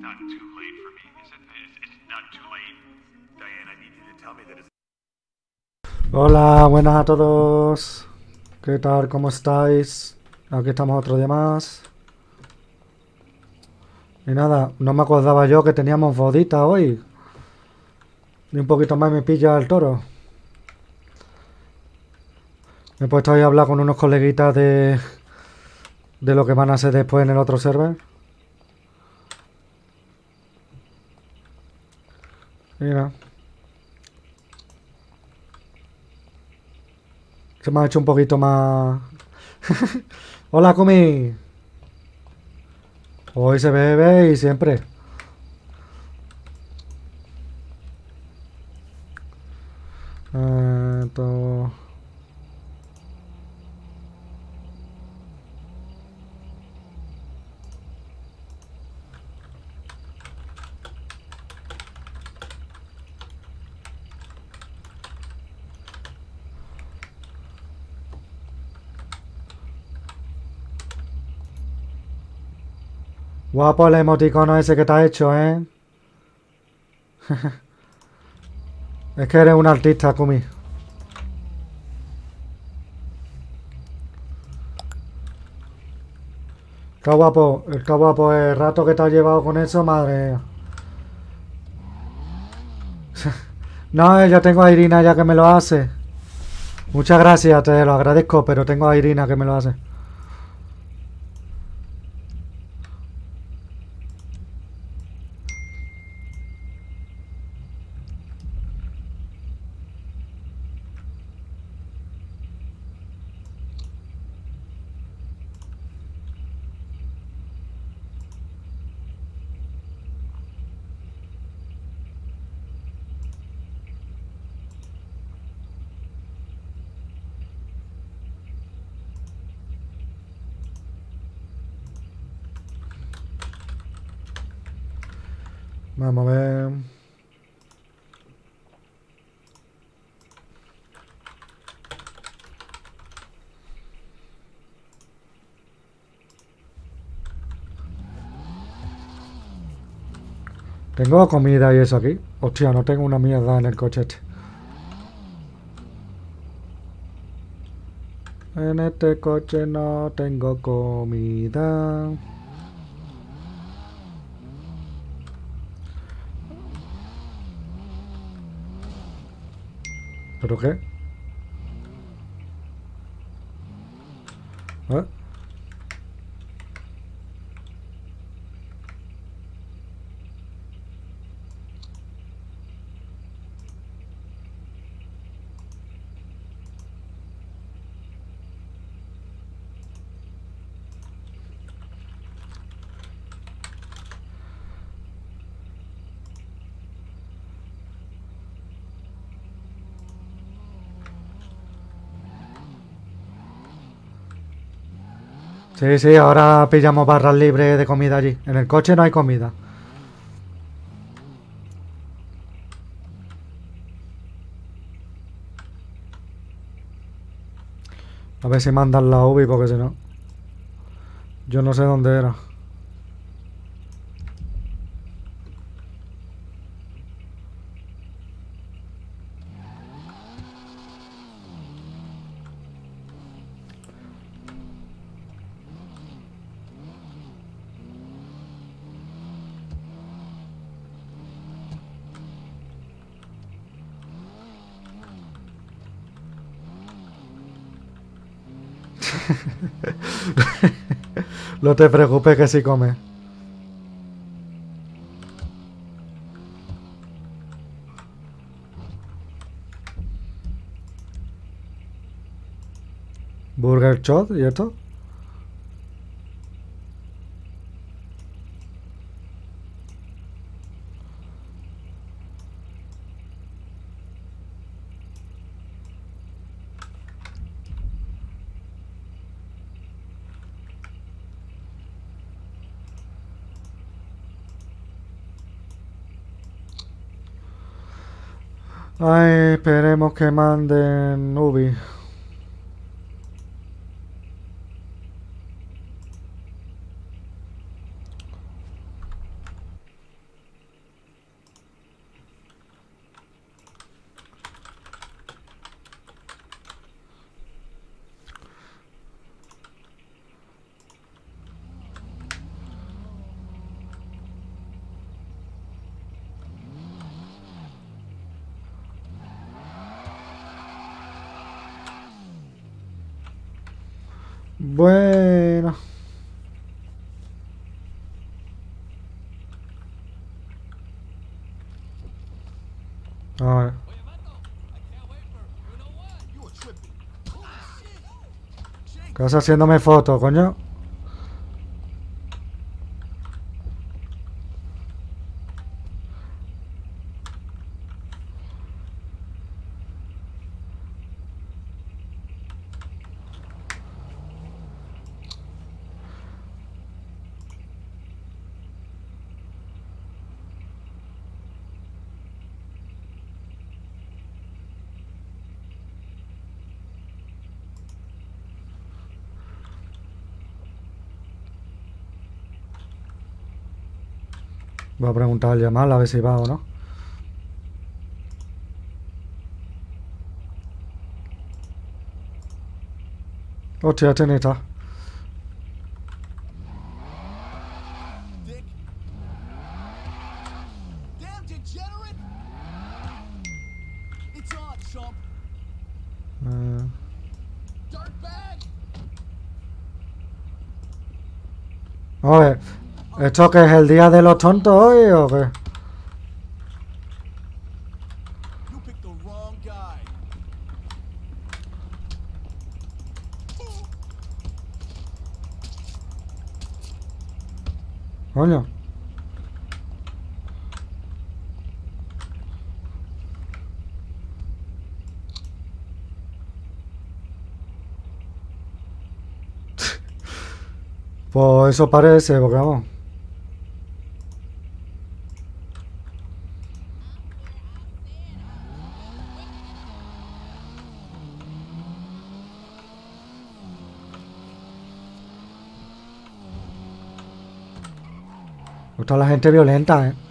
not too late for me. Is it? It's not too late. Diane, I need you to tell me that it's... Hola, buenas a todos. ¿Qué tal? ¿Cómo estáis? Aquí estamos otro día más. Y nada, no me acordaba yo que teníamos bodita hoy. Y un poquito más me pilla el toro. Me he puesto ahí a hablar con unos coleguitas de lo que van a hacer después en el otro server. Mira. Se me ha hecho un poquito más... Hola, Kumi. Hoy se bebe y siempre. Esto... Guapo el emoticono ese que te has hecho, ¿eh? Es que eres un artista, Kumi. Está guapo el rato que te has llevado con eso, madre mía. No, yo tengo a Irina ya que me lo hace. Muchas gracias, te lo agradezco, pero tengo a Irina que me lo hace. Vamos a ver. Tengo comida y eso aquí. Hostia, no tengo una mierda en el coche este. En este coche no tengo comida. ¿Pero qué? ¿Eh? Sí, sí, ahora pillamos barras libres de comida allí. En el coche no hay comida. A ver si mandan la UBI porque si no... Yo no sé dónde era. No te preocupes que sí come. Burger Shot y esto. Ay, esperemos que manden Ubi. Bueno. A ver. ¿Qué vas haciéndome foto, coño? Voy a preguntar al Yamal a ver si va o no. Hostia, este ni está. Dick. Damn degenerate! It's on, chump. Dirtbag! A ver. ¿Esto qué es el día de los tontos hoy o qué? You picked the wrong guy. Coño. Pues eso parece, porque vamos. Gusta la gente violenta, ¿eh?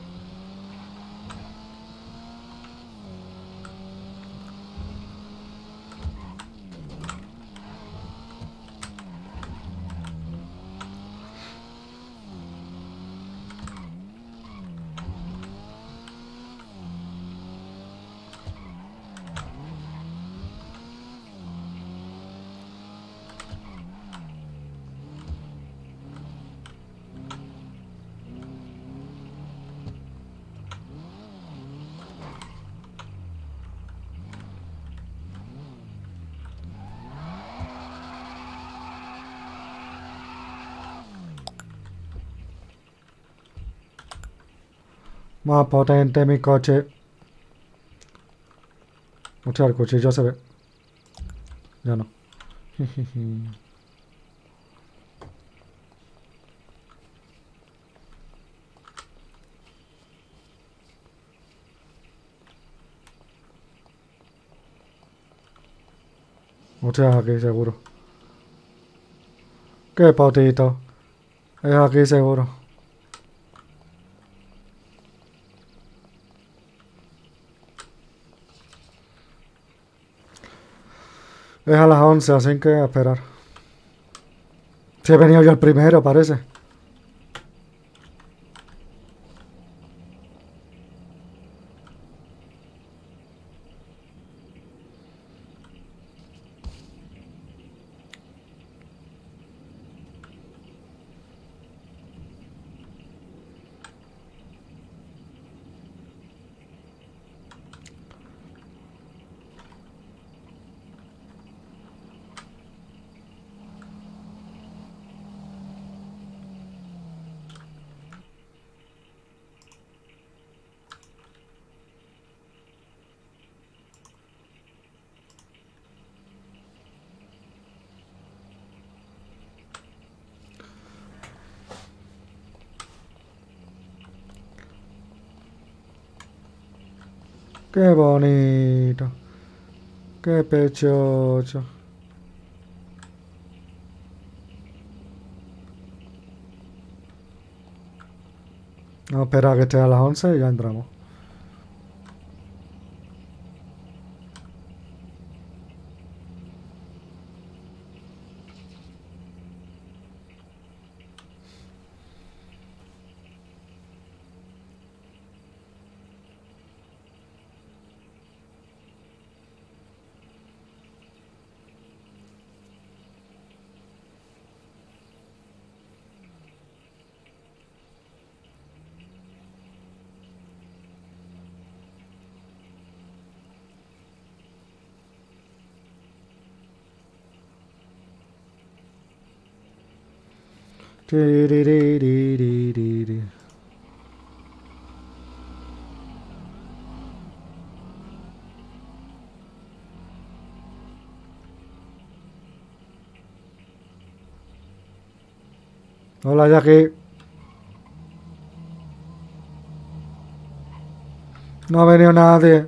Más potente mi coche. Hostia, el cuchillo se ve. Ya no. Hostia, es aquí seguro. Qué potito. Es aquí seguro. Es a las 11, así que a esperar. Si he venido yo el primero, parece. Qué bonito. Qué pechocho. Vamos a esperar a que esté a las 11 y ya entramos. Tiririririri. Hola, Jackie. No ha venido nadie.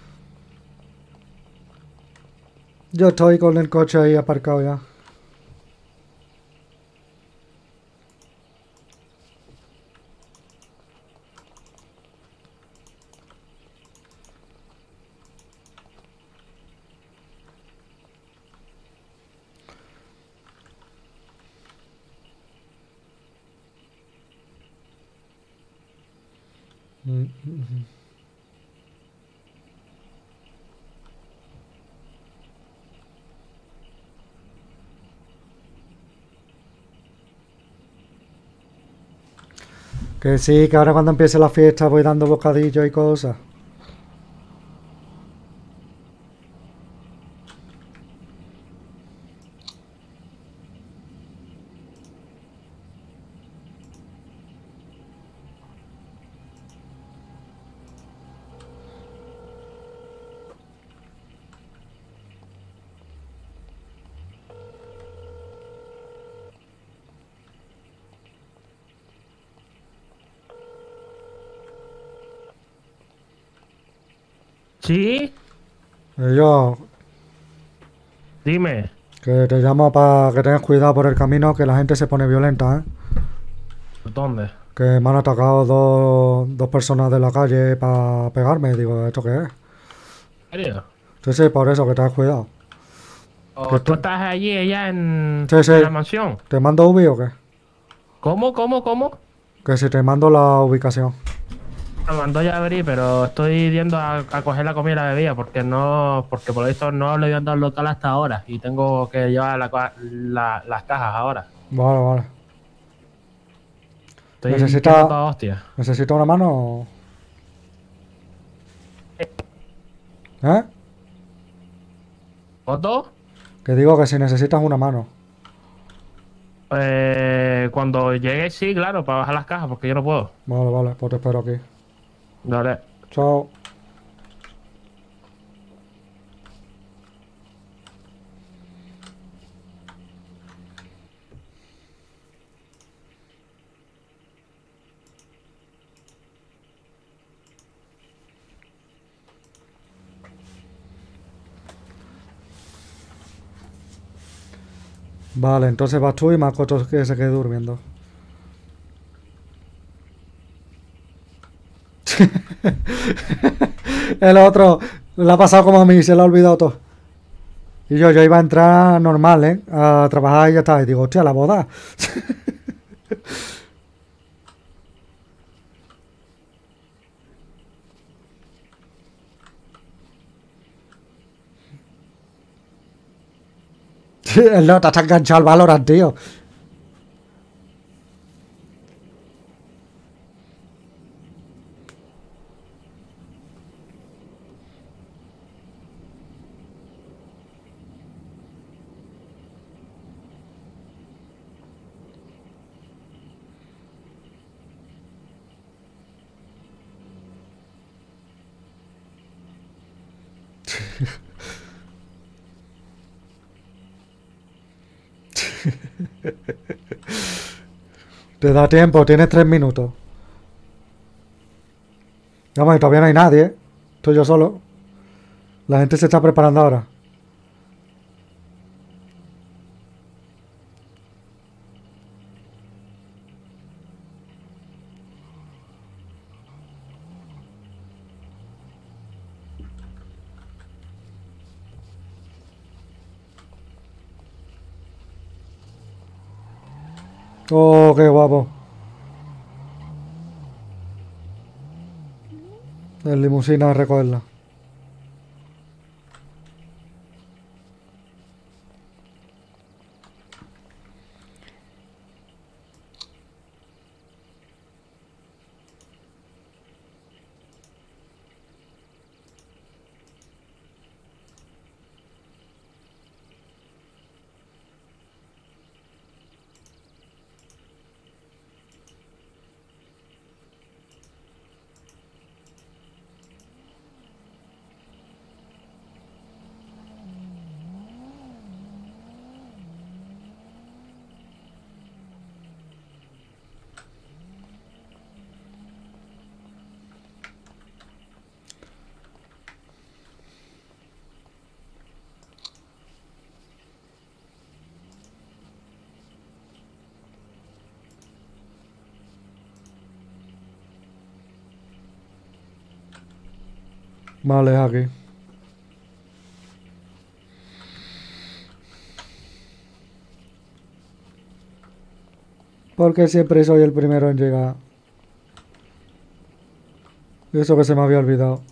Yo estoy con el coche ahí aparcado ya. Que sí, que ahora cuando empiece la fiesta voy dando bocadillos y cosas. Sí, Y yo, dime. que te llamo para que tengas cuidado por el camino, que la gente se pone violenta, ¿eh? ¿Dónde? Que me han atacado dos personas de la calle para pegarme. Digo, ¿esto qué es? ¿En serio? Sí, sí, por eso que tengas cuidado. ¿O tú estás allí, ella Sí, sí. en la mansión? ¿Te mando ubi o qué? ¿Cómo? Que si te mando la ubicación. Me mandó ya a abrir, pero estoy yendo a coger la comida y la bebida porque por lo visto no le voy a dar al local hasta ahora y tengo que llevar las cajas ahora. Vale, vale. Estoy Necesita- yendo a toda hostia. ¿Necesito una mano? O- ¿Eh? ¿Foto? Que digo que si necesitas una mano. Cuando llegue, sí, claro, para bajar las cajas, porque yo no puedo. Vale, vale, pues te espero aquí. Dale. Chao. Vale, entonces vas tú y Makoto que se quede durmiendo. El otro le ha pasado como a mí, se le ha olvidado todo. Y yo iba a entrar normal, ¿eh? A trabajar y ya está. Y digo, hostia, la boda. El otro está enganchado al Valorant, tío. Te da tiempo, tienes 3 minutos. Vamos, y todavía no hay nadie, ¿eh? Estoy yo solo. La gente se está preparando ahora. Oh, qué guapo. El limusina a recogerla. Vale, es aquí. Porque siempre soy el primero en llegar. Y eso que se me había olvidado.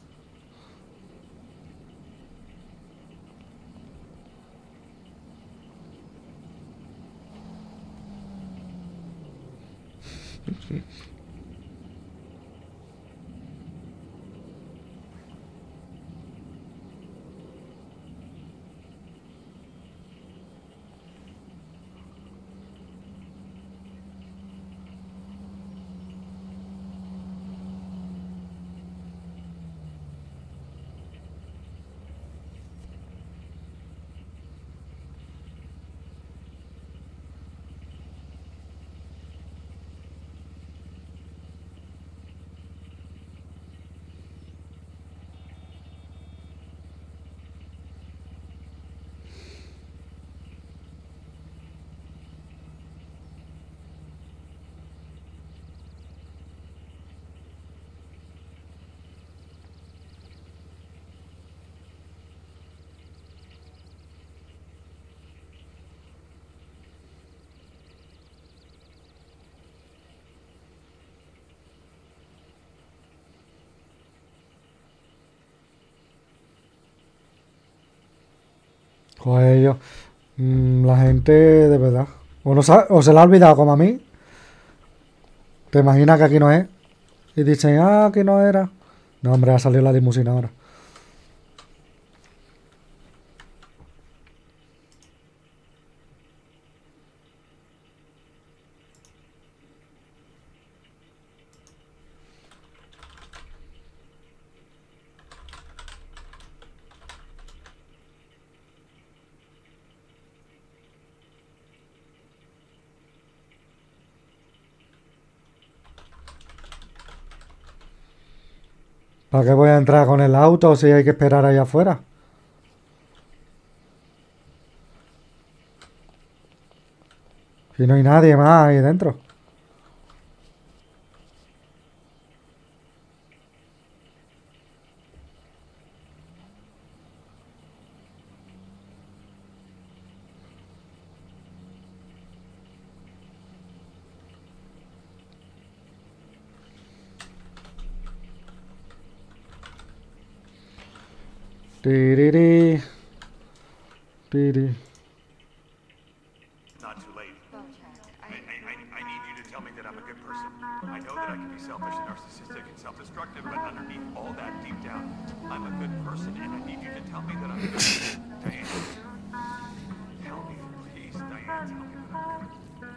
Joder, yo. La gente de verdad. O, no o se la ha olvidado como a mí. ¿Te imaginas que aquí no es? Y dicen, ah, aquí no era. No, hombre, ha salido la limusina ahora. ¿Para qué voy a entrar con el auto si hay que esperar ahí afuera? Si no hay nadie más ahí dentro. Tiriri. Tiri. Not too late. I need you to tell me that I'm a good person. I know that I can be selfish and narcissistic and self-destructive, but underneath all that, deep down, I'm a good person, and I need you to tell me that I'm good. Diane. Tell me, please, Diane, tell me that I'm good.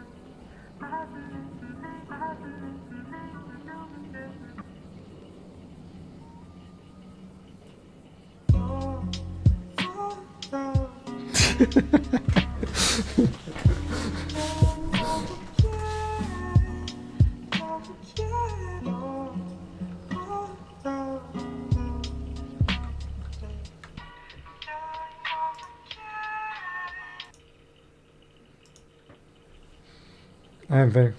En fin.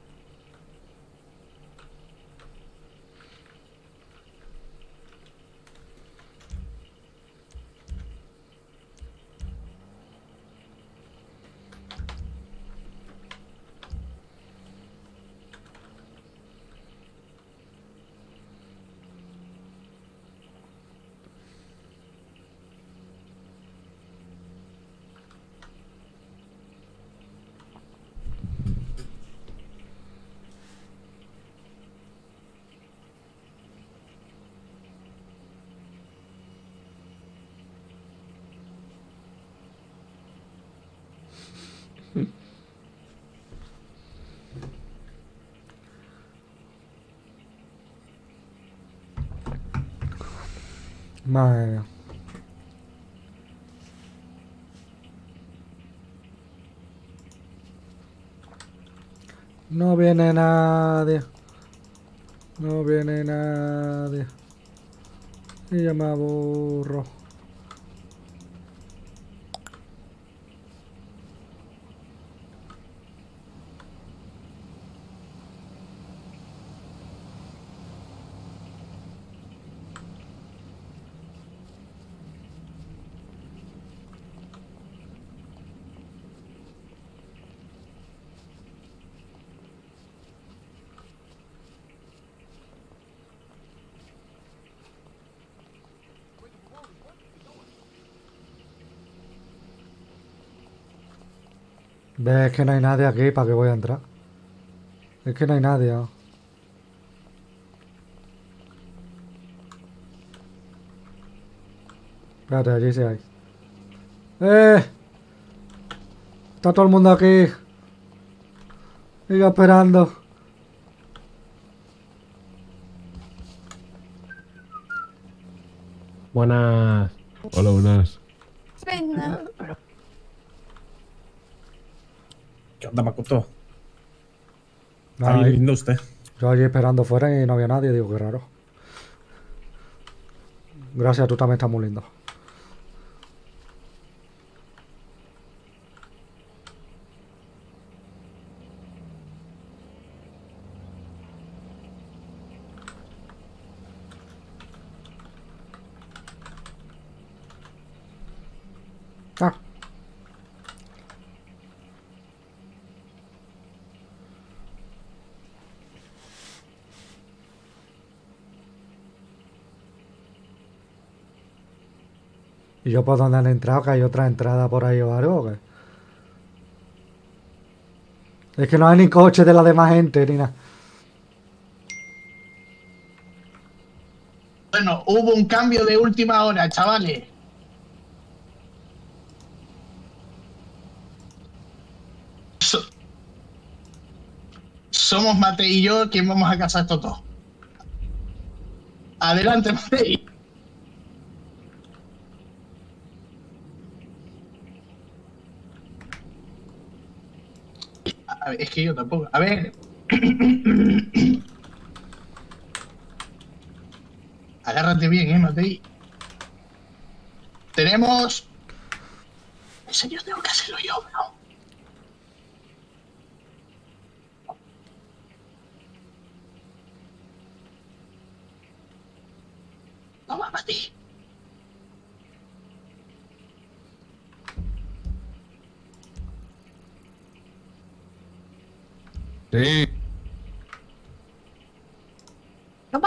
Madre mía. No viene nadie. No viene nadie. Y ya me aburro. Ves que no hay nadie aquí, ¿para qué voy a entrar? Es que no hay nadie. ¿No? Espérate, allí sí hay. ¡Eh! Está todo el mundo aquí. Sigo esperando. Buenas. Hola, buenas. Venga. ¿Qué onda, Makoto? Nada, Está bien lindo usted. yo allí esperando fuera y no había nadie. Digo, qué raro. Gracias, tú también estás muy lindo. Ah. ¿Y yo por dónde han entrado? ¿Que hay otra entrada por ahí o algo? ¿O qué? Es que no hay ni coche de la demás gente ni nada. Bueno, hubo un cambio de última hora, chavales. Somos Mate y yo quien vamos a casar estos dos. Adelante, Mate. A ver, es que yo tampoco. A ver. Agárrate bien, Matei. Tenemos... En serio, tengo que hacerlo yo, ¿no? Toma, Matei. Sí. Toma.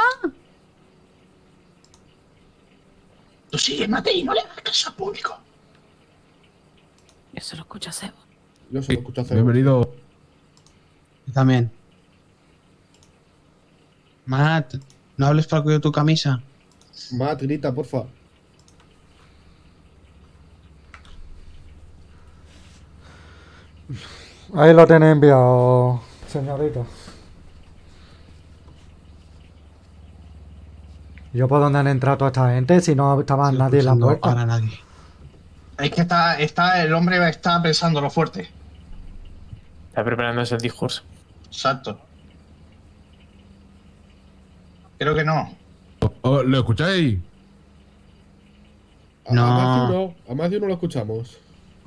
Tú sigue, Matei, no le hagas caso al público. Eso lo escucha Sebo. Yo se lo escucho hacer. Bienvenido. Yo también. Matt, no hables para cuidar tu camisa. Matt, grita, porfa. Ahí lo tenéis enviado, señorita. ¿Yo por dónde han entrado toda esta gente? Si no estaba Estoy nadie en la escuchando puerta. Para nadie. Es que el hombre está pensando lo fuerte. Está preparándose el discurso. Exacto. Creo que no. ¿Lo escucháis? No. A más de uno lo escuchamos.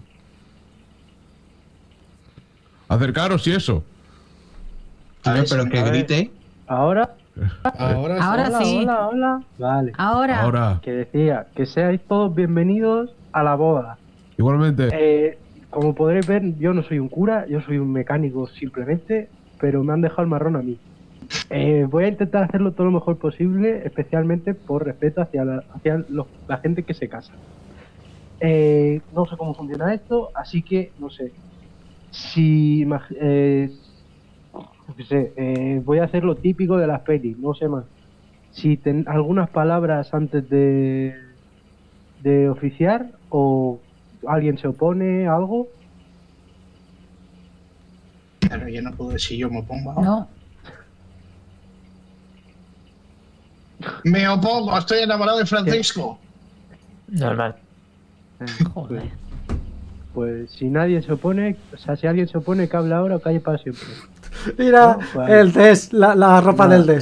Acercaros y eso. A ver, Pero sí, que a ver. grite. Ahora, Ahora, Ahora sí. hola. Vale. Ahora. Ahora. Que decía que seáis todos bienvenidos a la boda. Igualmente. Como podréis ver, yo no soy un cura, yo soy un mecánico simplemente, pero me han dejado el marrón a mí. Voy a intentar hacerlo todo lo mejor posible, especialmente por respeto hacia la gente que se casa. No sé cómo funciona esto, así que no sé. Si yo qué sé, voy a hacer lo típico de las pelis, no sé más. Si algunas palabras antes de oficiar o alguien se opone a algo. Pero yo no puedo decir yo me opongo ahora. No. Me opongo, estoy enamorado de Francisco. Normal. Joder. Pues si nadie se opone, o sea, si alguien se opone, que hable ahora o calle para siempre. Mira, No, vale. el DES, la ropa del DES.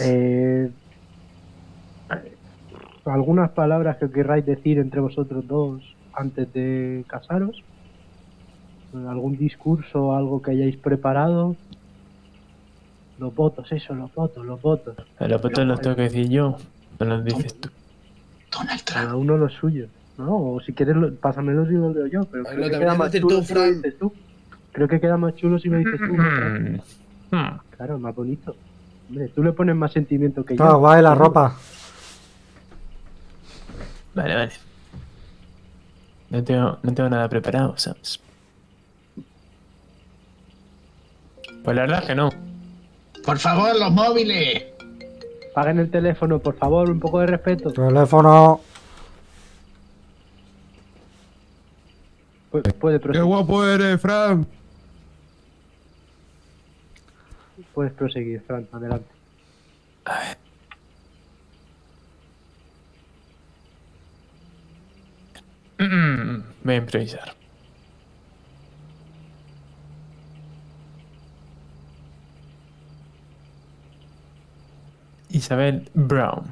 Algunas palabras que querráis decir entre vosotros dos antes de casaros. Algún discurso, algo que hayáis preparado. Los votos, eso, los votos. Los votos los tengo que decir yo. No los dices tú. Donald Cada Trump. uno los suyos, ¿no? O si quieres, pásamelos y los leo yo. Pero Ay, creo lo que deberías queda más decir chulo tú, si lo Fran. dices tú. Creo que queda más chulo si lo dices tú. Claro, más bonito. Hombre, tú le pones más sentimiento que Está yo. guay la ropa. Vale. No tengo nada preparado, ¿sabes? Pues la verdad es que no. Por favor, los móviles. Paguen el teléfono, por favor, un poco de respeto. Teléfono. Puede ¡Qué proseguir. guapo eres, Fran! Puedes proseguir, Fran, adelante. Voy a improvisar. Isabel Brown.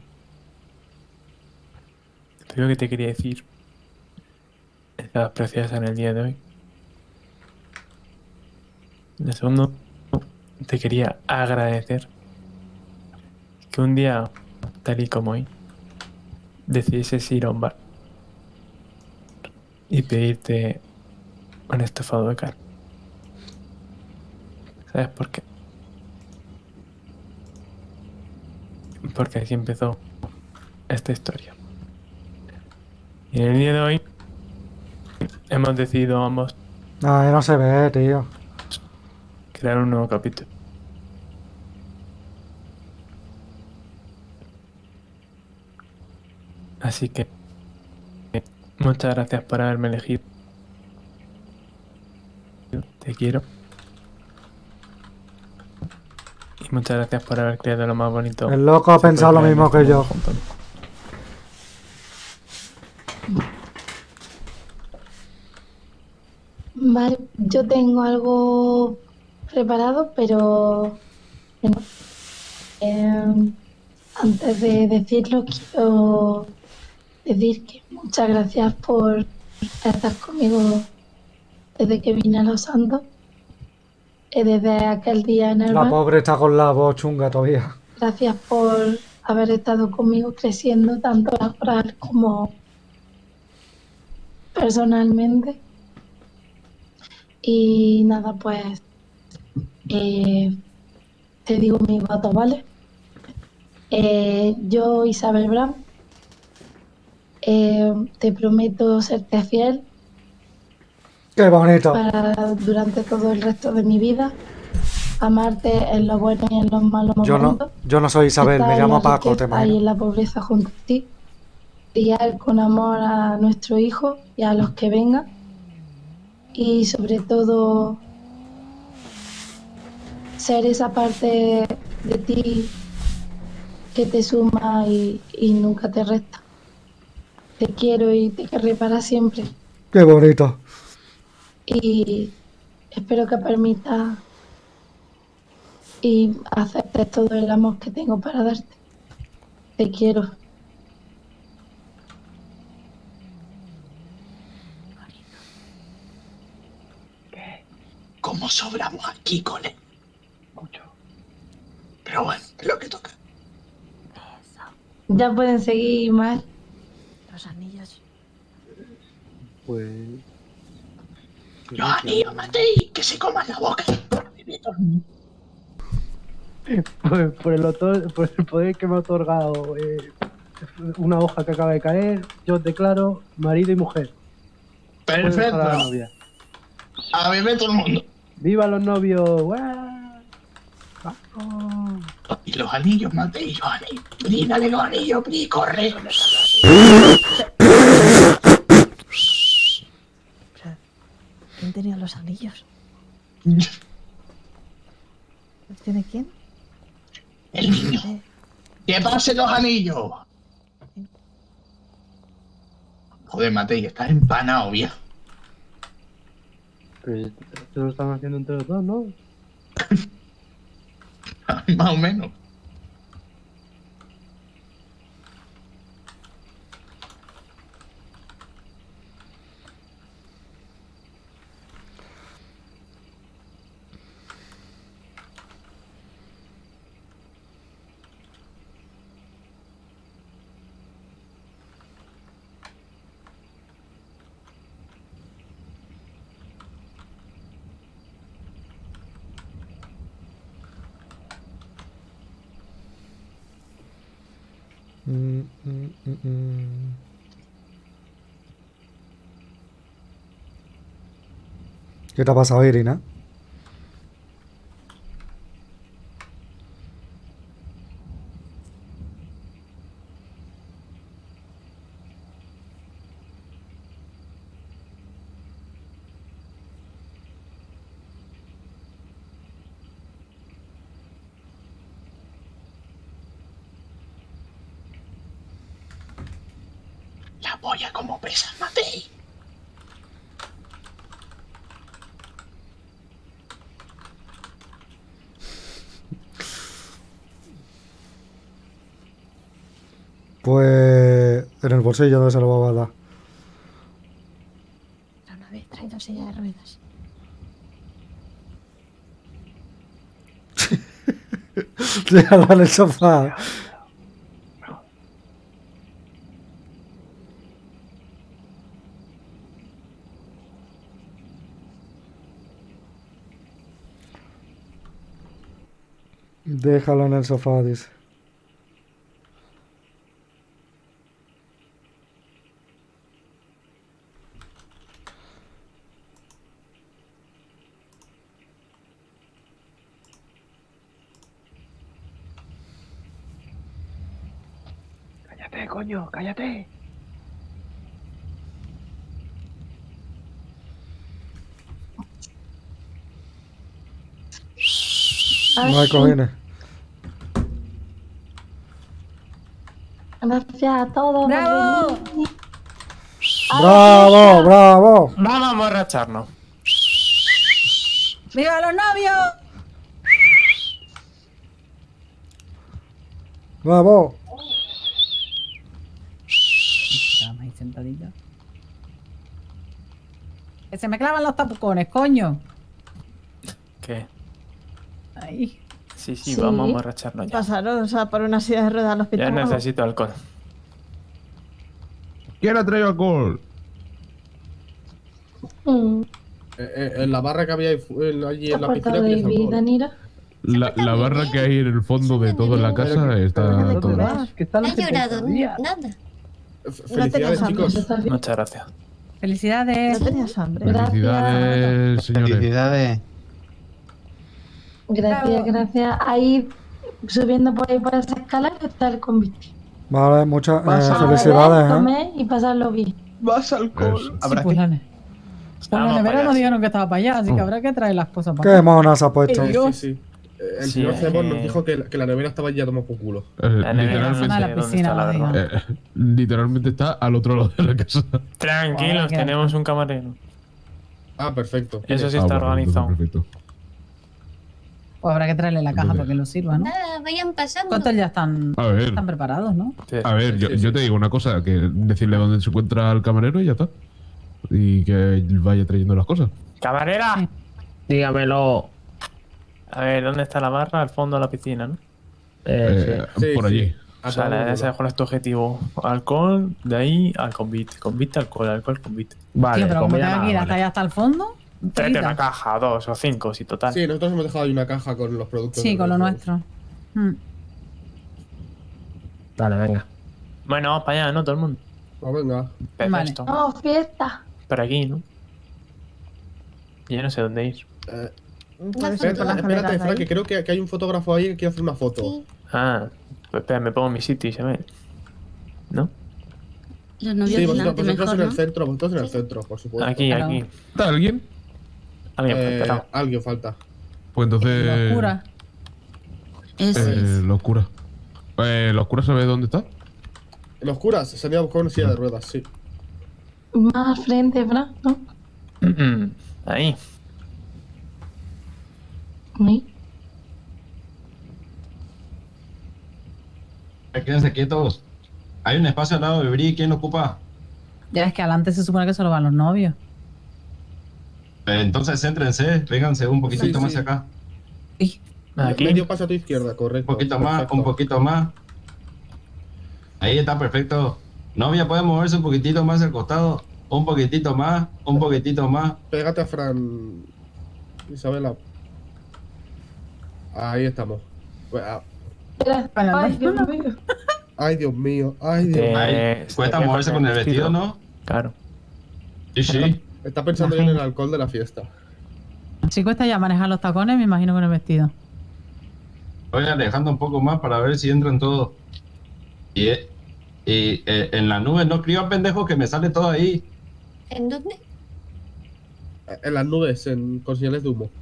Lo primero que te quería decir. Estabas preciosa en el día de hoy. Lo segundo, te quería agradecer que un día, tal y como hoy, decidieses ir a un bar y pedirte un estofado de carne. ¿Sabes por qué? Porque así empezó esta historia. Y en el día de hoy hemos decidido ambos Ay, no se ve, tío. crear un nuevo capítulo. Así que muchas gracias por haberme elegido. Te quiero. Y muchas gracias por haber creado lo más bonito. El loco ha pensado lo mismo que yo. Vale, yo tengo algo preparado, pero bueno, antes de decirlo quiero decir que muchas gracias por estar conmigo desde que vine a Los Santos, desde aquel día en el La bar. pobre está con la voz chunga todavía. Gracias por haber estado conmigo creciendo tanto laboral como personalmente. Y nada, pues te digo mi voto, ¿vale? Yo, Isabel Brown, te prometo serte fiel Qué bonito. durante todo el resto de mi vida, amarte en lo bueno y en los malos momentos. Yo no soy Isabel, estar me en llamo la Paco, te riqueza y imagino. en la pobreza junto a ti, criar con amor a nuestro hijo y a los que vengan, y sobre todo ser esa parte de ti que te suma y nunca te resta. Te quiero y te querré para siempre. Qué bonito. Y espero que permitas y aceptes todo el amor que tengo para darte. Te quiero. ¿Cómo sobramos aquí, cole? Mucho. Pero bueno, es lo que toca. Ya pueden seguir más. Los anillos. Pues... Los anillos, Matei, que se coman la boca. por el poder que me ha otorgado una hoja que acaba de caer, yo declaro marido y mujer. Puedes dejar a la novia. A beber todo el mundo. ¡Viva los novios! ¡Guau! ¡Vamos! Y los anillos, Matei, los anillos. Pri, dale los anillos, Pri, corre. ¿Quién tenía los anillos? ¿Los tiene quién? El niño. ¡Que pasen los anillos! Joder, Matei, estás empanado, viejo. Pero esto lo están haciendo entre los dos, ¿no? Más o menos. ¿Qué te ha pasado, Irina? polla como pesa, Matei. Pues en el bolsillo donde se lo va a dar. Pero no habéis traído silla de ruedas. Déjalo en el sofá. Déjalo en el sofá, dice. Cállate, coño, cállate. No hay cojines. Gracias a todos. ¡Bravo! ¡Bravo, bravo! Vamos a emborracharnos. ¡Viva los novios! ¡Bravo! Estamos ahí sentaditos. Que se me clavan los tapucones, coño. ¿Qué? Ahí. Sí, vamos a emborracharnos ya. Pasaros a por una silla de ruedas al Ya hospital. necesito alcohol. ¿Quién ha traído alcohol? En la barra que había allí en la piscina de tienes alcohol. Danira. La barra que hay en el fondo de todo en la casa está toda. No he llorado nada. Felicidades, chicos. Muchas gracias. Felicidades. No tenías hambre. Felicidades, señores. Felicidades. Gracias. Ahí, subiendo por ahí por esa escalera, está el convite. Vale, muchas A beber, felicidades, ¿eh? comer y pasarlo bien. Más alcohol. Sí, pues dale. Por la nevera no dijeron que estaba para allá, así que habrá que traer las cosas para Qué acá. mona se ha puesto. Sí. El señor Cebón nos dijo que la nevera estaba ya tomada por culo. Literalmente está al otro lado de la casa. Tranquilos, tenemos un camarero. Ah, perfecto. Eso sí está organizado. Perfecto. Pues habrá que traerle la caja para que lo sirva, ¿no? Nada, vayan pasando. ¿Cuántos ya están, A ver. están preparados, no? A ver, yo te digo una cosa, que decirle dónde se encuentra el camarero y ya está. Y que vaya trayendo las cosas. ¡Camarera! Dígamelo. A ver, ¿dónde está la barra? Al fondo de la piscina, ¿no? Por allí. O sea, ese es tu objetivo. Alcohol, de ahí al convite. Convite, alcohol, convite. Tío, pero como tengo que ir hasta allá hasta el fondo. Tráete una caja, 2 o 5, si total. Sí, nosotros hemos dejado ahí una caja con los productos. Sí, con lo nuestro. Dale, venga. Bueno, vamos para allá, ¿no? Todo el mundo. Venga. Perfecto. Oh, fiesta. Por aquí, ¿no? Yo no sé dónde ir. Espérate, Frank, que creo que hay un fotógrafo ahí que quiere hacer una foto. Ah, pues espera, me pongo en mi sitio y se ve. ¿No? Los novios Sí, delante vosotros mejor, en el ¿no? centro, vosotros en el centro, por supuesto. Aquí. ¿Está alguien? Alguien falta. Pues entonces. Locura. Locura. ¿Locura sabe dónde está? Los curas se han ido a buscar una silla de ruedas, sí. Más al frente, Fran, ¿no? Ahí. Sí. Quédense quietos. Hay un espacio al lado de Bri. ¿Quién lo ocupa? Ya es que adelante se supone que solo van los novios. Entonces céntrense. Vénganse un poquitito más acá. Aquí. Medio paso a tu izquierda, correcto. Un poquito más, un poquito más. Ahí está, perfecto. Novia, puede moverse un poquitito más al costado. Un poquitito más, un poquitito más. Pégate a Fran. Isabela. Ahí estamos. Ay, Dios mío. Ay, Dios mío. Ay, Dios mío. Ahí, cuesta moverse con el vestido, ¿no? Claro. Sí. Está pensando ya en el alcohol de la fiesta. Si cuesta ya manejar los tacones, me imagino con el vestido. Voy alejando un poco más para ver si entran todos. Y en la nube, no crío a pendejos que me sale todo ahí. ¿En dónde? En las nubes, con señales de humo.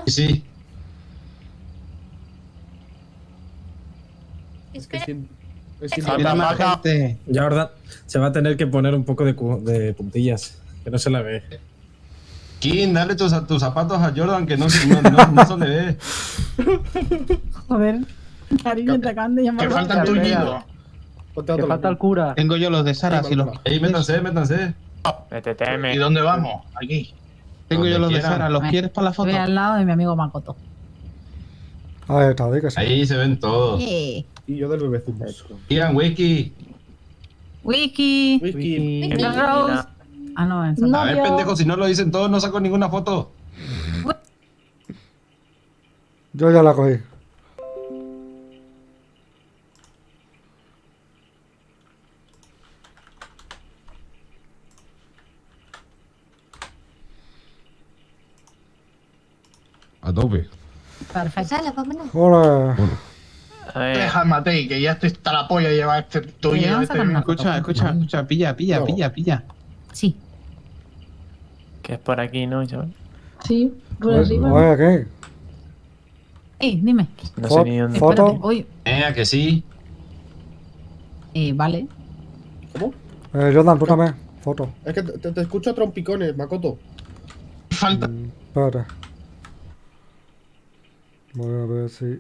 Sí. Es que Queda más gente. Jordan se va a tener que poner un poco de puntillas, que no se la ve. King, dale tus zapatos a Jordan, que no se le ve. Joder, cariño, te acaban de llamar. Que falta el tuñido. Que falta el cura. Tengo yo los de Sara, si los... Ey, métanse. ¿Y dónde vamos? Aquí. Tengo yo Donde los de quieran. Sara, ¿los quieres para la foto? Estoy al lado de mi amigo Makoto. Ahí está, di que sí. Ahí se ven todos. Yeah. Y yo del bebé zumos. Digan whisky. Wiki. Whisky. Rose. Ah, no, en A ver, pendejo, si no lo dicen todos, no saco ninguna foto. Yo ya la cogí. A tope. Perfecto. Sala, vámonos. Hola. Deja al Matei, que ya estoy hasta la polla de llevar este tuñido. Escucha, pilla. Sí. Que es por aquí, ¿no, Isabel? Sí, por Pues, arriba. oye, ¿qué? Dime. No sé ni dónde. Foto. Espérate. Uy, Que sí. vale. Jordan, tú también. Foto. Es que te escucho a trompicones, Makoto. Falta. Espérate. Voy a ver si...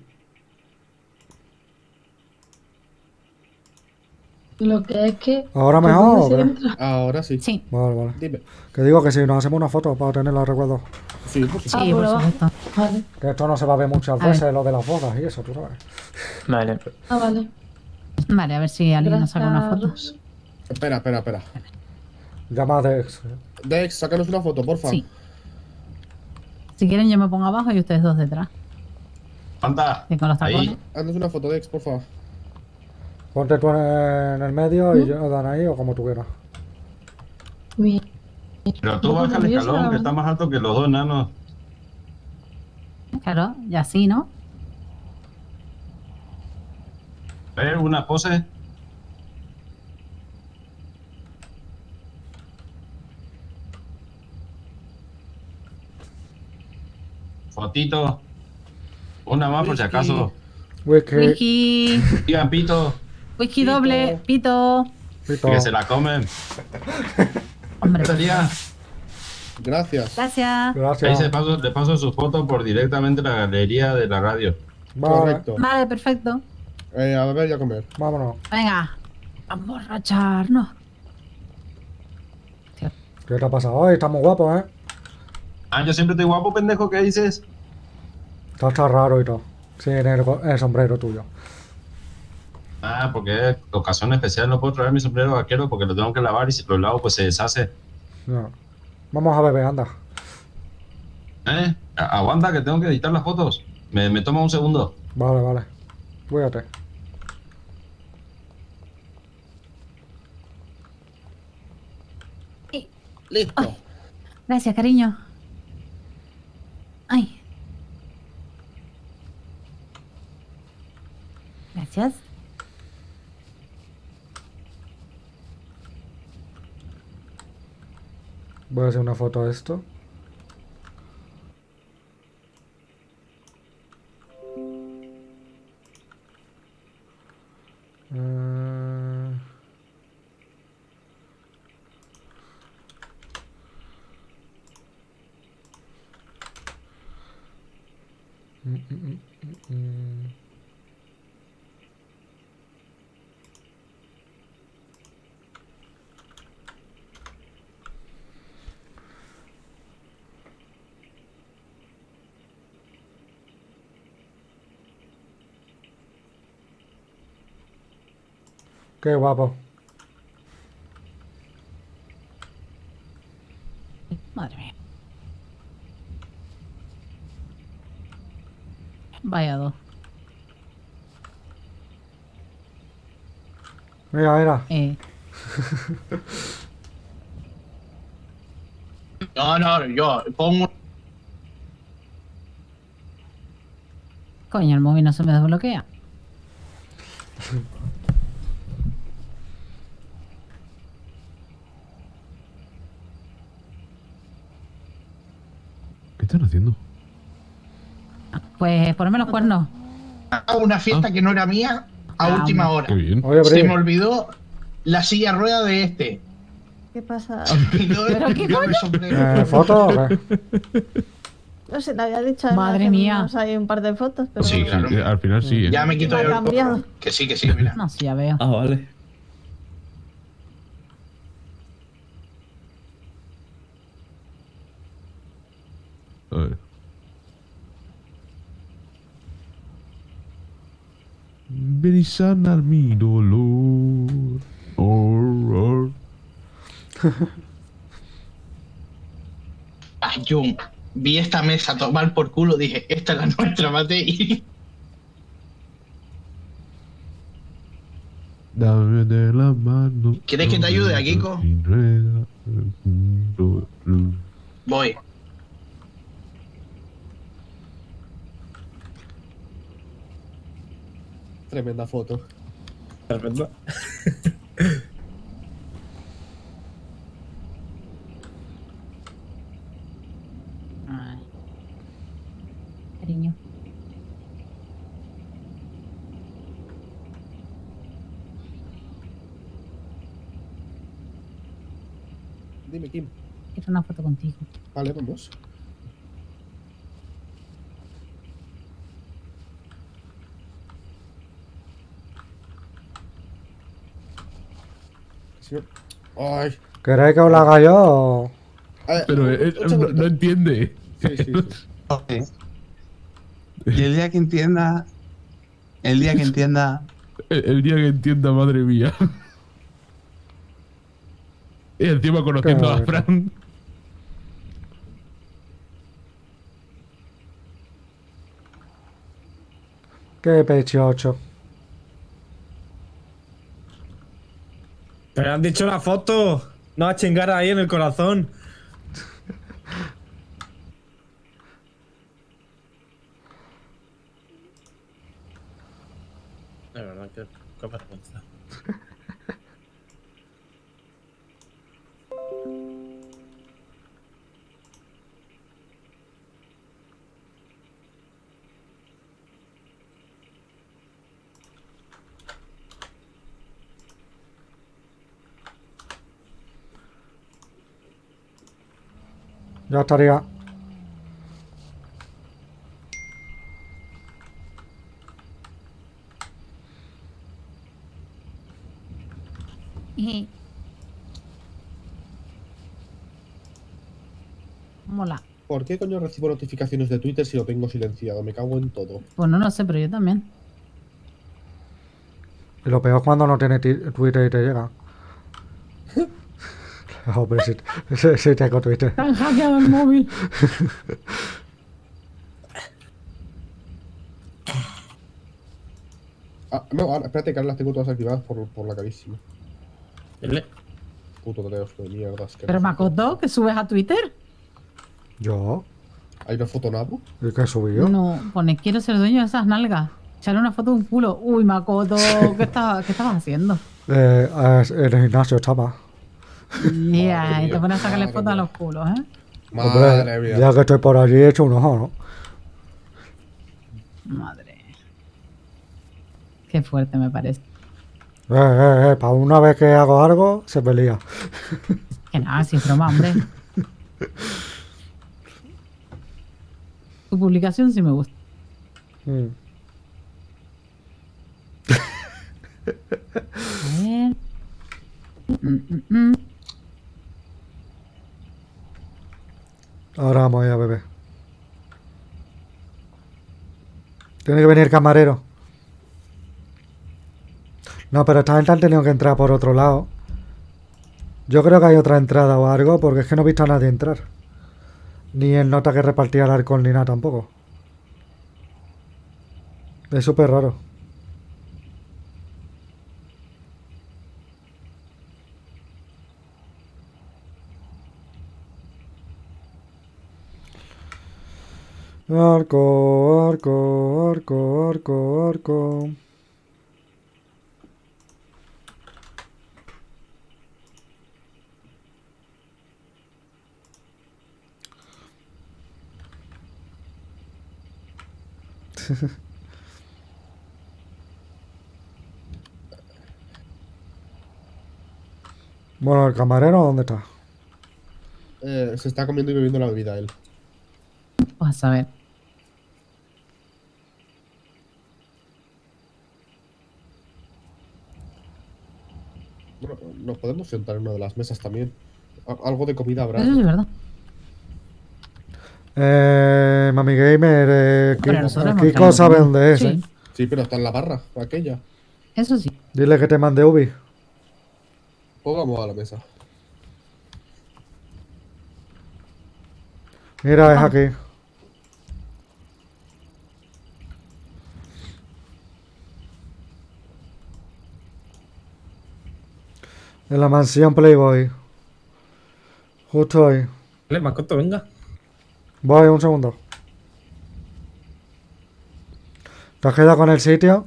Lo que es que... ¿Ahora ¿por mejor dónde o se qué? entra? Ahora sí. Sí. Vale, vale. Dime. Que digo que si nos hacemos una foto para tenerla de recuerdo. Sí, por Sí, por por abajo. supuesto. Vale. Que esto no se va a ver muchas A ver. veces, lo de las bodas y eso, tú sabes. Vale. Ah, vale. Vale, a ver si alguien nos saca una foto. Gracias. Espera. Llama a Dex. Dex, sácanos una foto, porfa. Sí. Si quieren yo me pongo abajo y ustedes dos detrás. Anda. Y con los tacones. Ahí. Haznos una foto, Dex, porfa. Ponte tú en el medio y Jordan ahí o como tú quieras. Bien. Pero tú baja el escalón, que está más alto que los dos enanos. Claro, y así, ¿no? Ver una pose. Fotito. Una más por si acaso. Whisky. Digan pito. Whisky doble. Pito. Que se la comen. Hombre. Sería. Gracias. Gracias. Ahí le paso su foto por directamente a la galería de la radio. Correcto. Vale, perfecto. A ver, ya comer. Vámonos. Venga. A emborracharnos. ¿Qué te ha pasado hoy? Está muy guapo, ¿eh? Ah, yo siempre estoy guapo, pendejo, ¿qué dices? Está raro y todo. Sí, en el sombrero tuyo. Ah, porque es ocasión especial, no puedo traer mi sombrero vaquero porque lo tengo que lavar y si lo lavo pues se deshace. No. Vamos a beber, anda. Aguanta que tengo que editar las fotos. Me toma un segundo. Vale. Cuídate. Listo. Gracias, cariño. Ay. Gracias. Voy a hacer una foto de esto. Qué guapo. Madre mía. Vaya dos. Mira. No, yo pongo. Coño, el móvil no se me desbloquea. ¿Qué están haciendo? Pues ponme los cuernos. Una fiesta que no era mía. a última hora. Qué bien. Oye, Se Bri, me olvidó la silla rueda de este. ¿Qué pasa? Se me olvidó ¿Pero qué cambiarme el sombrero. ¿foto o qué? No sé, te había dicho además Madre que mía. nos hay un par de fotos, pero Sí, claro. Al final sí, ¿eh? Ya me quito ha yo el cambiado. gorro. Que sí, mira. No, sí, ya veo. Ah, vale. A ver. Ven y sanar mi dolor. Ay, Jun, vi esta mesa tomar por culo, dije, esta es la nuestra, Matei. Dame de la mano. ¿Quieres que te ayude, Akiko? Voy. Tremenda foto. Tremenda. Ay. Cariño. Dime, Kim. Quiero una foto contigo. Vale, vamos. Sí. Ay. ¿Queréis que os la haga yo o...? Pero no entiende. Sí, sí, sí. Ok. Y el día que entienda. El día que entienda. El día que entienda, madre mía. Y encima conociendo a Fran. Qué pechocho. Pero han dicho la foto. No a chingar ahí en el corazón. De verdad, qué vergüenza. Ya estaría. Mola. ¿Por qué coño recibo notificaciones de Twitter si lo tengo silenciado? Me cago en todo. Pues no lo sé, pero yo también. Y lo peor es cuando no tiene Twitter y te llega. Hombre, si tengo Twitter. Te han hackeado el móvil. Ah, no, ahora, espérate que ahora las tengo todas activadas por la carísima. Puto teos de mierda. Pero Makoto, ¿que subes a Twitter? ¿Yo? ¿Hay una foto nada? ¿Y qué subí yo? No, pone quiero ser dueño de esas nalgas. Echarle una foto de un culo. Uy, Makoto, ¿qué estabas haciendo? En el gimnasio estaba. Y te pones a sacarle fotos a los culos, ¿eh? Hombre, mía. ya que estoy por allí he hecho un ojo, ¿no? Madre. Qué fuerte me parece. Para una vez que hago algo, se me lía. Que nada, sin broma, hombre. Tu publicación sí me gusta. A ver. Ahora vamos a beber. Tiene que venir camarero. No, pero esta gente han tenido que entrar por otro lado. Yo creo que hay otra entrada o algo, porque es que no he visto a nadie entrar. Ni el nota que repartía el alcohol ni nada tampoco. Es súper raro. Arco, arco, arco, arco, arco. Bueno, ¿el camarero dónde está? Se está comiendo y bebiendo la bebida él. Vas a ver. Bueno, nos podemos sentar en una de las mesas también. Algo de comida habrá. Eso sí es verdad. Mami Gamer, Pero nosotros hemos Kiko traído sabe comida. dónde es, Sí. ¿eh? Sí, pero está en la barra, aquella. Eso sí. Dile que te mande Ubi. Pues vamos a la mesa. Mira, es aquí. En la mansión Playboy. Justo ahí. Vale, Makoto, venga. Voy, un segundo. ¿Te has quedado con el sitio?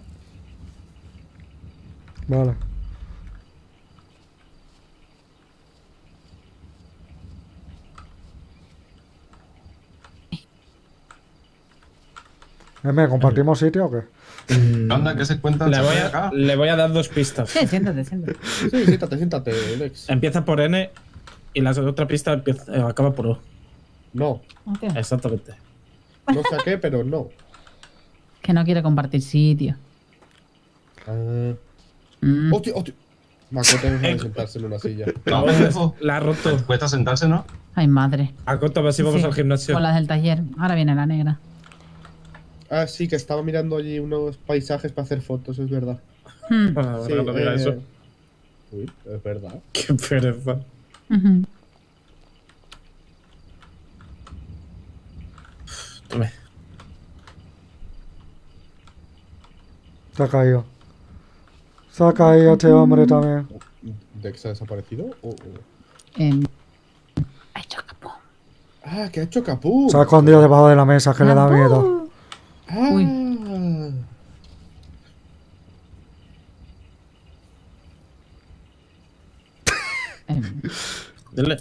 Vale. ¿Compartimos sitio o qué? Anda, ¿qué se cuentan? Le voy a dar 2 pistas. Sí, siéntate, siéntate. Sí, siéntate, Lex. Empieza por N y la otra pista acaba por O. No. Exactamente. No sé a qué, pero no. Que no quiere compartir sitio. Hostia. Makoto no sabe sentarse en una silla. La ha roto. Cuesta sentarse, ¿no? Ay, madre. Makoto, a ver si vamos Sí, al gimnasio. con las del taller. Ahora viene la negra. Ah, sí, que estaba mirando allí unos paisajes para hacer fotos, es verdad. Sí, mira eso. Uy, es verdad. Qué pereza. Tome. Se ha caído. Se ha caído este hombre también. ¿Dex ha desaparecido? Ah, que ha hecho capú. Se ha escondido debajo de la mesa, que le da miedo. Dile.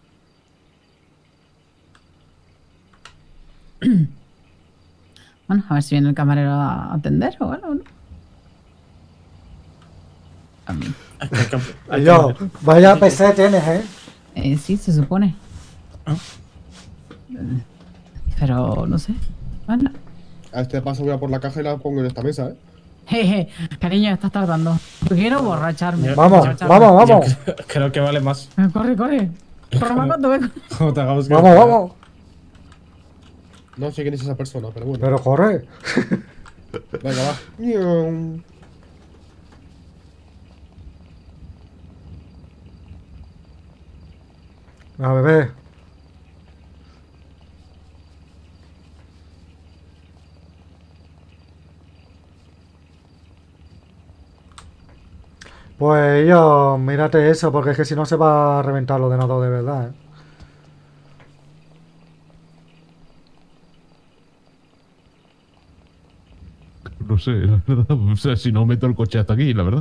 Bueno, a ver si viene el camarero a atender o algo, ¿no? A mí. Yo, vaya PC tienes, ¿eh? Sí, se supone. Pero no sé. Bueno. A este paso voy a por la caja y la pongo en esta mesa, ¿eh? Jeje, cariño, estás tardando. Quiero borracharme. Vamos. Creo que vale más. Corre, corre. Corre más cuando vengo. Como te hagamos que- Vamos. No sé quién es esa persona, pero bueno. Pero corre. Venga, va. A bebé. Pues yo, mírate eso, porque es que si no se va a reventar el ordenador de verdad, ¿eh? No sé, la verdad. O sea, si no meto el coche hasta aquí, la verdad.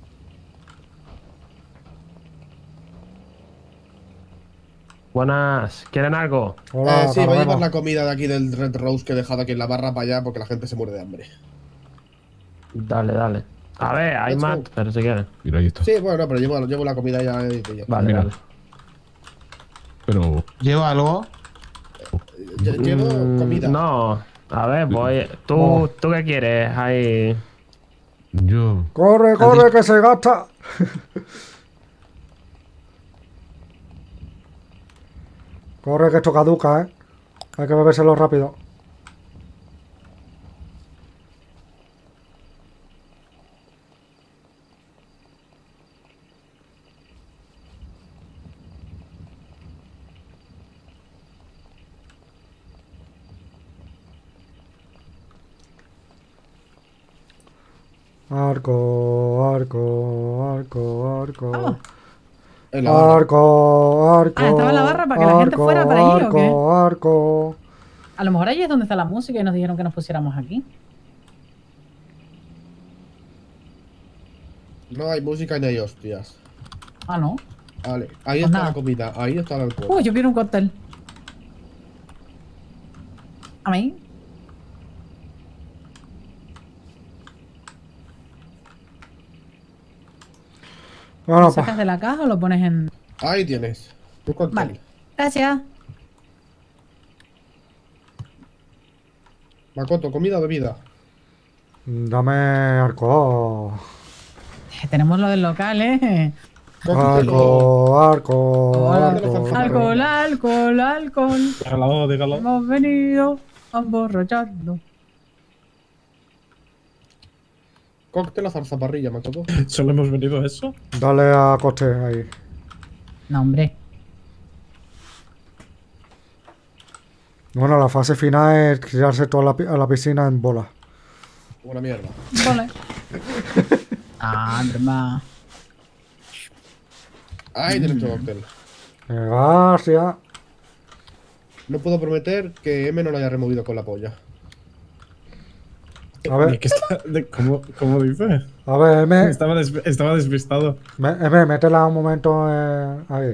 Buenas, ¿quieren algo? Sí, voy a llevar la comida de aquí del Red Rose que he dejado aquí en la barra para allá porque la gente se muere de hambre. Dale, dale. A ver, hay Let's más, go. pero si quieren. Mira, ahí está. Sí, bueno, pero llevo la comida ya. Vale, Mira. vale. Pero. ¿Lleva algo? Llevo comida. No, a ver, voy. ¿Tú qué quieres? Ahí. Yo. Corre, que se gasta. Corre, que esto caduca, ¿eh? Hay que bebérselo rápido. Arco. En la barra. Arco. estaba en la barra para que la gente fuera para allí, ¿o qué? Arco. A lo mejor ahí es donde está la música y nos dijeron que nos pusiéramos aquí. No hay música ni hay hostias. Ah, ¿no? Vale, ahí Pues está nada. la comida, ahí está el alcohol. Uy, yo quiero un cóctel. ¿A mí? Bueno, ¿Lo pues. sacas de la caja o lo pones en...? Ahí tienes. Tu cóctel. Vale. Gracias. Makoto, ¿comida o bebida? Dame alcohol. Tenemos lo del local, ¿eh? Alcohol. Alcohol. Dígalo, dígalo. Hemos venido a emborracharnos. Cóctel a zarzaparrilla, Makoto. ¿Solo hemos venido a eso? Dale a coste ahí. No, hombre. Bueno, la fase final es tirarse toda a la piscina en bola. Buena mierda. Vale. Arma. Ahí tienes tu cóctel. Gracias. No puedo prometer que M no lo haya removido con la polla. A ver. ¿Cómo dice? A ver, M. Estaba despistado. M, métela un momento ahí.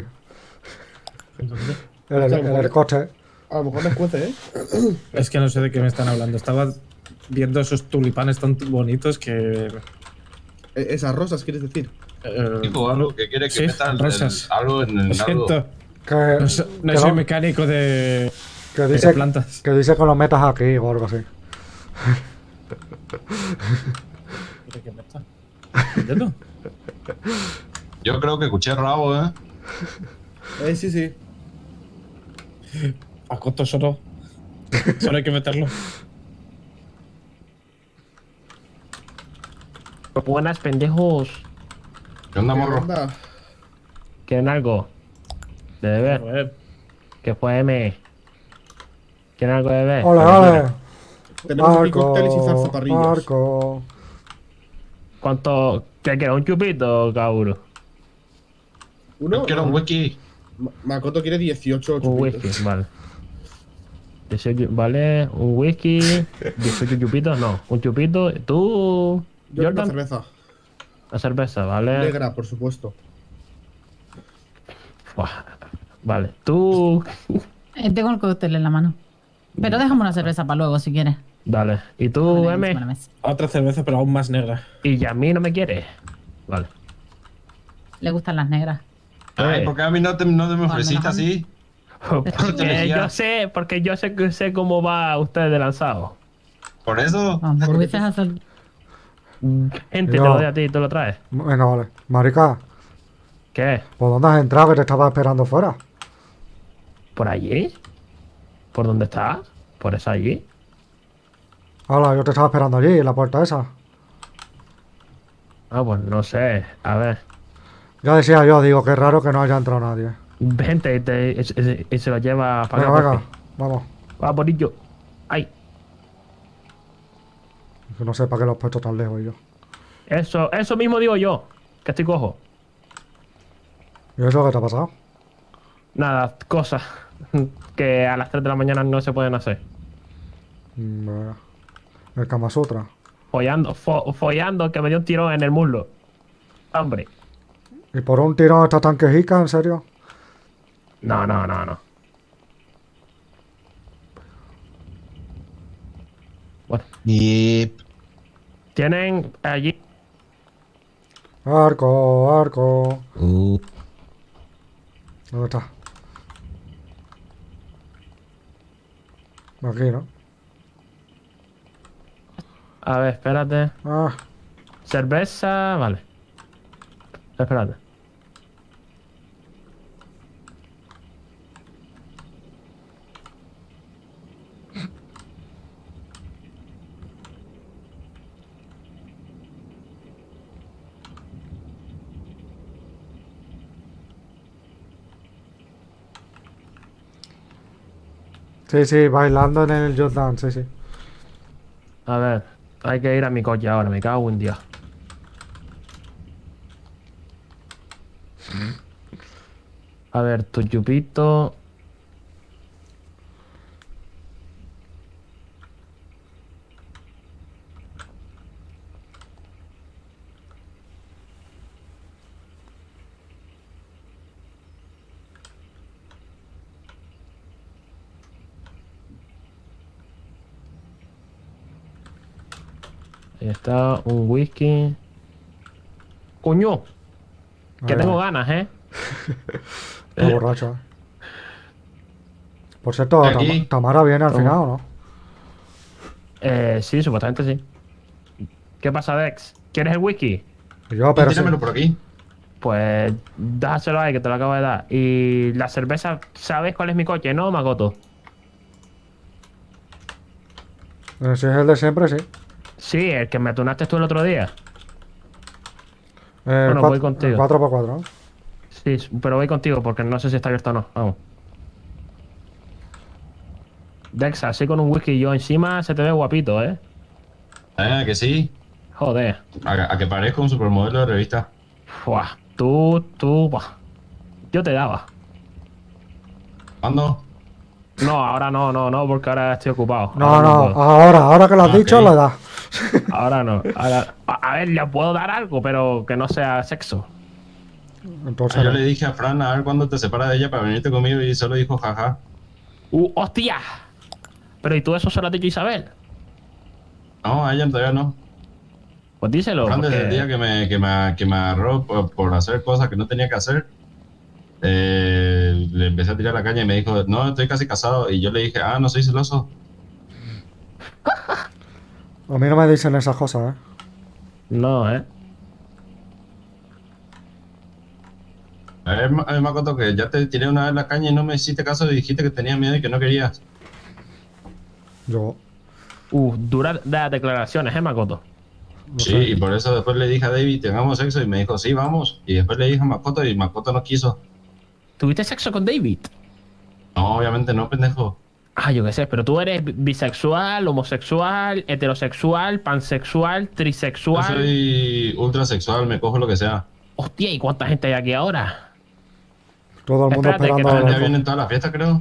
El coste. A lo mejor me escuece, ¿eh? Es que no sé de qué me están hablando. Estaba viendo esos tulipanes tan bonitos que... Esas rosas, ¿quieres decir? Digo algo que quiere que sí, meta rosas. algo en el Lo siento. Que, No soy mecánico de plantas. Que dice que lo metas aquí o algo así. ¿De qué meta? ¿Entiendo? Yo creo que escuché rabo, ¿eh? Sí, sí. A coto solo. Solo hay que meterlo. Buenas, pendejos. ¿Qué onda, morro? ¿Quieren algo? ¿De beber? ¿Qué fue, M? ¿Quieren algo de beber? Hola. Tenemos aquí cócteles y zarzaparrillas. Marco. ¿Cuánto? ¿Qué queda? ¿Un chupito, Kauru? Uno. Quiero un whisky. Makoto quiere 18 Un chupitos. whisky, vale. 18, vale, un whisky. 18 chupitos, no. Un chupito. ¿Tú, Yo quiero Jordan? cerveza. La cerveza, vale. Negra, por supuesto. Buah, vale. ¿Tú? Tengo el cóctel en la mano. Pero déjame una cerveza para luego si quieres. Dale. ¿Y tú, Vale, M? encima de la mesa. Otra cerveza, pero aún más negra. ¿Y a mí no me quieres? Vale. Le gustan las negras. Ay, ¿por qué a mí no te me ofreciste así? Porque yo sé que sé cómo va usted de lanzado. ¿Por eso? Aunque pudieses hacer... Gente, te lo doy a ti, tú lo traes. Venga, vale. Marica. ¿Qué? ¿Por dónde has entrado que te estaba esperando fuera? ¿Por allí? ¿Por dónde estás? ¿Por esa allí? Hola, yo te estaba esperando allí, en la puerta esa. Ah, pues no sé. A ver. Ya decía yo, digo, qué raro que no haya entrado nadie. Vente y se lo lleva para Venga, acá. venga, vamos. Va, Borillo. Ay. Que no sé para qué lo has puesto tan lejos yo. Eso mismo digo yo. Que estoy cojo. ¿Y eso qué te ha pasado? Nada, cosas que a las 3 de la mañana no se pueden hacer. Venga. El Kama Sutra. Follando que me dio un tirón en el muslo. Hombre. ¿Y por un tirón está tan quejica, en serio? No. Bueno. Tienen allí. Arco. ¿Dónde está? Aquí, ¿no? A ver, espérate. Ah. Cerveza, vale. Espérate. Sí, bailando en el Just Dance, sí. A ver, hay que ir a mi coche ahora, me cago en Dios. A ver, tu chupito. Ahí está, un whisky. ¡Coño! Que Ay, tengo ay. ganas, ¿eh? Está borracho, ¿eh? Por cierto, Aquí. Tamara viene al Toma. final, ¿o no? Sí, supuestamente sí. ¿Qué pasa, Dex? ¿Quieres el whisky? Yo, pero sí. Tíramelo por aquí. Pues dáselo ahí, que te lo acabo de dar. Y la cerveza, ¿sabes cuál es mi coche, no, Makoto? Si es el de siempre, sí. Sí, el que me tunaste tú el otro día. Bueno, Bueno, voy contigo. 4x4, ¿no? Sí, pero voy contigo porque no sé si está abierto o no. Vamos. Dex, así con un whisky y yo encima se te ve guapito, ¿eh? Que sí. Joder. A que parezca un supermodelo de revista. Buah, buah. Yo te daba. ¿Cuándo? No, ahora no, porque ahora estoy ocupado. No, Ahora no, puedo. ahora que lo has Ok. dicho, le das. Ahora no. A ver, le puedo dar algo, pero que no sea sexo. Entonces, Yo le dije a Fran a ver cuándo te separas de ella para venirte conmigo y solo dijo jaja. ¡Hostia! Pero ¿y tú eso se lo has dicho a Isabel? No, a ella todavía no. Pues díselo. Fran desde el porque- día que me agarró por hacer cosas que no tenía que hacer, le empecé a tirar la caña y me dijo, no, estoy casi casado. Y yo le dije, no soy celoso. a mí no me dicen esas cosas, ¿eh? No, ¿eh? A ver, Makoto, que ya te tiré una vez la caña y no me hiciste caso y dijiste que tenías miedo y que no querías. Yo. Duras las declaraciones, Makoto? Sí, y por eso después le dije a David, tengamos sexo, y me dijo, sí, vamos. Y después le dije a Makoto y Makoto no quiso. ¿Tuviste sexo con David? No, obviamente no, pendejo. Yo qué sé, pero tú eres bisexual, homosexual, heterosexual, pansexual, Yo trisexual. soy ultrasexual, me cojo lo que sea. Hostia, ¿y cuánta gente hay aquí ahora? Todo el mundo Espérate, que esperando. Ya vienen todas las fiestas, creo.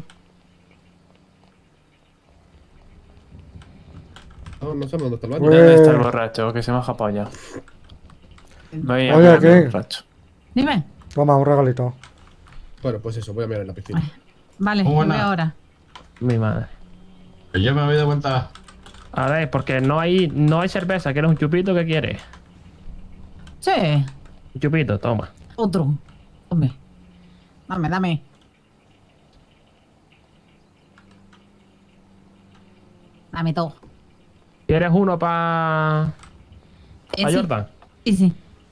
No sé dónde está el baño. Pues- ¿Dónde está el borracho? Que se me ha japado ya. Voy a Oye, mirar ¿qué? al borracho. Dime. Toma, un regalito. Bueno, pues eso, voy a mirar en la piscina. Vale, Muy me voy buena. ahora. Mi madre. Que yo me voy de vuelta. A ver, porque no hay cerveza. ¿Quieres un chupito? ¿Qué quieres? Sí, Un chupito, toma. otro. Hombre. Dame. Dame todo. ¿Quieres uno para Sí. Jordan? Sí.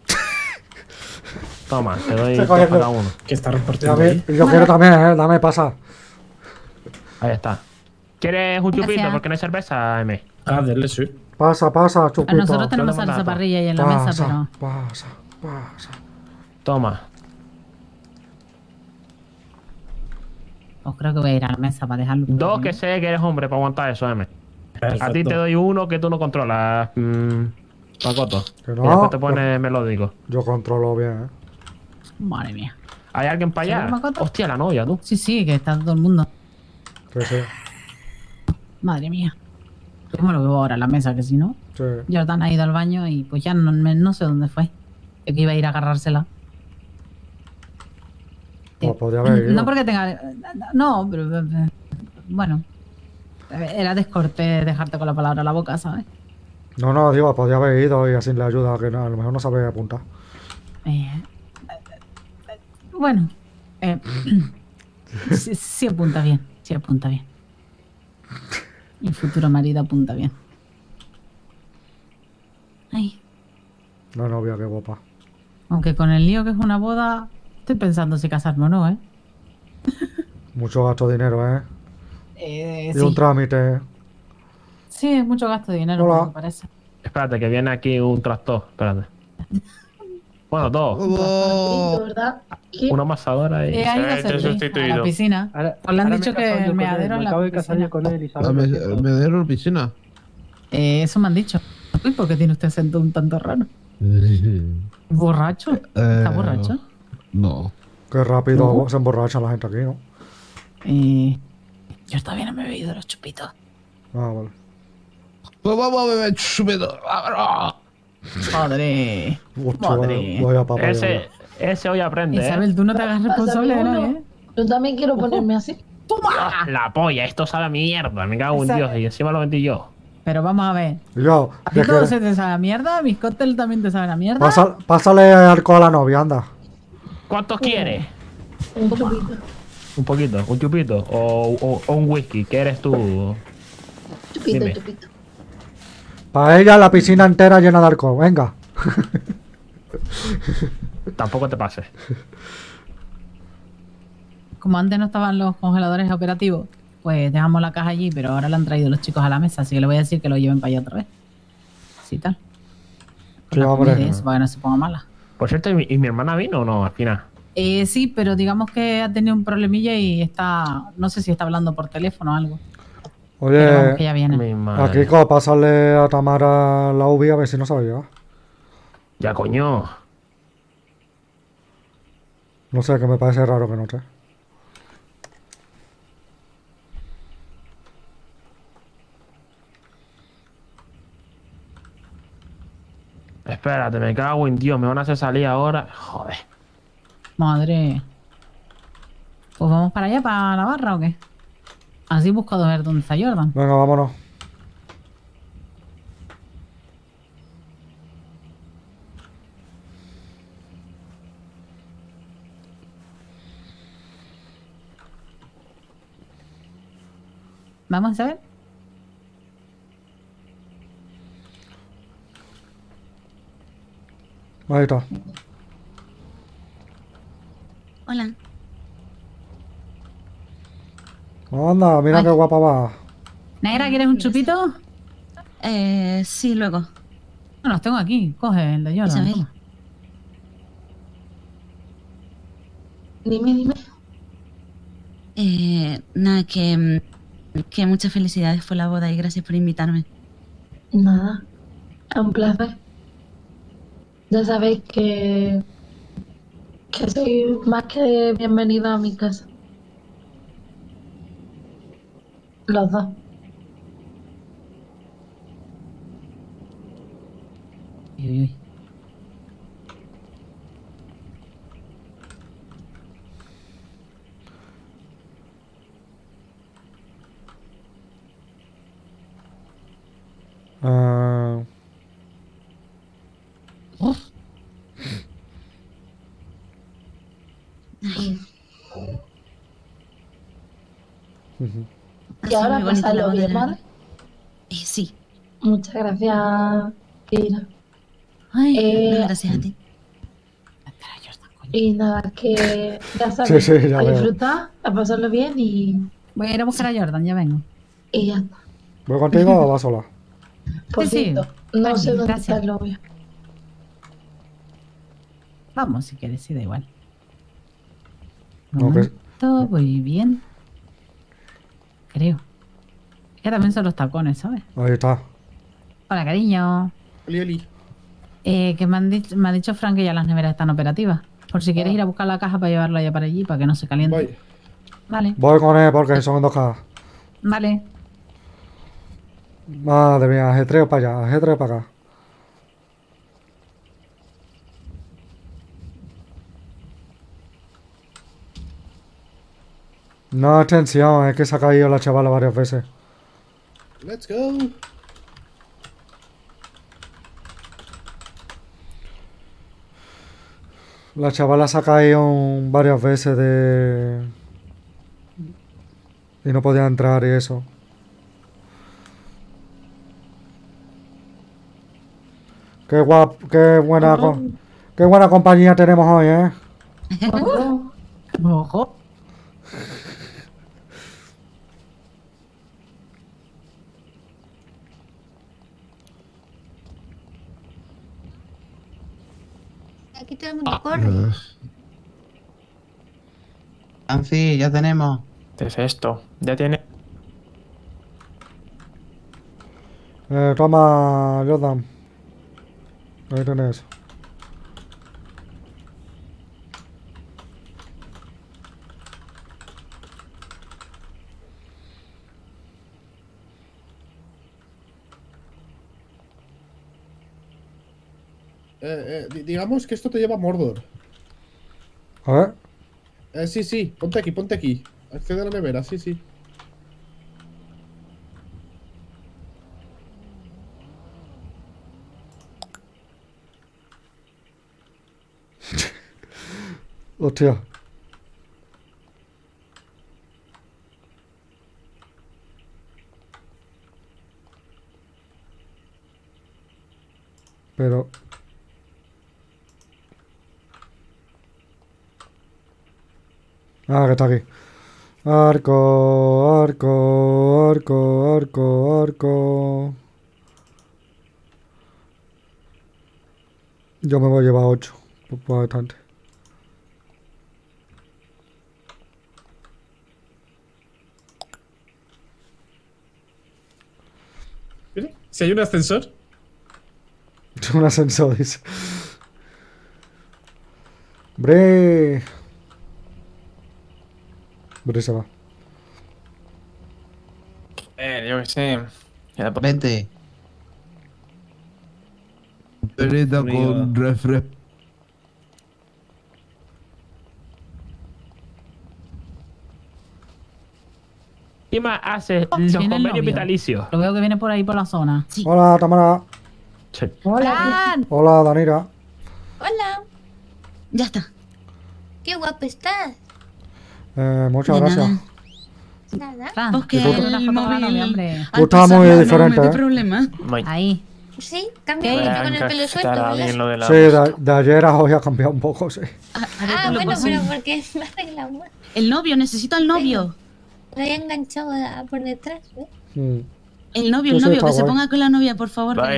Toma, te doy Se dos coge para el- uno. Que está Y a repartiendo mí- ahí. y yo quiero también, dame, pasa. Ahí está. ¿Quieres un chupito? Gracias. Porque no hay cerveza, M. Dele, sí. Pasa, A chupito. nosotros tenemos Solo salsa mandato. parrilla ahí en la mesa, pero. Pasa. Toma. Pues creo que voy a ir a la mesa para dejarlo. Dos que sé que eres hombre para aguantar eso, M. A ti te doy uno que tú no controlas, Makoto. Que Y no. después te pones melódico. Yo controlo bien, ¿eh? Madre mía. ¿Hay alguien para allá? ¿Seguro, Makoto? Hostia, la novia, tú. Sí, que está todo el mundo. Sí. Madre mía. Yo me lo veo ahora a la mesa, que si no. Sí. Jordan ha ido al baño y pues ya no sé dónde fue. Yo que iba a ir a agarrársela. Pues podría haber ido. No porque tenga. No, pero. Bueno. Era descortés dejarte con la palabra a la boca, ¿sabes? No, digo, podría haber ido y así le ayuda, que no, a lo mejor no sabe apuntar. Bueno. Sí apunta bien. Sí apunta bien. Mi futuro marido apunta bien. Ay. No, novia, qué guapa. Aunque con el lío que es una boda, estoy pensando si casarme o no, ¿eh? Mucho gasto de dinero, ¿eh? Y Sí. un trámite. Sí, es mucho gasto de dinero, Hola. como me parece. Espérate, que viene aquí un tractor. Espérate. Bueno, dos. ¿Verdad? Una amasadora y... Ha ido a servir a la piscina. Pues le han dicho que el meadero en la acabo de casar piscina. yo con él y sabes. ¿Me dieron la piscina? Eso me han dicho. Uy, ¿por qué tiene usted acento un tanto raro? ¿Borracho? ¿Está borracho? No. Qué rápido No. se emborracha la gente aquí, ¿no? Yo todavía no me he bebido los chupitos. Vale. Pues vamos a beber chupito. Madre. Hostia, Madre. vaya papá. Ese hoy aprende, Isabel, tú no te hagas responsable de Pásame nadie, uno. ¿eh? Yo también quiero ponerme así. La polla, esto sabe a mierda. Me cago en Esa- Dios. Y encima lo metí yo. Pero vamos a ver. Yo, ¿A ti ¿qué todo quieres? se te sabe a mierda? ¿Mis cócteles también te saben a mierda? Pásale alcohol a la novia, anda. ¿Cuántos quieres? Un chupito. Un poquito, un chupito o un whisky. ¿Qué eres tú? Chupito, Dime. chupito. Para ella la piscina entera llena de alcohol. Venga. Tampoco te pases. Como antes no estaban los congeladores operativos, pues dejamos la caja allí, pero ahora la han traído los chicos a la mesa, así que le voy a decir que lo lleven para allá otra vez. Sí, tal. Sí, La hombre. comida y eso, para que no se ponga mala. Por cierto, ¿y mi hermana vino o no al final? Sí, pero digamos que ha tenido un problemilla y está, no sé si está hablando por teléfono o algo. Pero vamos, que Oye, ya viene. Mi a madre. Kiko, pásale a Tamara la uvi a ver si no sabe llevar. Ya, coño. No sé, que me parece raro que no esté. Espérate, me cago en Dios. Me van a hacer salir ahora. Joder. Madre. Pues vamos para allá, para la barra o qué. Así busco a ver dónde está Jordan. Venga, vámonos. Vamos a ver. Ahí está. Hola. Anda, mira Ay. qué guapa va. Negra, ¿quieres un chupito? Sí, luego. No, los tengo aquí. Coge el de Jordan. Isabel. toma. Dime. Nada, que muchas felicidades por la boda y gracias por invitarme. Nada. Es un placer. Ya sabéis que soy más que bienvenido a mi casa. Los dos. Uy, uy, uy. Ah, ujú. Y ahora muy bonita la pasadlo boda, bien, la ¿vale? verdad. Sí. Muchas gracias, Kira. Ay, Eh, no, gracias a ti. Y nada, que ya Sí, sabes, sí, ya a veo. disfrutar, a pasarlo bien Voy a ir a buscar a Jordan, ya vengo. y ya está. ¿Voy contigo o vas sola? Por Sí, sí. cierto, no Tranqui, sé dónde gracias. está el novio. Vamos, si quieres, sí, da igual. No, que- Todo muy bien. Creo. Que también son los tacones, ¿sabes? Ahí está. Hola, cariño. Oli. Que me ha dicho Frank que ya las neveras están operativas. Por si quieres ir a buscar la caja para llevarla ya para allí, para que no se caliente. Voy. Vale, Voy con él porque son dos cajas. vale. Madre mía, ajetreo para allá, ajetreo para acá. No es tensión, es que se ha caído la chavala varias veces. Let's go. La chavala se ha caído varias veces de... Y no podía entrar y eso. Qué buena, qué buena compañía tenemos hoy, ¿eh? Ojo. Aquí todo el mundo corre. Anzi, ya tenemos. ¿Qué es esto? Ya tiene. Toma, Jordan. Ahí tenés. Digamos que esto te lleva a Mordor. A ver. Sí, ponte aquí, ponte aquí. Accede a la nevera, sí. Hostia. Pero... Ah, que está aquí. Arco, arco, arco, arco, arco. Yo me voy a llevar 8. Pues bastante. Mire, si hay un ascensor. Un ascensor, dice. Bre. Bre se va. Yo qué sé. Vente. Pereta con refresco. Encima hace Sí, los viene el convenios novio. vitalicios. Lo veo que viene por ahí por la zona. Hola, Tamara. Hola. Hola, Danira. Hola. Ya está. Qué guapo estás. Muchas De gracias. nada. Nada. Pues que ¿Y tú? el Una foto para la móvil novia, hombre. Tú estás muy pasarla diferente, no me ¿eh? dio problema. Ahí. Sí, cambia mucho con el pelo suelto, ¿verdad? Sí, de ayer a hoy ha cambiado un poco, sí. Ah, lo bueno, paso. pero porque me arregla más. El novio, necesito al novio. Lo había enganchado por detrás, ¿ves? El novio, Eso que está se guay. ponga con la novia, por favor. Voy.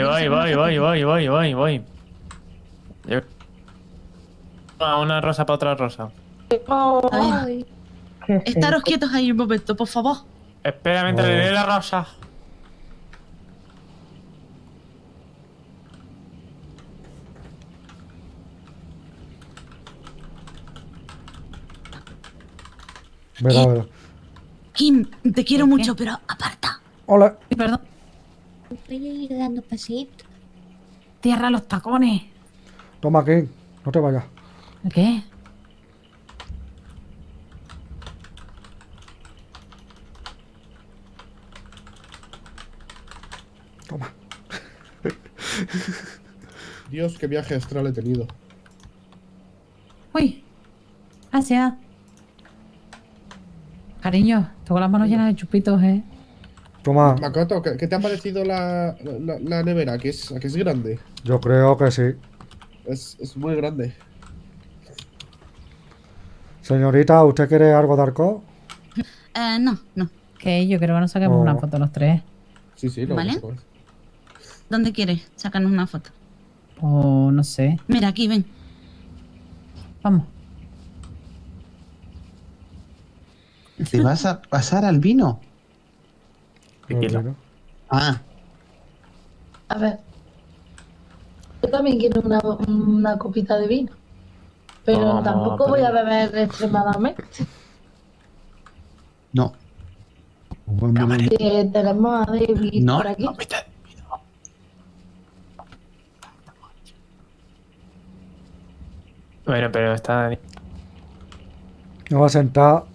Una rosa para otra rosa. Está bien. Estaros quietos ahí un momento, por favor. Espera, mientras le dé la rosa. Verá, verá. Kim, te quiero mucho, pero aparta. Hola. Perdón. Voy a ir dando pasitos. Tierra los tacones. Toma aquí. No te vayas. ¿Qué? Toma. Dios, qué viaje astral he tenido. Uy. Gracias. Cariño, tengo las manos llenas de chupitos, ¿eh? Toma. Makoto, ¿qué te ha parecido la nevera? ¿A que es grande? Yo creo que sí. Es muy grande. Señorita, ¿usted quiere algo de arco? No, no. Que yo creo que nos saquemos Oh. una foto los tres. Sí, lo ¿Vale? vamos a comer. ¿Dónde quieres? Sácanos una foto. O no sé. Mira, aquí, ven. Vamos. ¿Te vas a pasar al vino? Ah, A ver. Yo también quiero una copita de vino. Pero Vamos, tampoco voy a beber extremadamente. no. Que tenemos a David No. por aquí. Bueno, pero está. Me voy a sentar.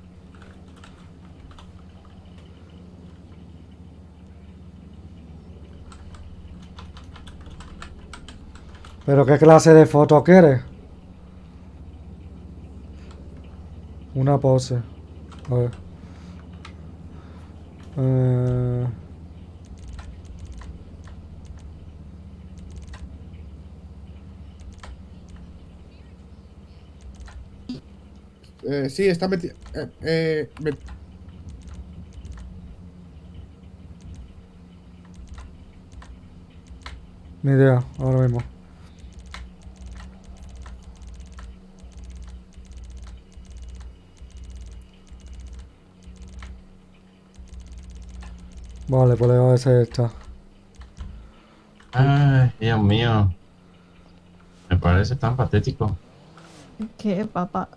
¿Pero qué clase de foto quieres? Una pose. A ver. Sí, está metido. Ni idea, ahora mismo. Vale, pues le voy a hacer esta. Ay, Dios mío. Me parece tan patético. ¿Qué, papá?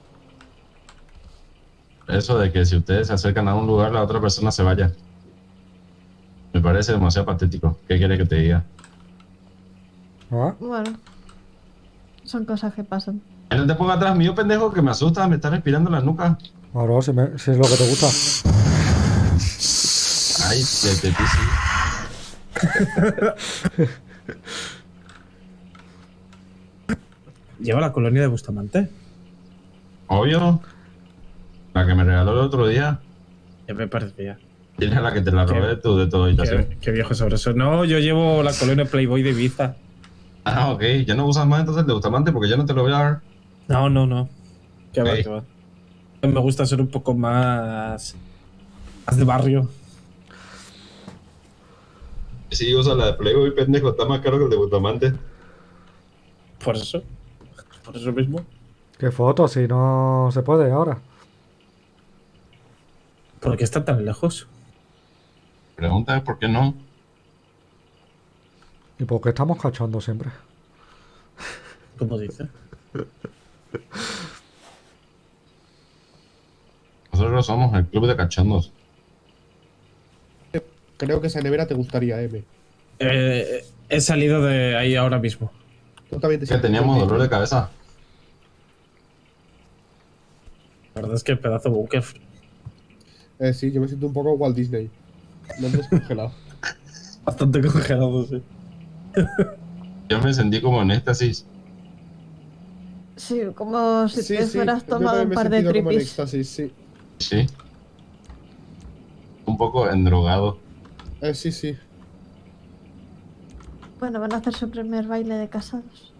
Eso de que si ustedes se acercan a un lugar, la otra persona se vaya. Me parece demasiado patético. ¿Qué quiere que te diga? ¿Ah? Bueno. Son cosas que pasan. Ay, no te pongas atrás mío, pendejo, que me asusta, me está respirando en la nuca. Ahora, si es lo que te gusta. Ay, de ti sí. Lleva la colonia de Bustamante. Obvio. La que me regaló el otro día. Ya me parecía. Tienes la que te la robé tú de tu habitación. Qué viejo sabroso. No, yo llevo la colonia Playboy de Ibiza. Ah, ok. Ya no usas más entonces el de Bustamante porque ya no te lo voy a dar. No. Qué va, Ok. qué va. Me gusta ser un poco más de barrio. Si usas la de Playboy, pendejo, está más caro que el de Bustamante. Por eso mismo. ¿Qué foto? Si no se puede ahora. ¿Por qué está tan lejos? Pregunta es por qué no. ¿Y por qué estamos cachando siempre? ¿Cómo dice? Nosotros somos el club de cachondos. Creo que esa nevera te gustaría, M. He salido de ahí ahora mismo. Tú también te Que teníamos dolor de cabeza. La verdad es que pedazo de búnker. Sí, yo me siento un poco Walt Disney. Me han descongelado. Bastante congelado, sí. Yo me sentí como en éxtasis. Sí, como si Sí, te sí, hubieras yo tomado también un me he par de sentido como en tripis. éxtasis, sí. Sí. Un poco endrogado. Sí. Bueno, van a hacer su primer baile de casados.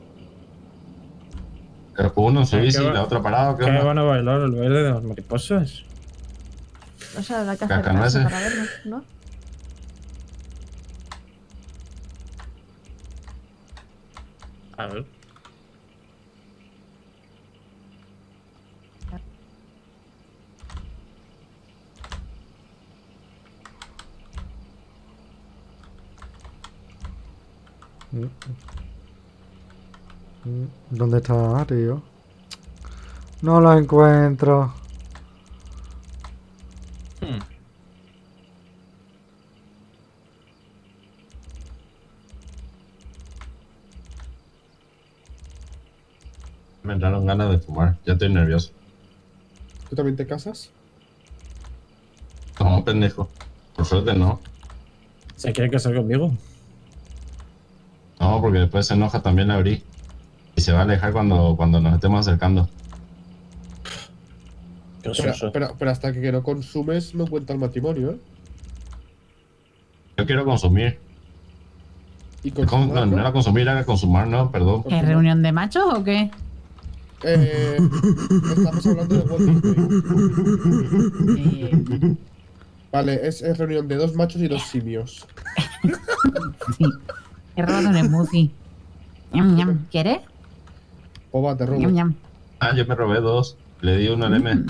Uno en bici, ¿Qué va- la otra parada, ¿qué ¿Qué onda? van a bailar? ¿El baile de las mariposas? No sé, habrá que acercarse Cacanueces. para verlo, ¿no? A ver. ¿Dónde está, tío? No lo encuentro. Me entraron ganas de fumar. Ya estoy nervioso. ¿Tú también te casas? No, pendejo. Por suerte no. ¿Se quiere casar conmigo? No, porque después se enoja también la Bri. Y se va a alejar cuando nos estemos acercando. Pero hasta que no consumes no cuenta el matrimonio, ¿eh? Yo quiero consumir. ¿Y No era consumir, era consumar, no, perdón. ¿Es reunión de machos o qué? Estamos hablando de Walt Disney. Vale, es reunión de 2 machos y 2 simios. Sí. He robado un smoothie. Ñam, ñam. ¿Quieres? Oba, te robo. Ñam, ñam. Ah, yo me robé 2. Le di uno al M.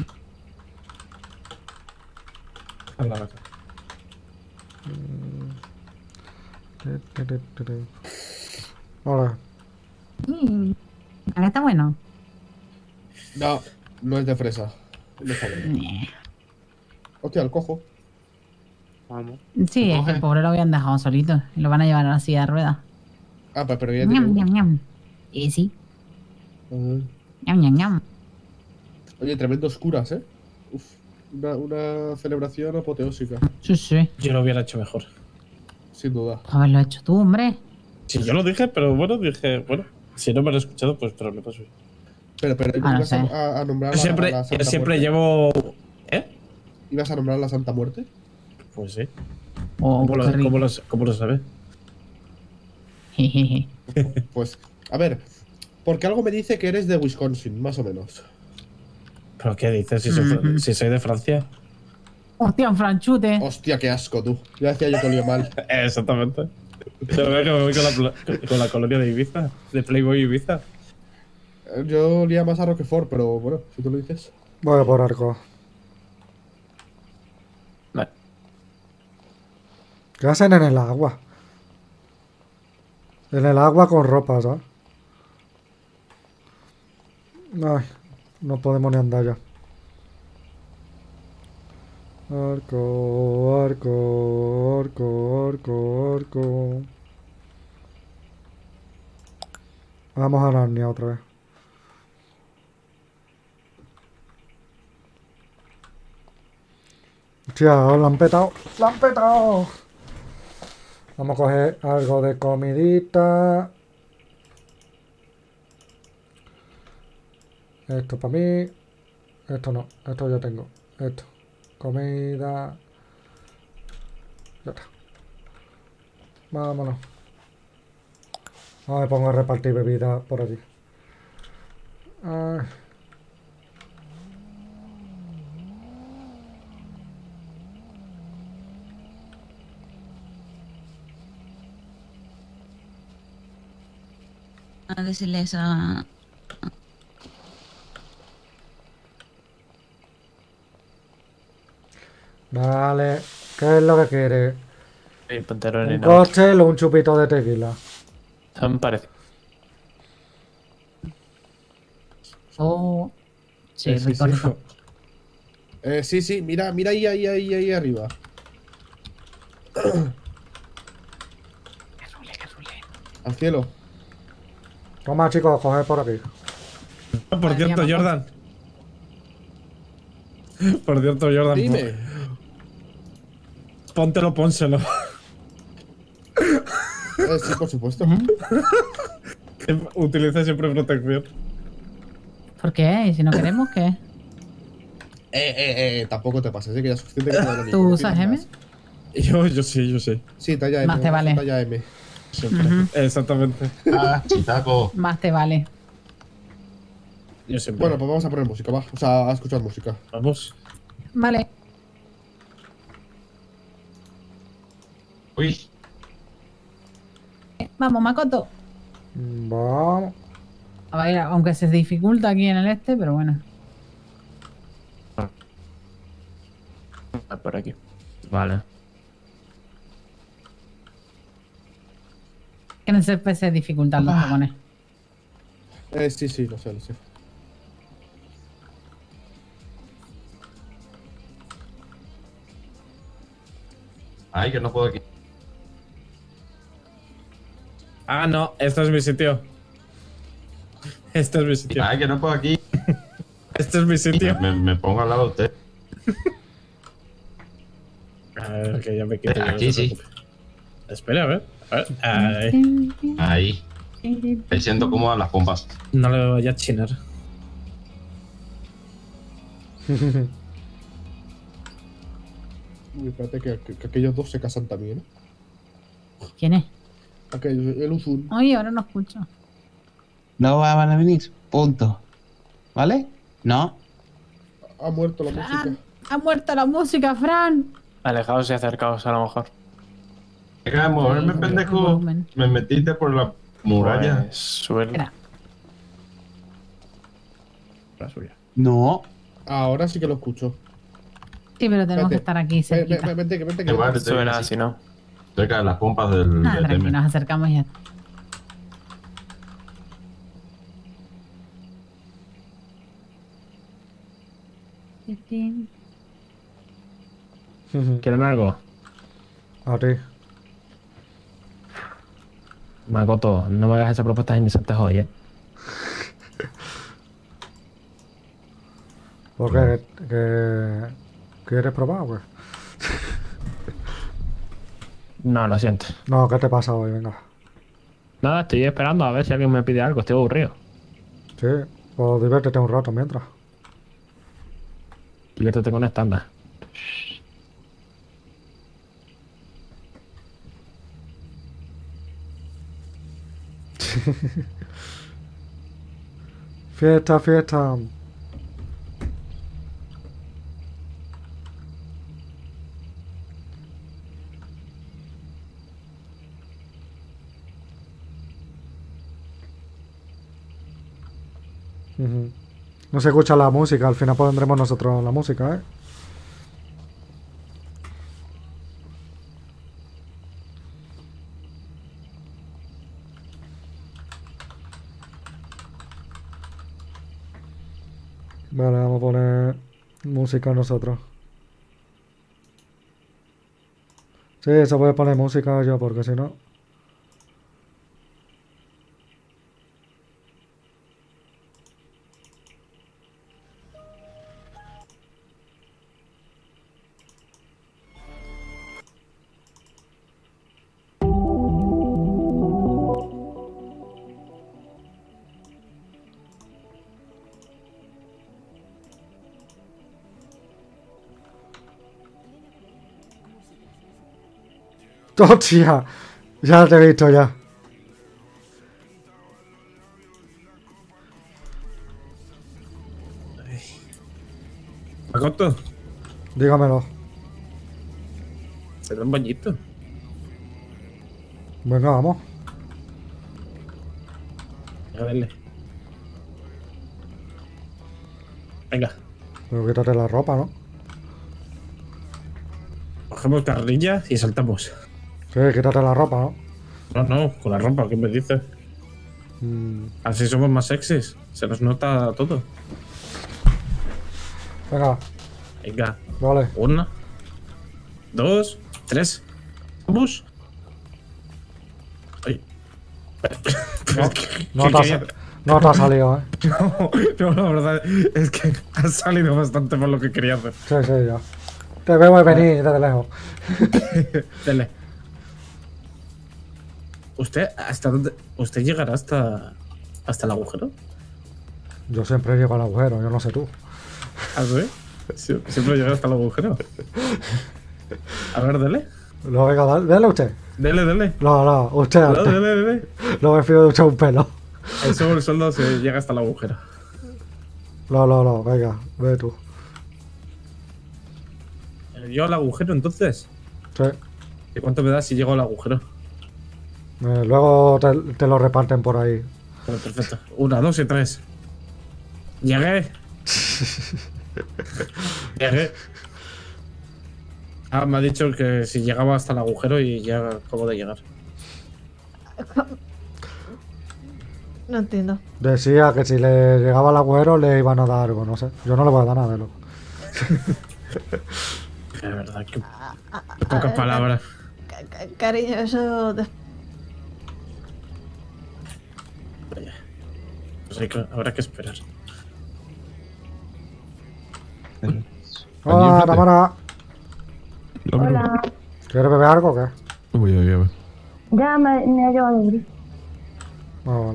Ahora. Ahora está bueno. No, no es de fresa. No está bueno. Hostia, el cojo. Vamos. Sí, es que el pobre lo habían dejado solito. Y lo van a llevar a la silla de ruedas. Ah, pero ya Ñam, tiene ñam, ñam. Y sí. uno. Ñam, ñam, ñam. Oye, tremendos curas, ¿eh? Uf, una celebración apoteósica. Sí, sí. Yo lo hubiera hecho mejor. Sin duda. Haberlo hecho tú, hombre. Sí, yo lo dije, pero bueno, si no me lo he escuchado, pues problema suyo. Pero Ah, no ¿ibas sé. a nombrar Yo a siempre, la Santa yo siempre Muerte? llevo... ¿Ibas a nombrar a la Santa Muerte? Pues sí. Oh, ¿Cómo qué rico. cómo lo sabes? Jejeje. Pues, a ver, porque algo me dice que eres de Wisconsin, más o menos. ¿Pero qué dices? Si soy de Francia. Hostia, un franchute. Hostia, qué asco, tú. Ya decía yo que olía mal. Exactamente. Pero veo que me voy con la colonia de Ibiza. De Playboy Ibiza. Yo olía más a Roquefort, pero bueno, si tú lo dices. Voy por arco. Vale. ¿Qué hacen en el agua? En el agua con ropa, ¿sabes? Ay, no podemos ni andar ya. Arco, arco, arco, arco, arco. Vamos a Narnia otra vez. Hostia, la han petado. ¡La han petado! Vamos a coger algo de comidita. Esto para mí. Esto no. Esto yo tengo. Esto. Comida. Ya está. Vámonos. Ahora me pongo a repartir bebidas por aquí. Ay. A decirle eso a... Vale. ¿Qué es lo que quiere? Sí, Pantera ni ¿Un nada. cóctel o un chupito de tequila? Se me parece. Oh. Sí, Sí, rico, sí. rico. Sí, mira ahí arriba. Al cielo. Toma, chicos, coger por aquí. Por cierto, Jordan. Por cierto, Jordan. Dime. Póntelo, pónselo. Sí, por supuesto. Utiliza siempre protección. ¿Por qué? ¿Y si no queremos qué? Tampoco te pases, que ya es suficiente que te da lo ¿Tú mismo, usas no M? tienes más. Yo sí. Sí, talla M. Más te vale. Talla M. Siempre. Ujú. Exactamente. Ah, chitaco. Más te vale. Yo siempre. Bueno, pues vamos a poner música, va. O sea, a escuchar música. Vamos. Vale. Uy, Vamos, Makoto. Vamos. A ver, aunque se dificulta aquí en el este, pero bueno. Por aquí. Vale. Que no se dificultan los cojones. Sí, lo sé. ay, que no puedo aquí. Ah, no, esto es mi sitio. Este es mi sitio. Ay, que no puedo aquí. Este es mi sitio. Me pongo al lado de usted. A ver, que ya me quito. yo, no Aquí se sí. preocupe. Espera, a ver. Ahí. Ahí. Ahí siento cómodas las pompas. No le voy a chinar. Uy, espérate que aquellos dos se casan también, ¿eh? ¿Quién es? Aquellos, el Uzun. Oye, ahora no escucho. No van a venir. Punto. ¿Vale? No. Ha muerto la música. Ha muerto la música, Fran. Alejaos y acercaos a lo mejor. Deja de moverme, pendejo. Me metiste por la muralla. Pues, suele. Espera. La suya. No. Ahora sí que lo escucho. Sí, pero tenemos Vete. que estar aquí cerquita. Vente, que Igual, Suena así, ¿no? cerca de las pompas del Nada, tranqui, DM. nos acercamos ya. ¿Quieren algo? A ti. Makoto, no me hagas esas propuestas indecentes hoy, ¿eh? ¿Por qué? ¿Quieres probar o qué? No, lo siento. No, ¿qué te pasa hoy? Venga. Nada, estoy esperando a ver si alguien me pide algo. Estoy aburrido. Sí, pues diviértete un rato mientras. Diviértete con estándar. Fiesta, fiesta. Ujú. No se escucha la música, al final pondremos nosotros la música, ¿eh? Vale, vamos a poner música nosotros. Sí, se puede poner música yo, porque si no... Hostia, ya te he visto ya. Makoto, Dígamelo. ¿te da un bañito? Venga, vamos. A verle. Venga, Pero quítate la ropa, ¿no? cogemos carrilla y saltamos. Sí, quítate la ropa, ¿no? No, con la ropa, ¿qué me dices? Mm, Así somos más sexys. Se nos nota todo. venga, Venga, vale. 1, 2, 3. ¿Vamos? Ay. No no te ha salido, ¿eh? No, la verdad es que ha salido bastante por lo que quería hacer. Sí, sí, ya. Te veo venir desde lejos. Dele. ¿Usted hasta dónde? ¿Usted llegará hasta el agujero? Yo siempre llego al agujero, yo no sé tú. ¿Ah, sí? Siempre llega hasta el agujero. A ver, dele. No, venga, dale usted. Dele. No, usted No, antes. dele. No me fío de usted un pelo. El sueldo se llega hasta el agujero. No, venga, ve tú. ¿Yo al agujero entonces? Sí. ¿Y cuánto me da si llego al agujero? Luego te lo reparten por ahí. Vale, perfecto. 1, 2 y 3. Llegué. Llegué. Ah, me ha dicho que si llegaba hasta el agujero y ya acabo de llegar. No entiendo. Decía que si le llegaba al agujero le iban a dar algo, no sé. Yo no le voy a dar nada de loco. De verdad, que pocas palabras. Cariño, eso... Pues habrá que esperar. ¡Hola, Tamara! Hola. ¿Quieres beber algo o qué? Voy a ver. Ya me ha llevado el grifo. Ah, vale.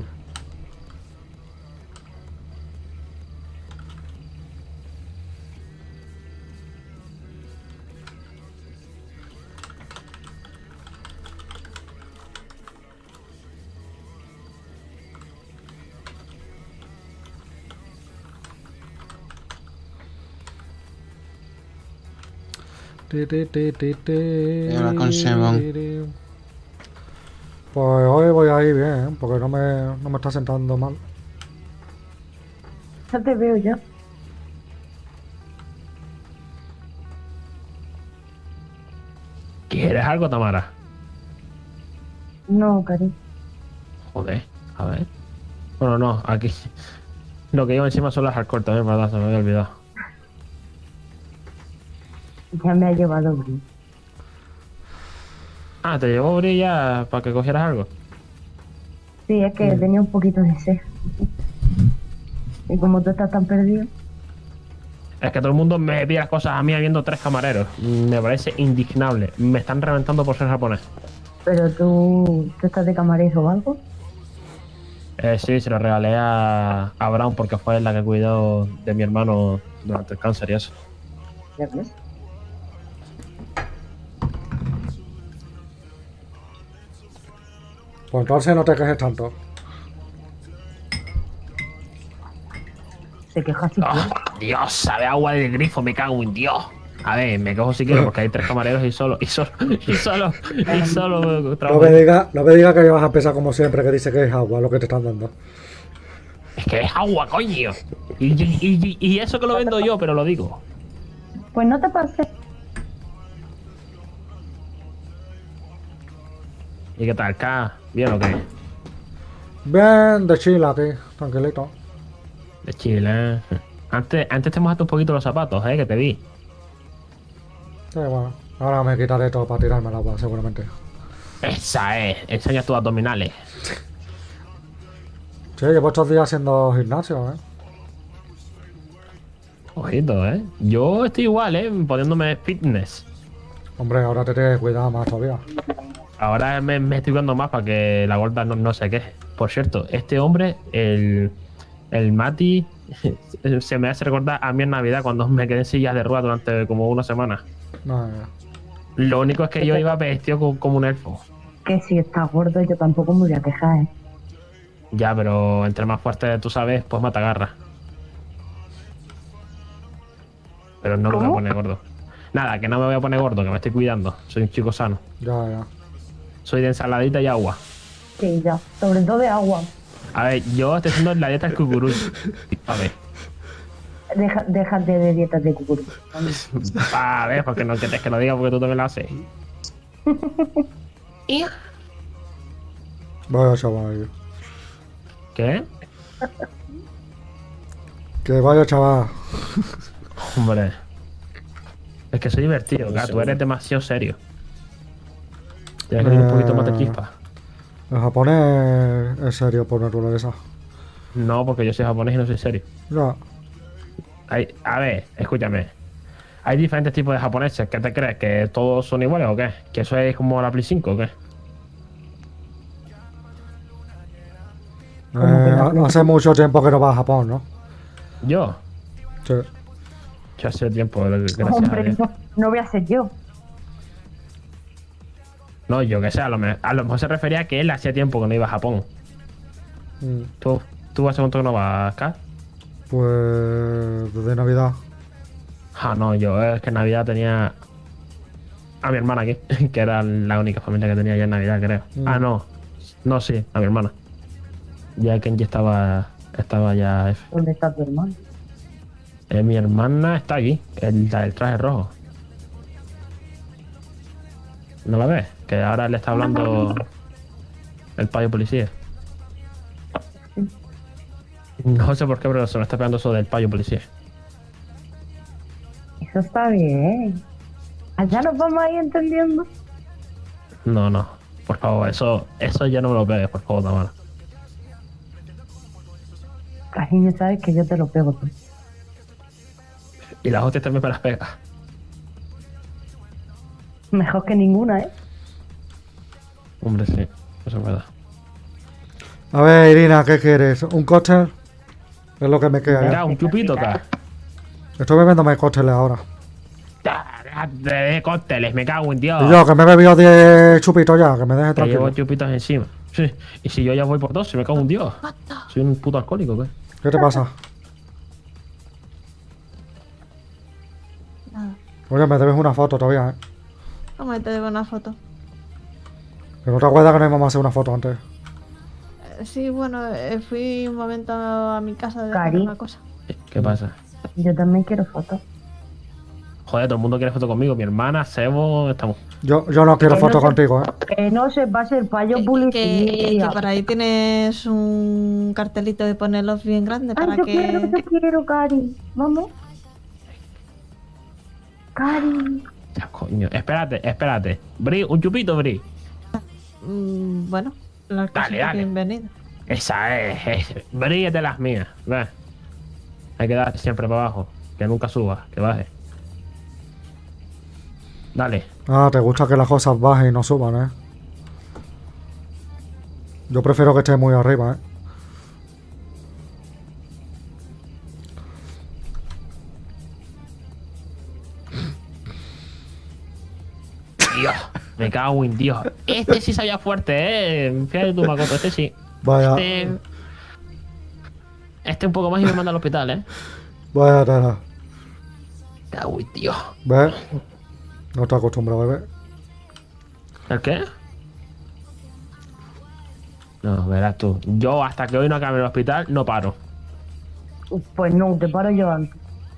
Y ahora con Simon. Pues hoy voy a ir bien, porque no me está sentando mal. Ya te veo yo. ¿Quieres algo, Tamara? No, cariño. Joder, a ver. Bueno, no, aquí. Lo que llevo encima son las hardcore también, ¿verdad? Se me había olvidado. Ya me ha llevado el grifo. Ah, ¿te llevó Bri ya para que cogieras algo? Sí, es que tenía un poquito de sed. Y como tú estás tan perdido. Es que todo el mundo me pide las cosas a mí habiendo 3 camareros. Me parece indignable. Me están reventando por ser japonés. Pero tú estás de camarero o algo. Sí, se lo regalé a Brown porque fue la que cuidó de mi hermano durante el cáncer y eso. Ya ves. Pues entonces no te quejes tanto. Se queja si quiere. Dios, sabe agua del grifo, me cago en Dios. A ver, me quejo si quiero porque hay 3 camareros y solo No me diga que vas a pensar como siempre que dice que es agua lo que te están dando. Es que es agua, coño. Y eso que lo vendo yo, pero lo digo. Pues no te pases. ¿Y qué tal, K? ¿Bien o qué? Bien, de Chile aquí, tranquilito. De Chile, Antes te mojaste un poquito los zapatos, que te vi. Sí, bueno, ahora me quitaré todo para tirarme al agua, seguramente. Esa es, enseña tus abdominales. Sí, llevo estos días haciendo gimnasio, Ojito, Yo estoy igual, poniéndome fitness. Hombre, ahora te tienes que cuidar más todavía. Ahora me estoy cuidando más para que la gorda no se queje. Por cierto, este hombre, el Mati, se me hace recordar a mí en Navidad cuando me quedé en sillas de ruedas durante como una semana. No, Lo único es que yo iba vestido como un elfo. Que si estás gordo yo tampoco me voy a quejar, ¿eh? Ya, pero entre más fuerte tú sabes, pues mata garra. Pero no me voy a poner gordo. Nada, que no me voy a poner gordo, que me estoy cuidando. Soy un chico sano. Ya. Soy de ensaladita y agua. Sí, ya. Sobre todo de agua. A ver, yo estoy haciendo la dieta del cucurú. A ver. Déjate de dietas de cucurú. A ver, porque no quieres que lo diga porque tú también lo haces. Vaya chaval. ¿Qué? Que vaya chaval. Hombre. Es que soy divertido, claro. Tú eres demasiado serio. Tienes que tener un poquito más de chispa. El japonés es serio por naturaleza. No, porque yo soy japonés y no soy serio. Ya. A ver, escúchame. Hay diferentes tipos de japoneses. ¿Qué te crees? ¿Que todos son iguales o qué? ¿Que eso es como la Play 5 o qué? Hace mucho tiempo que no vas a Japón, ¿no? ¿Yo? Sí. Yo hace tiempo, gracias Hombre, a Dios. no voy a ser yo. No, yo que sé, a lo mejor se refería a que él hacía tiempo que no iba a Japón. ¿Tú hace cuánto que no vas, Kat? Pues desde Navidad. Ah, no, yo es que en Navidad tenía a mi hermana aquí, que era la única familia que tenía ya en Navidad, creo. Ah, no. No, sí, a mi hermana. Ya Kenji estaba ya F. ¿Dónde está tu hermano? Mi hermana está aquí, el traje rojo. ¿No la ves? Que ahora le está hablando el payo policía. No sé por qué, pero se me está pegando eso del payo policía. Eso está bien. Allá nos vamos a ir entendiendo. No. Por favor, eso ya no me lo pegues, por favor, Tamara. Cariño, sabes que yo te lo pego tú. Y las hostias también me las pegas. Mejor que ninguna, ¿eh? Hombre, sí. Eso es verdad. A ver, Irina, ¿qué quieres? ¿Un cóctel? Es lo que me queda. Mira, un chupito, acá. Estoy bebiéndome cócteles ahora. De cócteles, me cago en Dios. Y yo, que me he bebido 10 chupitos ya, que me deje Te tranquilo. llevo chupitos encima. Sí. Y si yo ya voy por 12, me cago en Dios. Soy un puto alcohólico, ¿qué? ¿Qué te pasa? Nada. Oye, me debes una foto todavía, ¿eh? ¿Cómo te debo una foto? Que no te acuerdas que nos íbamos a hacer una foto antes. Sí, bueno, fui un momento a mi casa de Cari. hacer una cosa. ¿Qué pasa? Yo también quiero fotos. Joder, todo el mundo quiere foto conmigo. Mi hermana, Sebo, estamos. Yo no quiero Que foto no se- contigo, ¿eh? No se pase el payo Que policía. por ahí tienes un cartelito de ponerlos bien grande para Ay, yo que... te quiero, Cari. Vamos. Cari. Ya, coño. Espérate. Bri, un chupito, Bri. Bueno, las cosas Dale. bienvenidas. Esa es. Bri es de las mías. Ve. Hay que dar siempre para abajo. Que nunca subas, que baje. Dale. Ah, te gusta que las cosas bajen y no suban, ¿eh? Yo prefiero que esté muy arriba, ¿eh? Dios, me cago en Dios. Este sí sabía fuerte, Fíjate tú, Makoto, este sí. Vaya. Este un poco más y me manda al hospital, Vaya tela. Cago en Dios. ¿Ves? No te acostumbras a beber. ¿El qué? No, verás tú. Yo hasta que hoy no acabe el hospital, no paro. Pues no, te paro yo antes.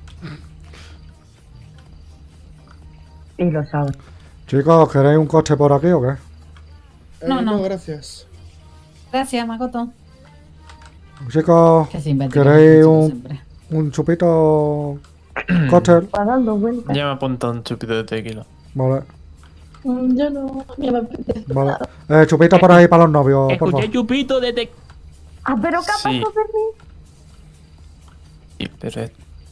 Y lo sabes. Chicos, ¿queréis un coche por aquí o qué? No. Gracias. Gracias, Makoto. Chicos, Que se invente ¿queréis cosas un siempre. chupito cóctel? Va dando vueltas. Ya me apunta un chupito de tequila. Vale, Yo no, a mí me apetece. vale. Chupito por ahí para los novios, por favor. Escuché chupito de Ah, pero ¿qué ha Sí. pasado, Fermín? Sí, pero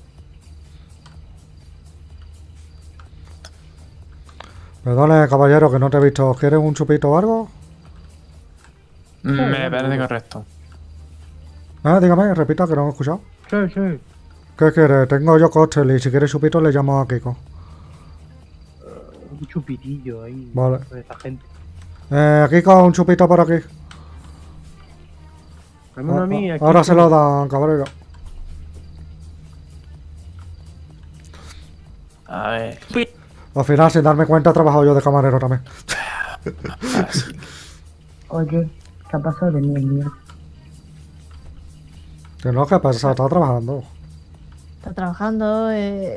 Perdone, caballero, que no te he visto. ¿Quieres un chupito o algo? me parece correcto. Dígame, repita, que no he escuchado. Sí. ¿Qué quieres? Tengo yo cóctel y si quieres chupito le llamo a Kiko. un chupitillo ahí Vale. con esta gente. Aquí con un chupito por aquí. Dame uno a mí, aquí Ahora se tengo. lo dan, cabrero. A ver. Al final, sin darme cuenta, he trabajado yo de camarero también. Oye, ¿qué ha pasado de mí el día? Que no, que pasa, estaba trabajando. Está trabajando.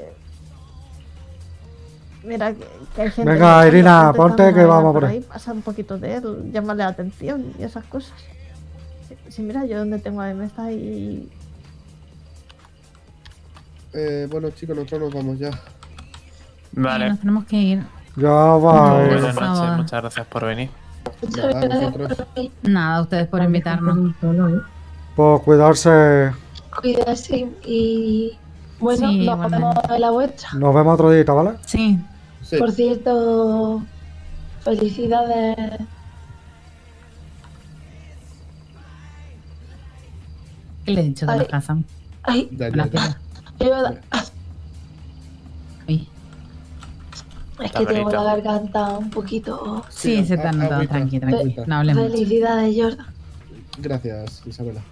Mira que hay gente. Venga, que Irina, intentando ponte que navegar vamos por por ahí. Pasa un poquito de él, llamarle la atención y esas cosas. Sí, mira, yo donde tengo a Mesta y. Bueno, chicos, nosotros nos vamos ya. Vale. Nos tenemos que ir. Ya va. Buenas noches, muchas gracias por venir. Nada, ustedes por invitarnos. Por cuidarse. Cuídate y bueno, Sí, nos igualmente. vemos en la vuestra. Nos vemos otro día, ¿vale? Sí. Por cierto, felicidades. ¿Qué le he dicho que nos casan? Ay, Gracias. es que tengo la garganta un poquito. Sí, se te ha notado. Tranqui, tranqui. No hablemos. Felicidades, Jordan. Gracias, Isabela.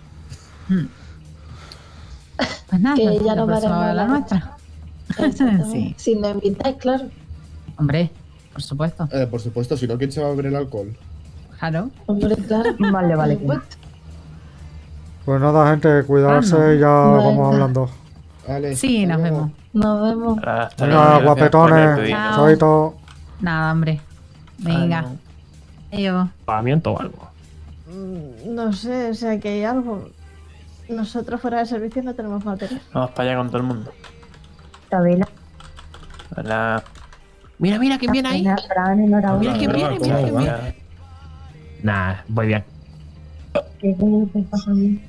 Pues nada, Que pues ya la nos próxima veremos va la la nuestra. Sí. Si nos invitáis, claro. Hombre, por supuesto. Por supuesto, si no, ¿quién se va a beber el alcohol? Claro. Hombre, claro. Vale, vale. Pues nada, gente, cuidarse y ya Venga. vamos hablando. Vale. Sí, nos vemos. Nos vemos. Venga, guapetones. Chao. Chaito. Nada, hombre. Venga. Adiós. Pagamiento o algo. No sé, o sea que hay algo. Nosotros fuera de servicio no tenemos material. Vamos para allá con todo el mundo. Isabela. Hola. Mira, mira, ¿quién viene ahí? Fran, enhorabuena. Mira quién viene, mira quién viene. Nah, voy bien. ¿Qué te pasa a mí?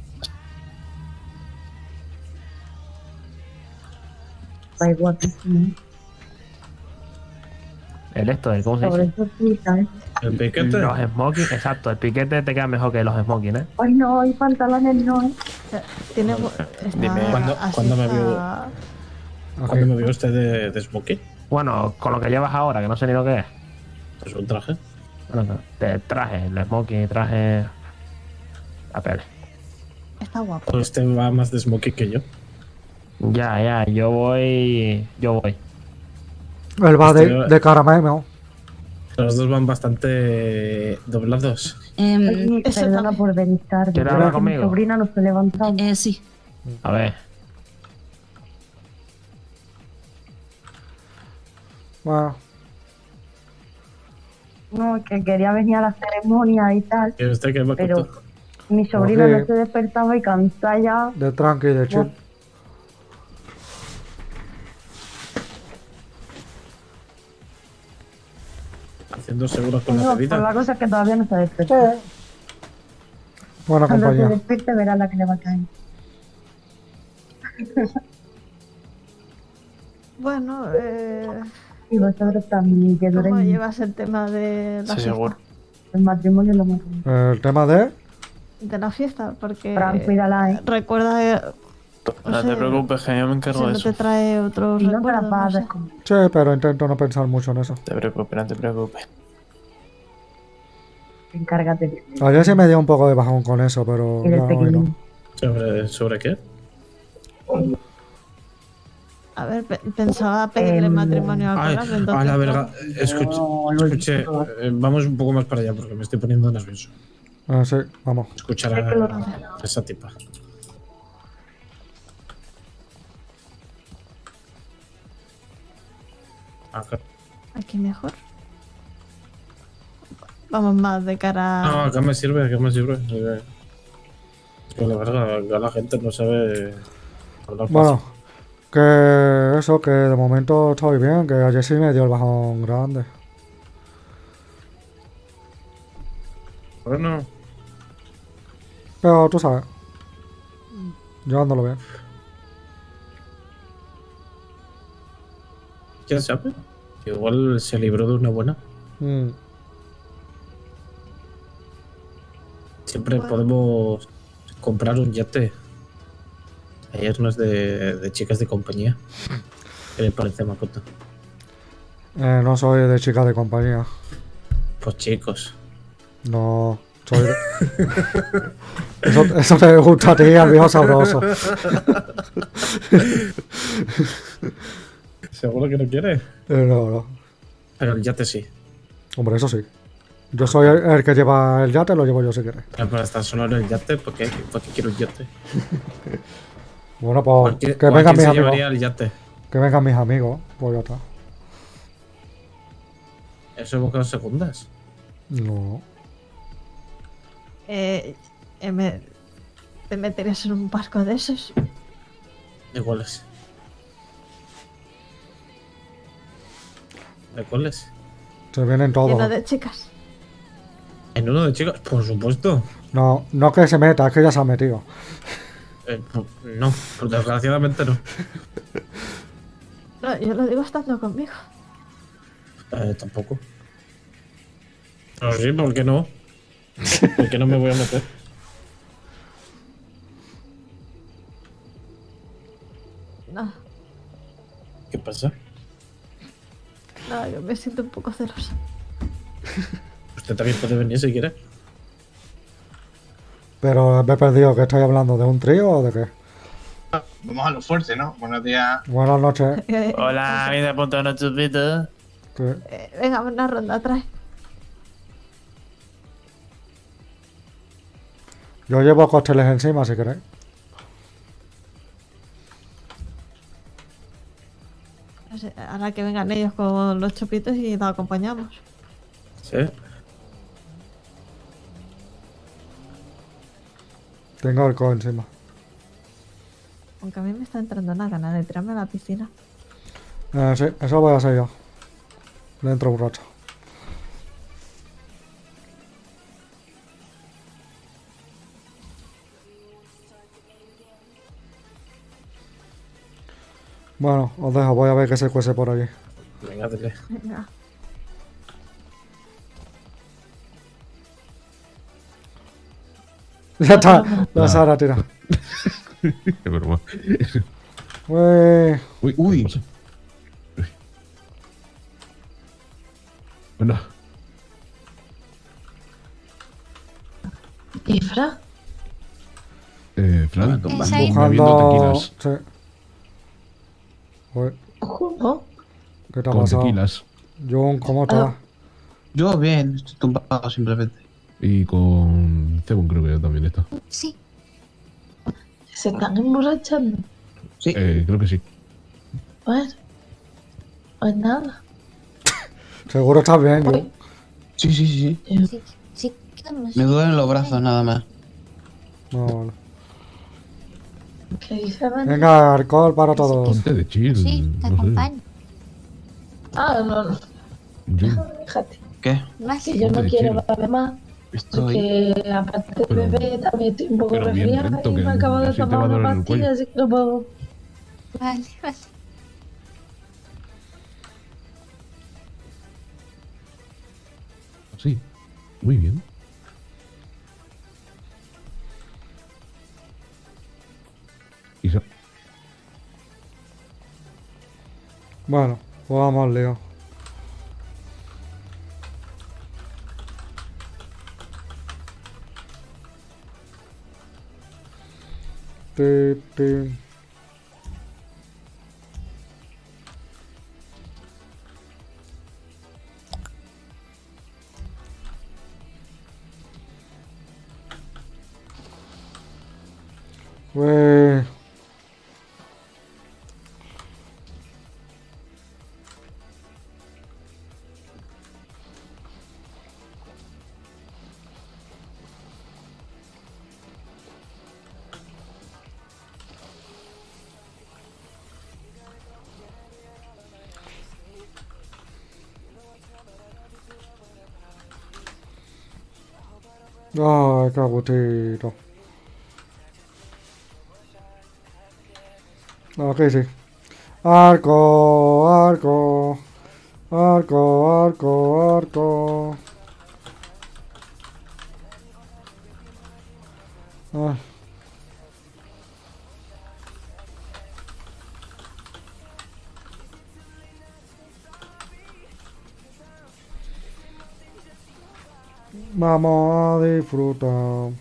Va guapísimo. El esto, ¿cómo se Sobre dice? eso explica, ¿eh? ¿El piquete? Los smoking, exacto, el piquete te queda mejor que los smoking, ¿eh? Ay, no, y pantalones no, ¿eh? Tiene. Dime, ¿cuándo me vio usted de smoking? Bueno, con lo que llevas ahora, que no sé ni lo que es. ¿Es un traje? Bueno, te traje, el smoking, traje. La pele. Está guapo. Pues usted va más de smoking que yo. Ya, yo voy. Él va de caramelo. Los dos van bastante doblados. Oye, perdona por venir tarde. ¿Quieres pero hablar que mi conmigo? sobrina no se levanta. Sí. A ver. Bueno, No, que quería venir a la ceremonia y tal. ¿Y usted qué va a Pero contar? mi sobrina Ok. no se despertaba y cansada ya. de tranqui, de chill. Haciendo seguros con la No, bebida. por la cosa es que todavía no se despertó. Buena Cuando se compañía. despierte verá la que le va a caer. Bueno, Y vosotros también, que ¿cómo duren llevas el tema de la Sí, fiesta? seguro. el matrimonio lo más bonito. El tema de. De la fiesta, porque. Fran, cuídala, ¿eh? Recuerda. No te preocupes, que yo me encargo si de no eso. te trae otros Y no te recuerdos, las vas a no sé. descomer. Sí, pero intento no pensar mucho en eso. No te preocupes, no te preocupes. Encárgate de Ayer sí me dio un poco de bajón con eso, pero y ya del hoy pequeñín. no. ¿Sobre qué? A ver, pensaba pedirle matrimonio a Ay, Coral, a entonces. la verga. claro. Escuche, vamos un poco más para allá porque me estoy poniendo nervioso. Sí, vamos. Escuchar a esa tipa. Acá. Aquí mejor. Vamos más de cara. No, acá me sirve, acá me sirve. Que la verga, acá la gente no sabe hablar Bueno, fácil. que eso, que de momento estoy bien, que ayer sí me dio el bajón grande. Bueno, Pero tú sabes, llevándolo bien. ¿quién sabe? Igual se libró de una buena. Mm. Siempre podemos comprar un yate. Ayer no es de chicas de compañía. ¿Qué le parece, Makoto? No soy de chica de compañía. Pues chicos. No, soy de... eso te gusta a ti, al viejo sabroso. ¿Seguro que no quieres? No. Pero el yate sí. Hombre, eso sí. Yo soy el que lleva el yate, lo llevo yo si quieres. Pero para estar solo en el yate, ¿por qué quiero un yate? Bueno, pues ¿Por qué- que o a vengan quién mis se amigos. llevaría el yate? Que vengan mis amigos, pues ya está. ¿Eso es buscar segundas? No. ¿Te meterías en un barco de esos? ¿De cuáles? ¿De cuáles? Se vienen todos. Lleno de chicas. ¿En uno de chicos? Por supuesto. No, no que se meta, es que ya se ha metido. No, pues desgraciadamente no. No, yo lo digo estando conmigo. Tampoco. Pero sí, ¿por qué no? ¿Por qué no me voy a meter? No, ¿Qué pasa? no, yo me siento un poco celosa. Usted también puede venir si quiere. Pero me he perdido, ¿que estoy hablando? ¿De un trío o de qué? Vamos a lo fuerte, ¿no? Buenos días. Buenas noches. Hola, ¿me te apunto unos chupitos? Sí. Venga, una ronda atrás. Yo llevo cócteles encima, si queréis. No sé, ahora que vengan ellos con los chupitos y los acompañamos. ¿Sí? Tengo alcohol encima. Aunque a mí me está entrando una gana de tirarme a la piscina. Sí, eso voy a hacer yo. Dentro de un rato. Bueno, os dejo, voy a ver qué se cuece por allí. Venga, dile. Venga. Ya está, la Sara tira. Es broma. Uy. Uy. Bueno, ¿Y Fra? Fran, ¿Es ahí? bebiendo tequilas. Sí. Uy, ¿Cómo? ¿qué te ha Con pasado? tequilas. John, ¿cómo estás? Yo bien, estoy tumbado simplemente. Y con Cebon creo que también está. Sí. ¿Se están emborrachando? Sí. Creo que sí. Bueno. Pues nada. Seguro estás bien, John. Sí, sí, sí. Sí, sí, quedamos. Me duelen los brazos nada más. No, vale. ¿Qué dice Dani? Venga, alcohol para todos. Ponte de chill. Sí, te no sé. acompaño. Ah, no. John, Fíjate. ¿Qué? Más que yo no Ponte quiero chill. beber más. Estoy. Porque aparte de Pero- beber, también estoy un poco pero bien resfriada lento, y que me acabo de así te va tomar a una doler el pastilla, cuello. así que no puedo. Vale, vale. sí. Muy bien. Isa. Bueno, pues vamos al lío. Ti, ti. Pues... Ay, qué gustito. Aquí sí. Arco, arco. Arco, arco, arco. Ay. Vamos a disfrutar.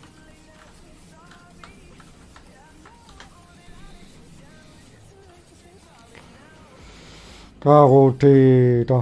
Qué gustito.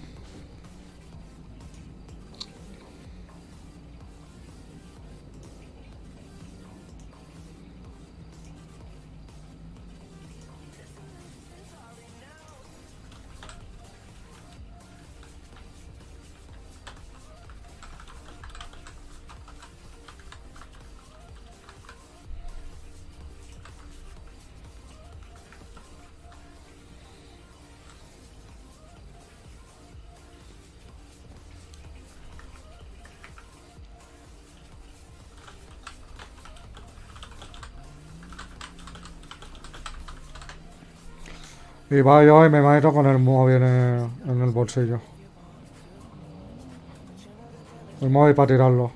Y vaya hoy me meto con el móvil en el bolsillo. El móvil para tirarlo.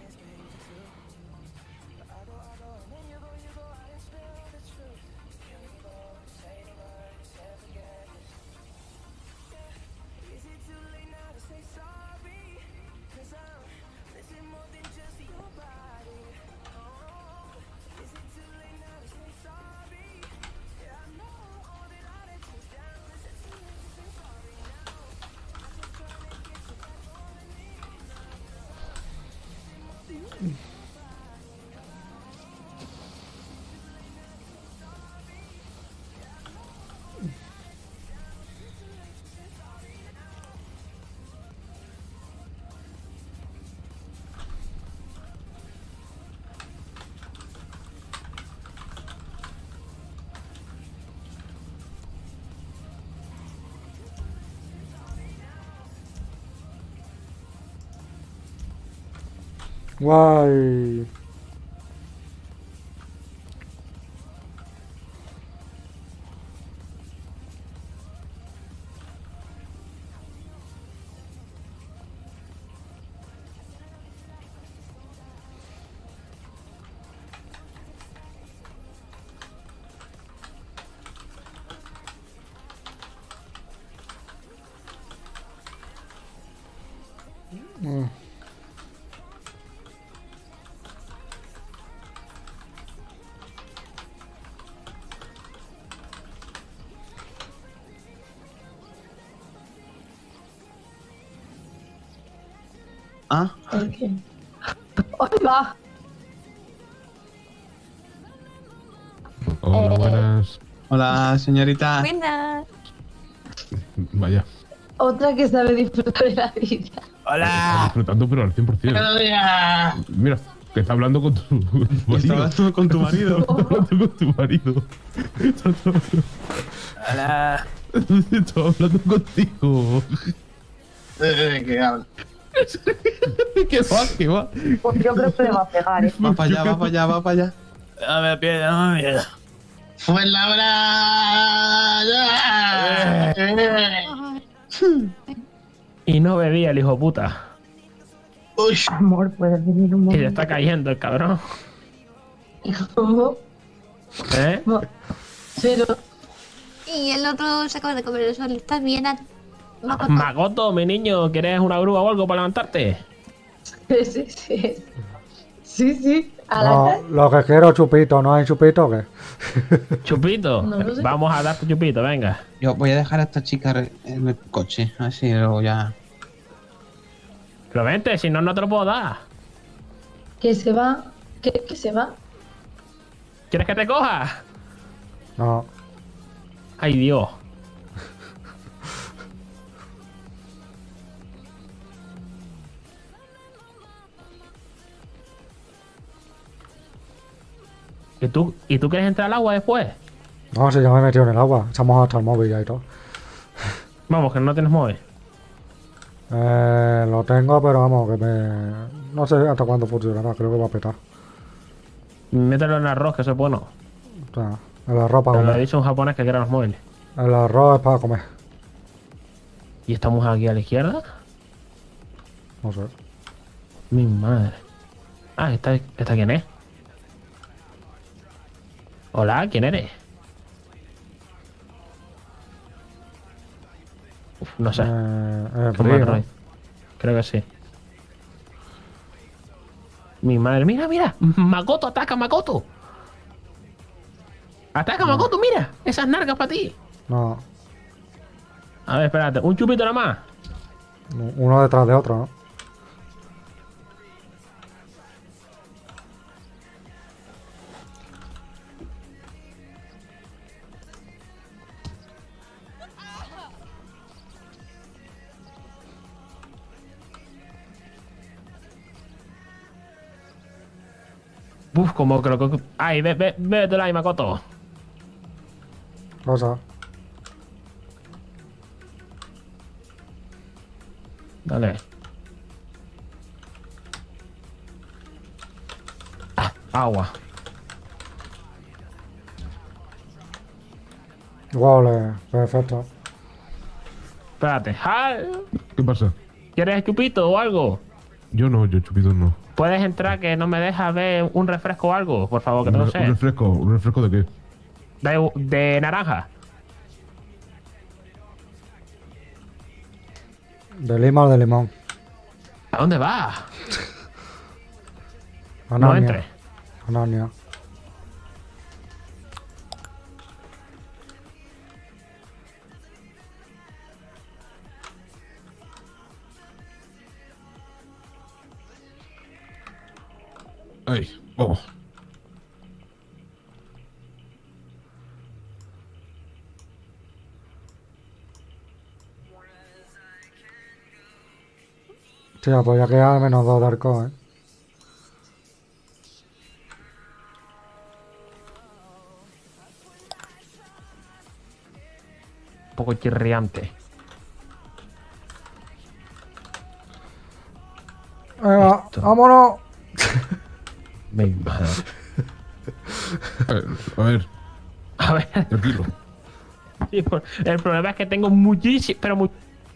Guay. Ah, ¡Hola! Hola, buenas. hola, señorita. Buenas. Vaya. Otra que sabe disfrutar de la vida. Está disfrutando, pero al 100%. Buenos días. Mira, que está hablando con tu marido. Está hablando con tu marido. Está hablando con tu marido. Hola. Estaba hablando contigo. ¿Qué habla? ¿Qué va? Pues yo creo que le va a pegar, ¿eh? Va para allá, va para allá, va para allá. Dame piedra, dame piedra. Fue la hora. Y no bebía el hijo puta. Uy. Amor, puedes venir un Y momento. le está cayendo el cabrón. ¿Cómo? ¿Eh? Pero. Y el otro se acaba de comer el sol. ¿Estás bien, Makoto? Makoto, mi niño, ¿quieres una grúa o algo para levantarte? Sí, sí. Sí, sí. A la No, calle. lo que quiero chupito, ¿no hay chupito o qué? Chupito. No lo sé. Vamos a darte chupito, venga. Yo voy a dejar a esta chica en el coche, así luego ya. Pero vente, si no, no te lo puedo dar. Que se va. Que se va. ¿Quieres que te coja? No. Ay, Dios. ¿Y tú quieres entrar al agua después? No, si ya me he metido en el agua. Echamos hasta el móvil ya y todo. Vamos, que no tienes móvil. Lo tengo, pero vamos, que me... No sé hasta cuándo funcionará, creo que va a petar. Mételo en el arroz, que eso es bueno. O sea, el arroz para Te lo he comer. dicho a un japonés que quiera los móviles. El arroz es para comer. ¿Y estamos aquí a la izquierda? No sé. Mi madre. Ah, ¿esta quién es? Hola, ¿quién eres? Uf, no sé. Bri, Command ¿no? Roy. Creo que sí. Mi madre, mira, mira. Makoto, ataca, Makoto. Ataca, Makoto, mira. Esas nargas para ti. No. A ver, espérate. Un chupito nada más. Uno detrás de otro, ¿no? Uf, como creo que... Ay, vétela ahí, Makoto. Cosa. Dale. Agua. Vale, perfecto. Espérate. ¿Qué pasa? ¿Quieres chupito o algo? Yo no, yo chupitos no. ¿Puedes entrar que no me deja ver un refresco o algo? Por favor, que no lo sé. ¿Un refresco de qué? De naranja. ¿De lima o de limón? ¿A dónde vas? A No Narnia. entres. A Narnia. Ay, vamos. Tío, pues ya queda menos 2 de arco, ¿eh? Un poco chirriante. Venga, vámonos. Venga. A ver. A ver. Tranquilo. Sí, pues, el problema es que tengo muchísimo, pero muy...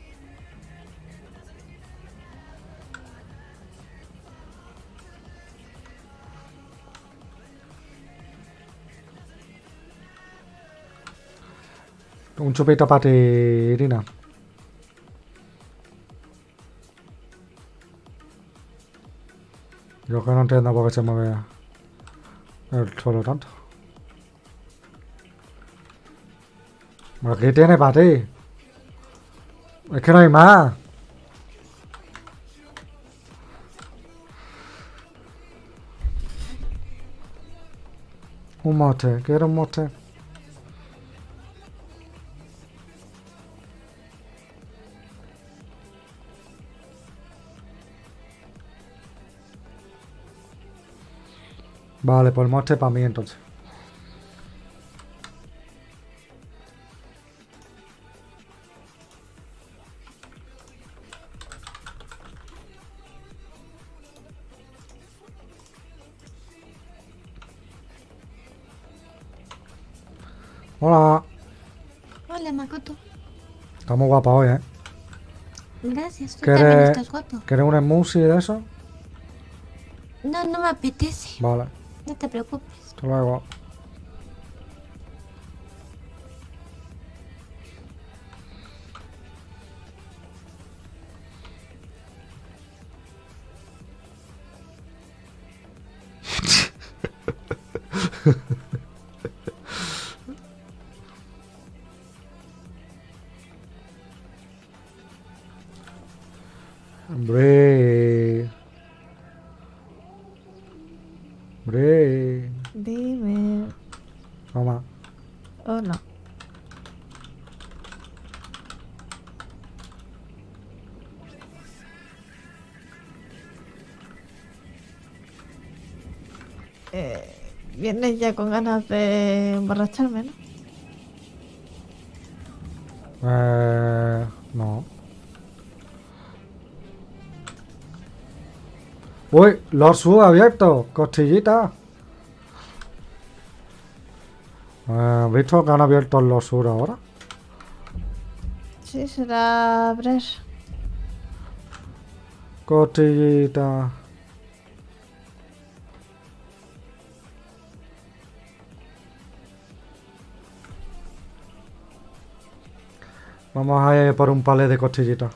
Un chupito para ti, Irina. Yo que no entiendo por qué se mueve el suelo tanto. Aquí tiene para ti. Es que no hay más. Un monster. ¿Quieres un monster? Vale, pues el monster para mí entonces. Hola. Hola, Makoto. Estamos guapa hoy, ¿eh? Gracias, tú también estás guapo. ¿Quieres un smoothie de eso? No, no me apetece. Vale. No te preocupes. Hasta luego. Hombre. Hombre. Dime. Toma. Oh, no. Vienes ya con ganas de emborracharme, ¿no? No. Uy, Lord Su abierto. Costillita. ¿Has visto que han abierto el Lord Sur ahora? Sí, será Bresh. Costillita. Vamos a ir por un palé de costillitas.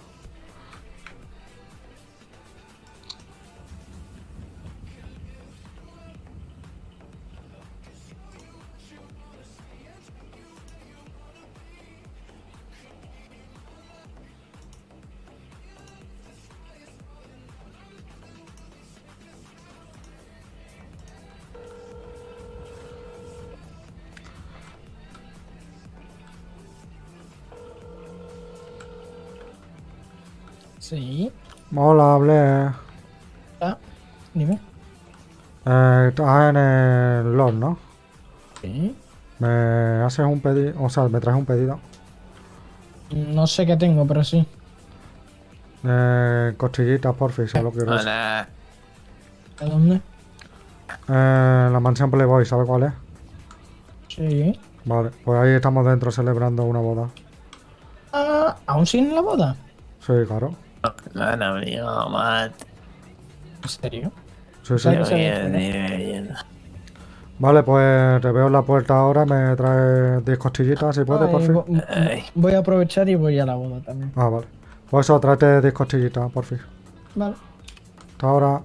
Sí. Hola, hablé. Ah, dime. Estás en el Lord, ¿no? Sí. Me haces un pedido, o sea, me traes un pedido. No sé qué tengo, pero sí. Costillitas, porfi, solo quiero eso. ¿A dónde? La mansión Playboy, ¿sabes cuál es? Sí. Vale, pues ahí estamos dentro celebrando una boda. Ah, ¿aún sin la boda? Sí, claro. ¿En serio? Sí, sí. O sea, que Vale, pues te veo en la puerta ahora, me traes 10 costillitas si puedes, Ay, porfi. voy a aprovechar y voy a la boda también. Ah, vale. Pues eso, tráete 10 costillitas, porfi. Vale. Hasta ahora.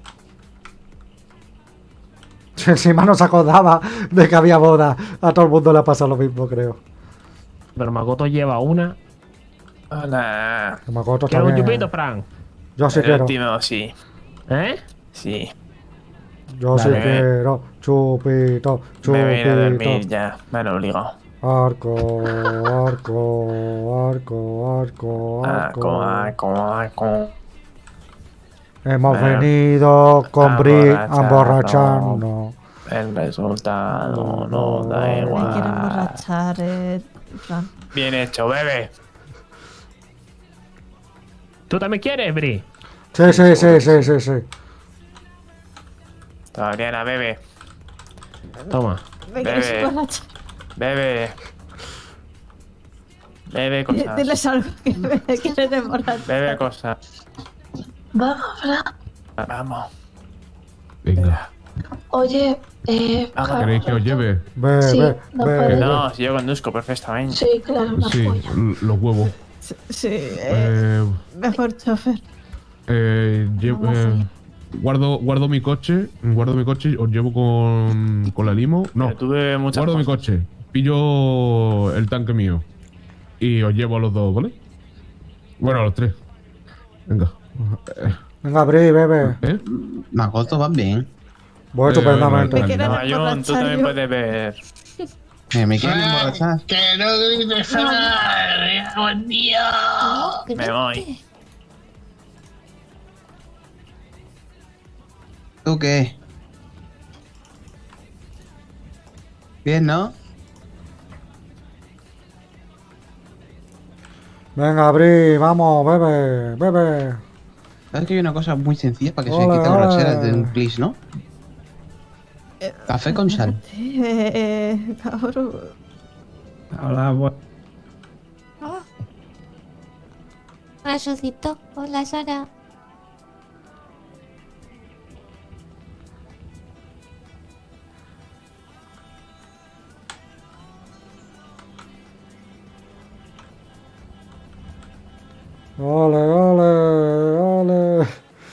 Si encima no se acordaba de que había boda. A todo el mundo le ha pasado lo mismo, creo. Pero Makoto lleva una. Hola. Makoto ¿Quieres un también. chupito, Frank? Yo sí El quiero. último, sí. ¿Eh? Sí. Yo sí Vale. quiero. Chupito, Me voy a ir a dormir chupito. ya. Me han obligado. Arco, arco, arco, arco, arco. Hemos Me- venido con Bri a emborracharnos. emborracharnos. El resultado no da Me quiero igual. emborrachar, Fran. Bien hecho, bebe. ¿Tú también quieres, Bri? Sí, sí, sí, sí, sí, sí. Adriana, bebe. Toma. Me quiero Bebe. emborrachar. Bebe. Bebe cosas. Diles algo que me quieres emborrachar. Bebe cosas. Vamos, Fran. Vamos. Venga. Oye, ¿Queréis que os lleve? Ve, Sí, ve, no ve. puedes. No, si yo conduzco perfectamente. Sí, claro, una Sí, polla. los huevos. Sí, mejor chofer. Guardo mi coche, os llevo con la limo. No, Pero tú bebes muchas guardo mi cosas. coche, pillo el tanque mío y os llevo a los dos, ¿vale? Bueno, a los tres. Venga. Venga, Bri, bebe. ¿Eh? Makoto, vas bien. Voy estupendamente. Me quiero No, Jun, tú emborrachar también yo. puedes beber. Me quieren emborrachar. Que no grites nada. Buen día. Me voy. ¿Tú qué? Bien, ¿no? Venga, Bri, vamos, bebe, bebe. ¿Sabes que hay una cosa muy sencilla para que se Hola, me quite hola. borracheras de un plis, no? Café con sal. Cabrón. Hola, Hola, Susito. Hola, Sara. Ole, ole, ole.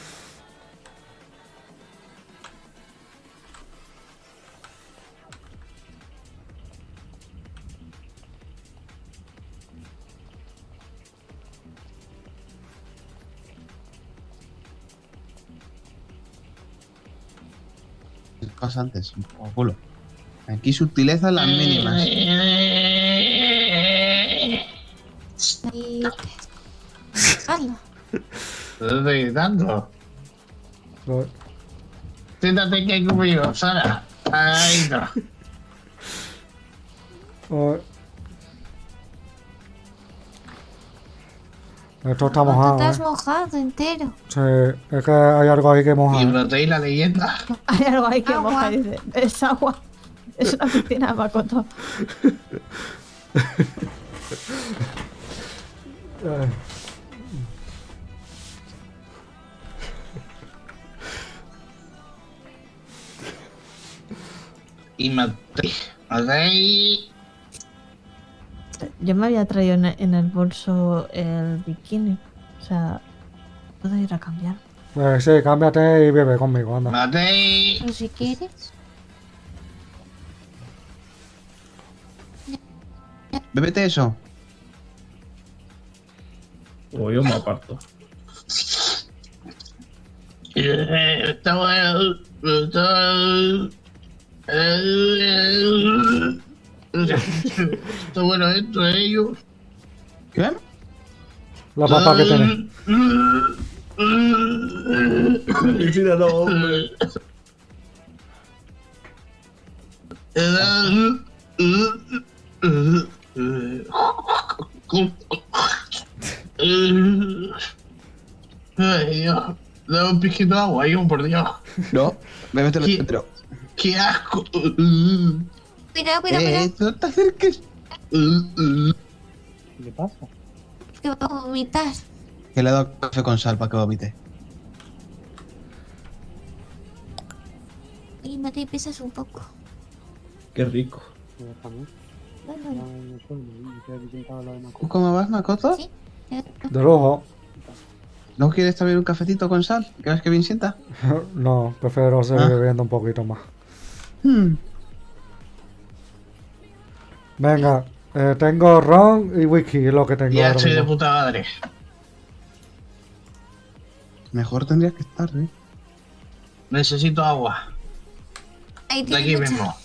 ¿Qué pasa antes? Por culo. Aquí sutilezas las mínimas. Y... Hazlo. Te estoy gritando. Voy. Siéntate aquí conmigo, Sara. Ahí no. Voy. Esto está Tú mojado, estás mojado entero. Sí, es que hay algo ahí que moja. Y brotéis la leyenda. Hay algo ahí que Agua. moja, dice. Es agua. Es una piscina de Makoto. Ay. Y matéis. Yo me había traído en el bolso el bikini. O sea, puedo ir a cambiar. Sí, cámbiate y bebe conmigo, anda. Matéis. Pero si quieres. Bébete eso. O yo me aparto. Está bueno. Está bueno esto, ellos. ¿Qué? La papa que tenés. Medicina no, hombre. Ay, Dios. Dame un piquito de agua, Jun, por Dios. No, bébetelo dentro. ¡Qué asco! Cuidado, cuidado. No te acerques. ¿Qué le pasa? Que va a vomitar. Que le he dado café con sal para que vomite. Y no te pisas un poco. Qué rico. ¿Cómo vas, Makoto? Sí. De lujo. ¿No quieres también un cafetito con sal? ¿Crees que bien sienta? No, prefiero seguir bebiendo un poquito más. Venga, tengo ron y whisky, es lo que tengo Ya ahora estoy de mismo. puta madre. Mejor tendrías que estar, ¿eh? Necesito agua. Ahí De aquí tienes mucha. mismo.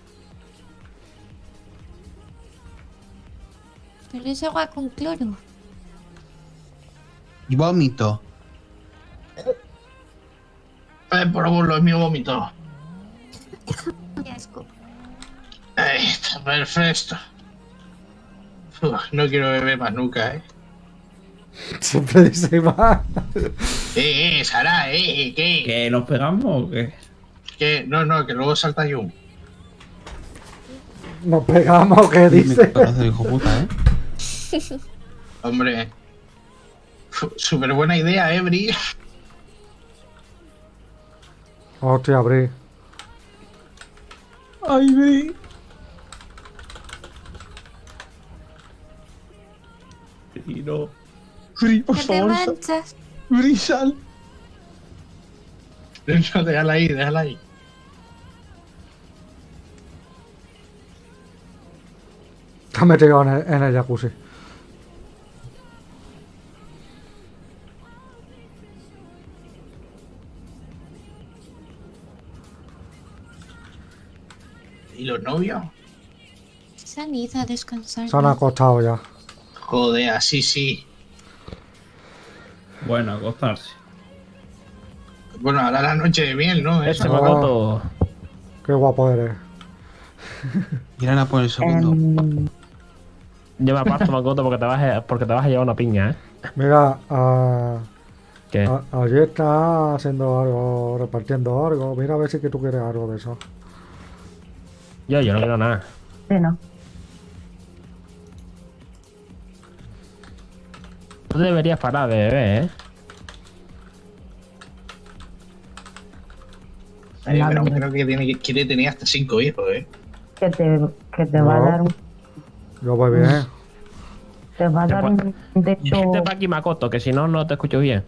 Pero es agua con cloro. Y vómito. Por favor, es mi vómito. Qué asco. Ahí está perfecto. Uf, no quiero beber más nunca, ¿eh? Siempre dice Iván. Sara, ¿qué? ¿Que nos pegamos o qué? Que no, que luego salta Jun. Nos pegamos, ¿qué dice? Hijo puta, ¿eh? Hombre. Súper buena idea, Bri. Hostia, abrí. Ay, Bri. Y no. Bri, por Que te favor. manchas. Bri, sal. No, déjala ahí, déjala ahí. Está metido en el jacuzzi. ¿Y los novios? Se han ido a descansar. Se han acostado ya. Joder, así sí. Bueno, acostarse. Bueno, ahora la noche de miel, ¿no? Ese Eso. Makoto. Qué guapo eres. Mira por el segundo. Lleva pasto, Makoto, porque te vas a llevar una piña, ¿eh? Mira, ¿Qué? ayer está haciendo algo, repartiendo algo. Mira a ver si que tú quieres algo de eso. Yo no quiero nada. Sí, no. Tú deberías parar de beber, ¿eh? Pero creo que quiere tener hasta 5 hijos, ¿eh? Que te va a No. dar un... Yo voy bien. Te va a dar un... De hecho... Vete para aquí, Makoto, que si no, no te escucho bien.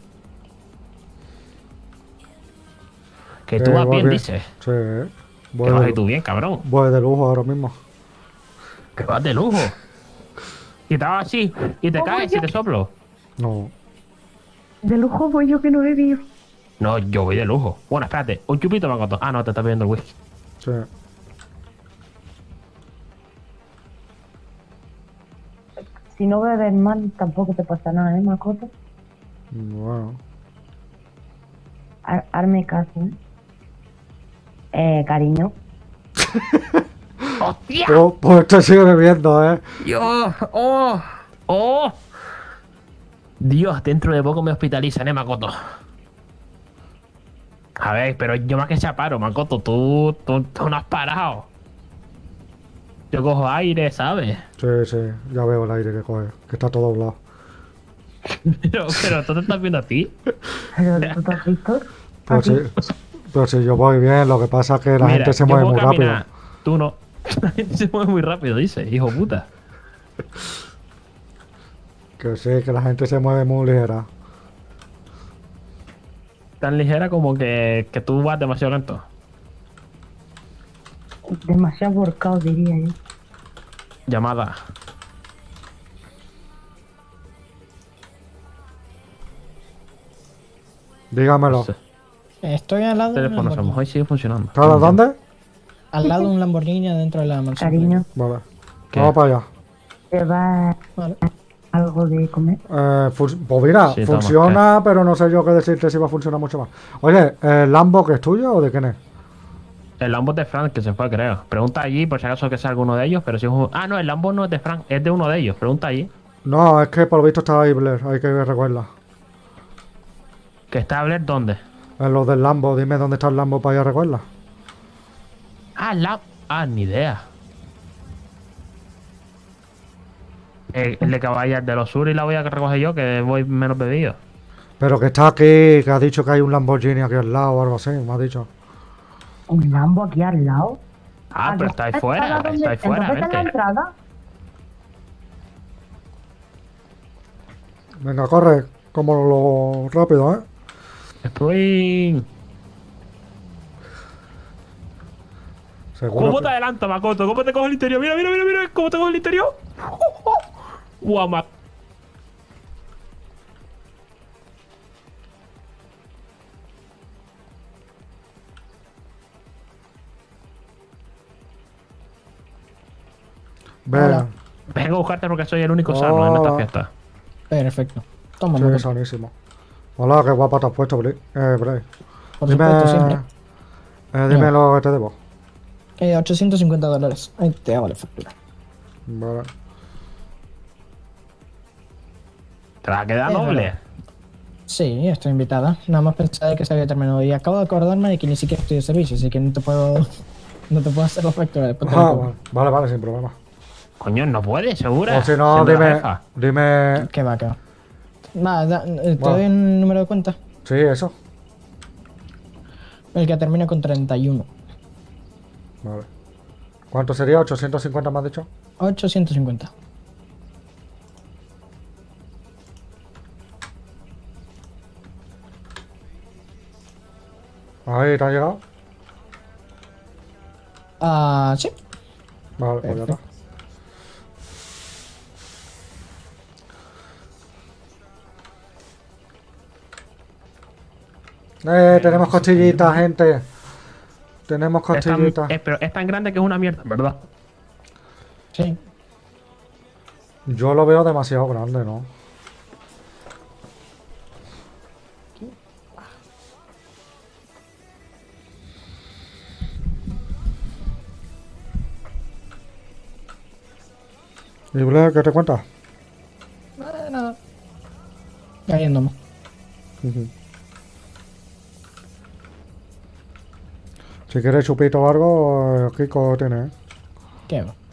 Que tú vas voy bien, dices. Sí. Que vas y tú bien, cabrón. Voy de lujo ahora mismo. Que vas de lujo. Y te vas así, y te caes y te soplo. No. De lujo voy yo que no he bebido. No, yo voy de lujo. Bueno, espérate, un chupito, Makoto. Ah, no, te estás bebiendo el whisky. Sí. Si no bebes mal, tampoco te pasa nada, ¿eh, Makoto? Bueno. Hazme caso, ¿eh? Cariño. ¡Hostia! Pues te sigo bebiendo, Dios, ¡oh! Dios, dentro de poco me hospitalizan, Makoto. A ver, pero yo más que sea paro, Makoto, tú no has parado. Yo cojo aire, ¿sabes? Sí, ya veo el aire que coge, que está todo doblado. pero tú te estás viendo a ti. ¿Pero tú te has visto? Pero si yo voy bien, lo que pasa es que la Mira, gente se yo mueve puedo muy rápido. caminar, tú no. La gente se mueve muy rápido, dice, hijo puta. Que sí, que la gente se mueve muy ligera. Tan ligera como que tú vas demasiado lento. Demasiado borcado, diría yo. Llamada. Dígamelo. Estoy al lado de un Teléfono, a lo Lamborghini. mejor sigue funcionando. ¿Estás dónde? Al lado de un Lamborghini dentro de la mansión. Cariño. Vale. ¿Qué? Vamos para allá. Te va... Vale. algo de comer. Pues mira, Sí, toma, funciona, pero no sé yo qué decirte si va a funcionar mucho más. Oye, ¿el Lambo que es tuyo o de quién es? El Lambo es de Frank, que se fue, creo. Pregunta allí por si acaso que sea alguno de ellos, pero si es un... Ah, no, el Lambo no es de Frank, es de uno de ellos. Pregunta allí. No, es que por lo visto estaba ahí Blair, hay que recuerda. ¿Que está Blair dónde? En los del Lambo, dime dónde está el Lambo para ir a recuerda. Ni idea. El de caballas de los sur y la voy a recoger yo, que voy menos bebido. Pero que está aquí, que ha dicho que hay un Lamborghini aquí al lado o algo así, me ha dicho. ¿Un Lambo aquí al lado? Pero está ahí fuera, está ahí fuera, ¿Entonces está en la vente. entrada? Venga, corre, como lo rápido, ¿eh? Estoy... Seguro ¿Cómo que- te adelanto, Makoto? ¿Cómo te cojo el interior? Mira, mira, mira, mira. ¿Cómo te cojo el interior? Guau, Venga. Vengo a buscarte porque soy el único sano en esta Hola. fiesta. Perfecto. Toma, Sí, Makoto. sanísimo. Hola, qué guapa te has puesto, Bray. Por supuesto, siempre. Dime No. lo que te debo. $850. Ahí te hago la factura. Vale. ¿Te la queda Es noble? verdad. Sí, estoy invitada. Nada más pensaba que se había terminado y acabo de acordarme de que ni siquiera estoy de servicio, así que no te puedo hacer la factura después. te la cobro. Vale, sin problema. Coño, no puede, segura. O si no, Siendo la dime. jefa. Dime. ¿Qué va, qué va? Va, te Va. doy un número de cuenta. Sí, eso. El que termina con 31. Vale. ¿Cuánto sería? ¿850 me has dicho? 850. Ahí, ¿te ha llegado? Ah, sí. Vale, pues ya está. Tenemos costillitas, gente. Tenemos costillitas. Pero es tan grande que es una mierda, ¿verdad? Sí. Yo lo veo demasiado grande, ¿no? ¿Y Blair, qué te cuentas? Nada. Ahí andamos. Si quieres chupito o algo, Kiko tiene, ¿eh? ¿Qué va?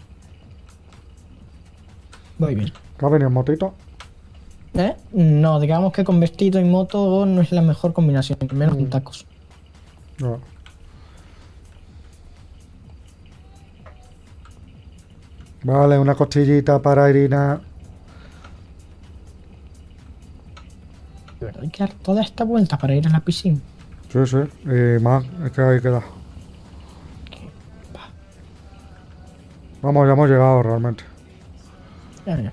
Voy bien. ¿Qué ha venido en motito? No, digamos que con vestido y moto no es la mejor combinación, menos con tacos. No. Vale, una costillita para Irina. De verdad, hay que dar toda esta vuelta para ir a la piscina. Sí, sí. Y más, es que ahí queda. Vamos, ya hemos llegado realmente. Ya.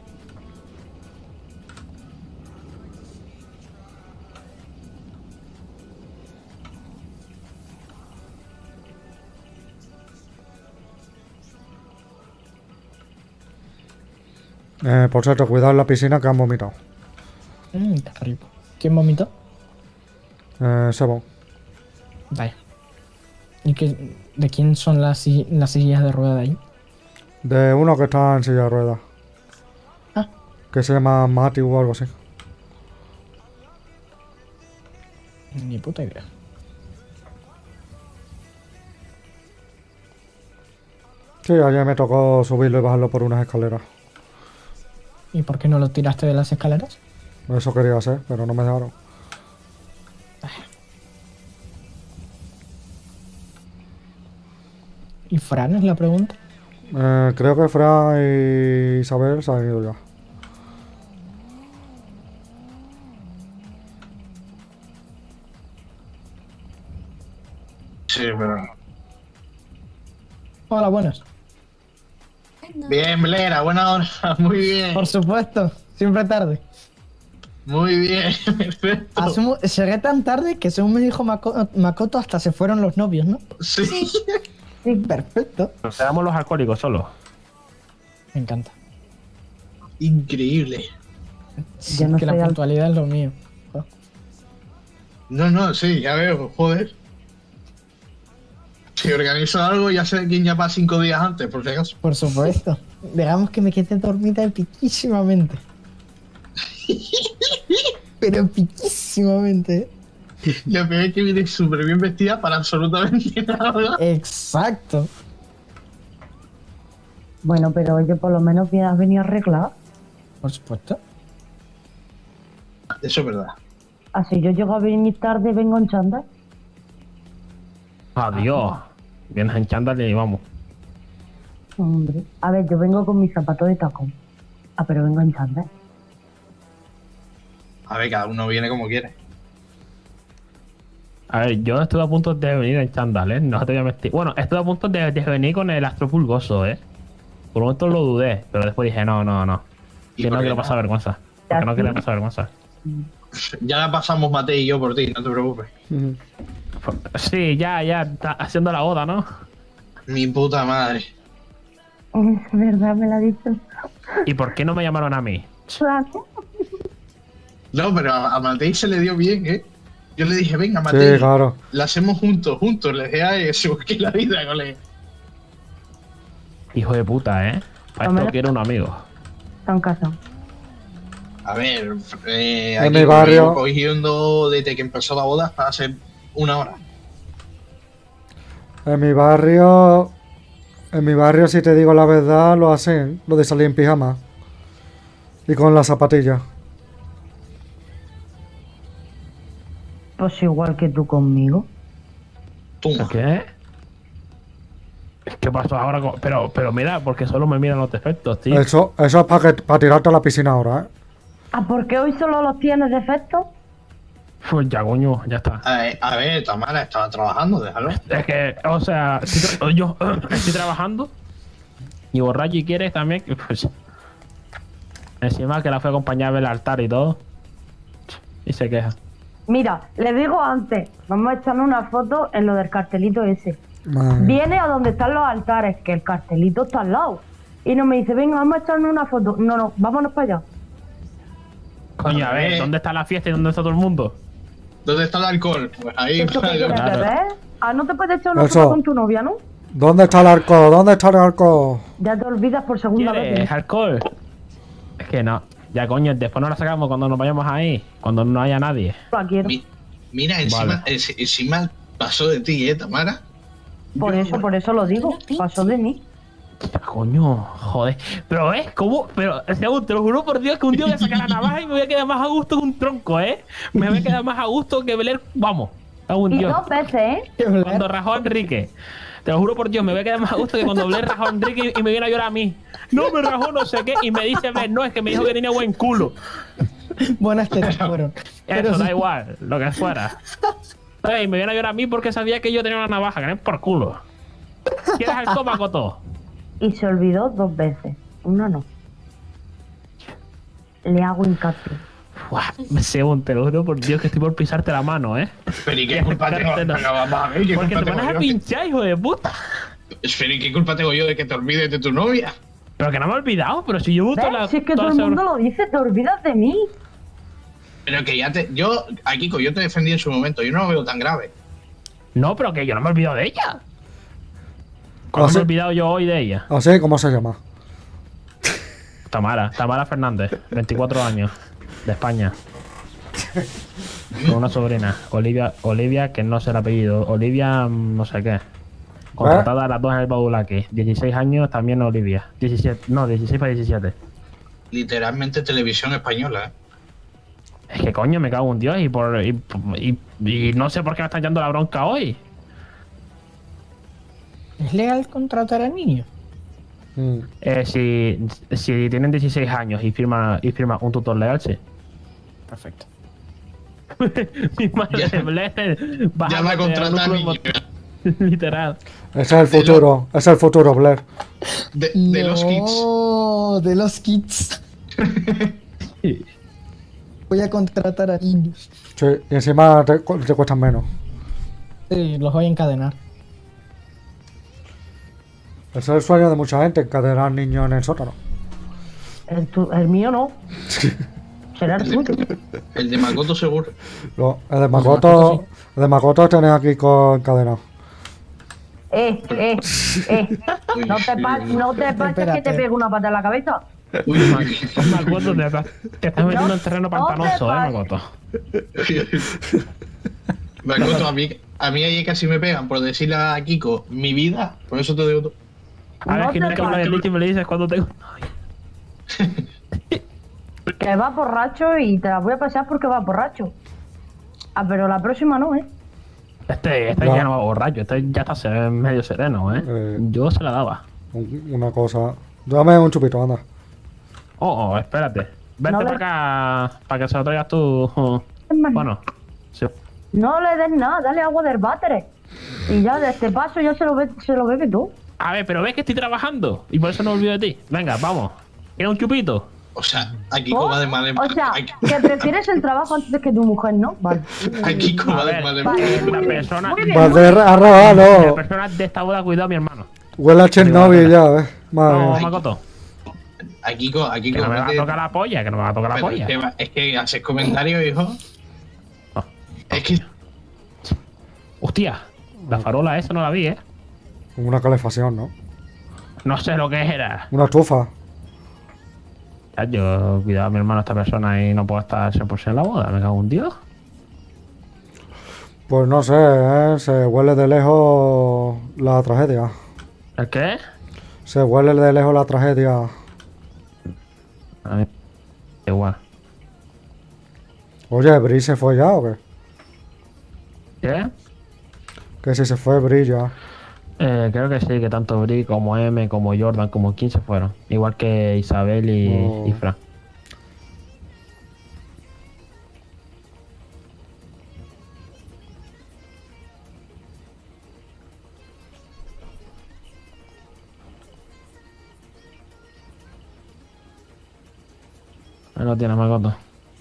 Por cierto, cuidado en la piscina que han vomitado. Qué rico. ¿Quién vomitó? Sebon. Vaya. ¿Y de quién son las sillas de rueda de ahí? De uno que está en silla de ruedas. Ah. Que se llama Mati o algo así. Ni puta idea. Sí, ayer me tocó subirlo y bajarlo por unas escaleras. ¿Y por qué no lo tiraste de las escaleras? Eso quería hacer, pero no me dejaron. ¿Y Fran es la pregunta? Creo que Fran y Isabel se han ido ya. Sí, pero. Hola, buenas. Bien, Blera, buena hora. Muy bien. Por supuesto, siempre tarde. Muy bien, perfecto. Llegué tan tarde que según me dijo Makoto hasta se fueron los novios, ¿no? Sí. Sí, perfecto. Nos quedamos los alcohólicos solos. Me encanta. Increíble. Sí, no que la soy al- puntualidad es lo mío. No, sí, ya veo, joder. Si organizo algo, ya sé quién llama 5 días antes, por si acaso. Por supuesto. Digamos que me quedé dormida epiquísimamente. Pero epiquísimamente. Lo peor es que viene súper bien vestida para absolutamente nada. Exacto. Bueno, pero oye, por lo menos has venido arreglada. Por supuesto. Eso es verdad. Así yo llego a venir tarde, vengo en chándal. Adiós. Vienes en chándal y vamos. Hombre. A ver, yo vengo con mis zapatos de tacón. Ah, pero vengo en chándal. A ver, cada uno viene como quiere. A ver, yo estuve a punto de venir en chándal, ¿eh? No te voy a mentir. Bueno, estuve a punto de venir con el astro pulgoso, ¿eh? Por un momento lo dudé, pero después dije, no. Que no quiero pasar vergüenza. Porque no quiero pasar vergüenza. Ya la pasamos Mate y yo por ti, no te preocupes. Sí, ya, está haciendo la boda, ¿no? Mi puta madre. Es verdad, me lo ha dicho. ¿Y por qué no me llamaron a mí? No, pero a Matei se le dio bien, ¿eh? Yo le dije, venga, Matei, Sí, claro. la hacemos juntos. Le dije, ay, se busque la vida, colega. Hijo de puta, ¿eh? Para esto quiero un amigo. Están casados. A ver, En aquí mi barrio- cogiendo desde que empezó la boda hasta hace una hora. En mi barrio, si te digo la verdad, lo hacen, lo de salir en pijama. Y con las zapatillas. Pues igual que tú conmigo. ¿Qué? ¿Qué pasó ahora? Pero mira, porque solo me miran los defectos, tío. Eso es para tirarte a la piscina ahora, ¿eh? Ah, ¿por qué hoy solo los tienes defectos? Pues ya, coño, ya está. A ver, Tamara estaba trabajando, déjalo. Es que, o sea, yo estoy trabajando y borracho y quieres también, pues. Encima que la fue a acompañar a ver el altar y todo. Y se queja. Mira, le digo antes, vamos a echarnos una foto en lo del cartelito ese. Madre. Viene a donde están los altares, que el cartelito está al lado. Y no me dice, venga, vamos a echarnos una foto. No, vámonos para allá. Coño, a ver, ¿dónde está la fiesta y dónde está todo el mundo? ¿Dónde está el alcohol? Pues ahí. ¿Esto qué quieres Claro. beber? Ah, no te puedes echar una Eso. foto con tu novia, ¿no? ¿Dónde está el arco? ¿Dónde está el arco? Ya te olvidas por segunda ¿Quieres vez. alcohol? Es que no. Ya, coño, después no la sacamos cuando nos vayamos ahí. Cuando no haya nadie. La quiero. Mira, encima pasó de ti, Tamara. Por eso lo digo. Pasó de mí. Coño, joder. Pero ¿cómo? Pero, según te lo juro por Dios que un día voy a sacar la navaja y me voy a quedar más a gusto que un tronco, ¿eh? Me voy a quedar más a gusto que Beler. Vamos. Algún Y Dios. 2 veces, ¿eh? Cuando rajó a Enrique. Te lo juro por Dios, me voy a quedar más a gusto que cuando Blair rajó a Enrique y me viene a llorar a mí. No, me rajó no sé qué. Y me dice Blair, no, es que me dijo que tenía buen culo. Buenas tetas fueron. Eso, da igual, lo que fuera. Y me viene a llorar a mí porque sabía que yo tenía una navaja, que no es por culo. ¿Quieres alcohol, Makoto? Y se olvidó 2 veces. Una no. Le hago hincapié. Según te lo juro por Dios que estoy por pisarte la mano, ¿eh? Pero ¿y qué culpa tengo? Pero vamos a ver, ¿qué Porque culpa te tengo pones a yo? pinchar, hijo de puta. Pero ¿y qué culpa tengo yo de que te olvides de tu novia? Pero que no me he olvidado, pero si yo gusto ¿Ves? Si es que todo el mundo lo dice, te olvidas de mí. Pero que ya te... Yo, Akiko, yo te defendí en su momento. Yo no lo veo tan grave. No, pero que yo no me he olvidado de ella. ¿Cómo me he olvidado yo hoy de ella? Así, ¿cómo se llama? Tamara Fernández, 24 años, de España. Con una sobrina, Olivia, que no sé el apellido, Olivia no sé qué. Contratada a las dos en el Badulaki, 16 años también Olivia. 16 para 17. Literalmente televisión española, ¿eh? Es que coño, me cago en Dios y no sé por qué me están echando la bronca hoy. ¿Es legal contratar a niños? Si tienen 16 años y firma un tutor legal, sí. Perfecto. Mi madre, Blair, Ya la contrata niño. Literal. Ese es el futuro, Blair. De los kids. Oh, de los kids. Voy a contratar a niños. Sí, y encima te cuestan menos. Sí, los voy a encadenar. Ese es el sueño de mucha gente, encadenar niños en el sótano. El mío no. Será el tuyo. El de Makoto seguro. No, el de Makoto tenés aquí encadenado. No te pases que te pego una pata en la cabeza. Makoto, te estás metiendo en terreno pantanoso, Makoto. Makoto, a mí ahí casi me pegan por decirle a Kiko mi vida, por eso te digo tú. A ver, que nunca me lo habías dicho y me lo dices cuando tengo. Que va borracho y te la voy a pasar porque va borracho. Ah, pero la próxima no, ¿eh? Este ya no va borracho, este ya está medio sereno, Yo se la daba. Una cosa. Dame un chupito, anda. Oh, espérate. Vente para acá para que se lo traigas tú. Bueno, sí. No le des nada, dale agua del váter. Y ya de este paso ya se lo bebe tú. A ver, pero ves que estoy trabajando y por eso no me olvido de ti. Venga, vamos. ¿Quieres un chupito? O sea, aquí va de mal en O sea, que prefieres el trabajo antes que tu mujer, ¿no? Vale. Aquí va de mal en La persona. Va de arrobado. La persona de esta boda cuidado a mi hermano. Huele a Chernobyl ya, ¿ves? No, Makoto. Aquí que no me va a tocar la polla, que no me va a tocar la polla. Es que haces comentarios, hijo. Es que. Hostia, la farola esa no la vi, Como una calefacción, ¿no? No sé lo que era. Una estufa. Yo cuidado a mi hermano, esta persona, y no puedo estar 100% en la boda. Me cago en Dios. Pues no sé, se huele de lejos la tragedia. ¿El qué? Se huele de lejos la tragedia. A mí, igual. Oye, ¿Bri se fue ya o qué? ¿Qué? Que si se fue Bri ya. Creo que sí, que tanto Bri como M, como Jordan, como Kim se fueron. Igual que Isabel y Fran. Ahí lo tienes, Makoto.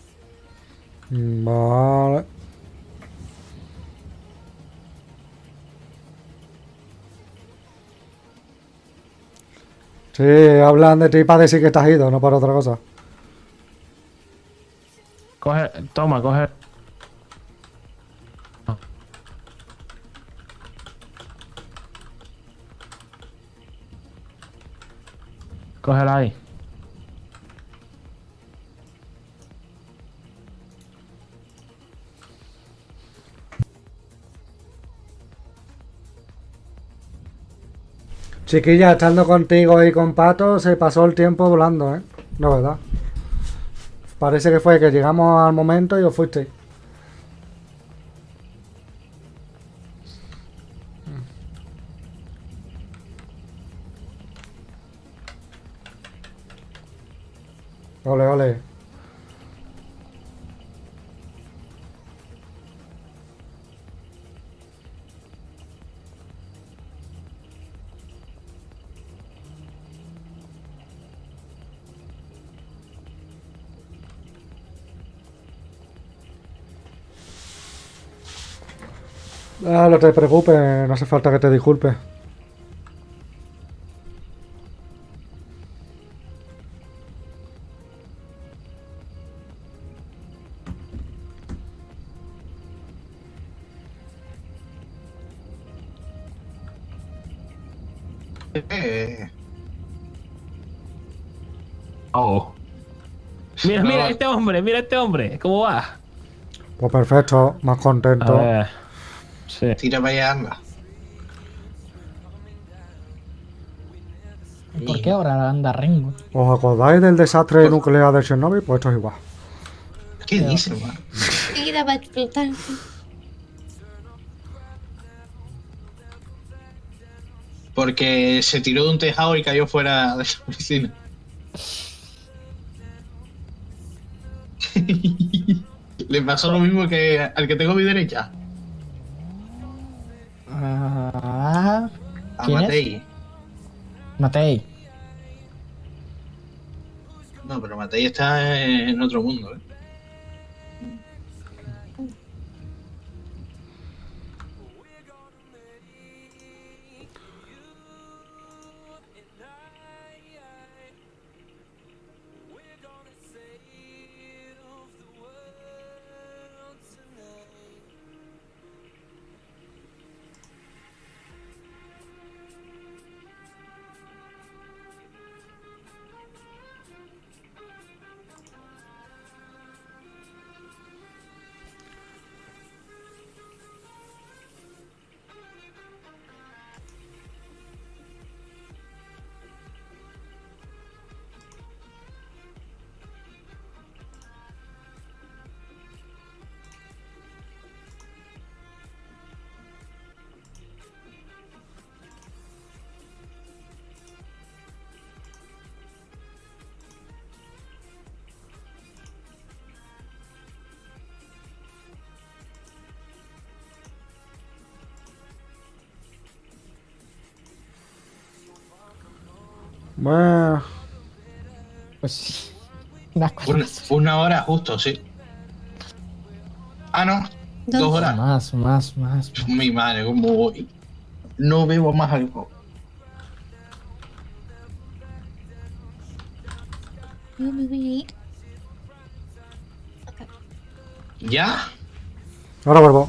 Vale. Sí, hablan de ti para decir que estás ido, no para otra cosa. Coge, toma, coge. Cógela ahí. Chiquilla, estando contigo y con Pato, se pasó el tiempo volando, La verdad. Parece que fue que llegamos al momento y os fuisteis. Ole, ole. Ah, no te preocupes, no hace falta que te disculpes. Oh. Mira este hombre, ¿cómo va? Pues perfecto, más contento. A ver. Sí. Tira para allá, anda. ¿Por qué ahora anda Ringo? ¿Os acordáis del desastre nuclear de Chernobyl? Pues esto es igual. ¿Qué dices, man? Enseguida va a explotar. Porque se tiró de un tejado y cayó fuera de su piscina. Le pasó lo mismo que al que tengo a mi derecha. A ¿quién Matei. es? Matei. No, pero Matei está en otro mundo, Bueno, Pues sí. Unas Una hora justo, sí. Ah, no. 2 horas. Más. Mi madre, ¿cómo voy? No bebo más alcohol. Yo me voy a ir. ¿Ya? ahora vuelvo.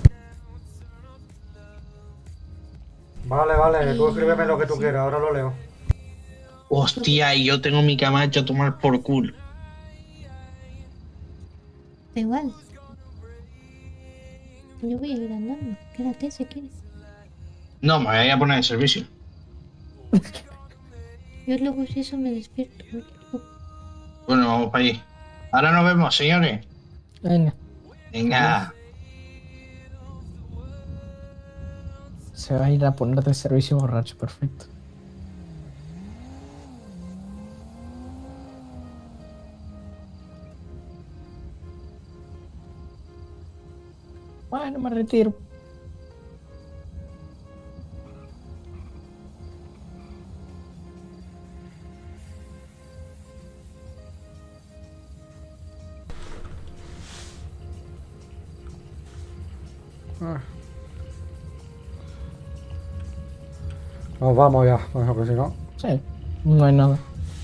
Vale, tú escríbeme lo que tú quieras, ahora lo leo. Hostia, y yo tengo mi cama hecha a tomar por culo. Da igual. Yo voy a ir andando. Quédate si quieres. No, me voy a poner en servicio. Yo luego si eso me despierto. Bueno, vamos para allí. Ahora nos vemos, señores. Venga. Venga. Se va a ir a poner de servicio borracho, perfecto. Bueno, me retiro. Ah. Nos vamos ya, mejor que si no. Sí, no hay nada.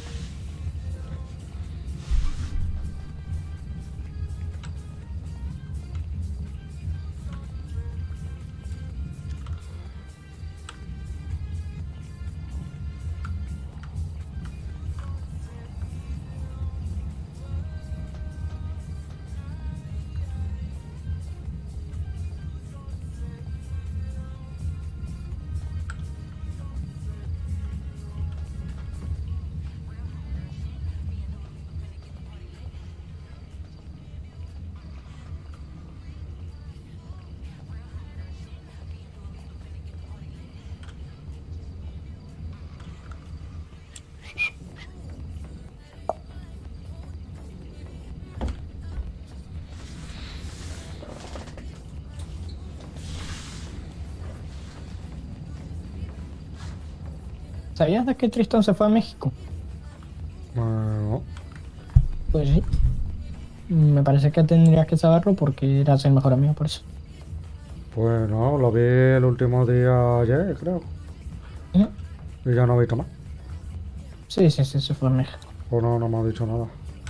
¿Sabías de que Tristan se fue a México? No. Pues sí. Me parece que tendrías que saberlo porque eras el mejor amigo por eso. Pues no, lo vi el último día ayer, creo. Y ya no he visto más. Sí, se fue a México. Pues no me ha dicho nada.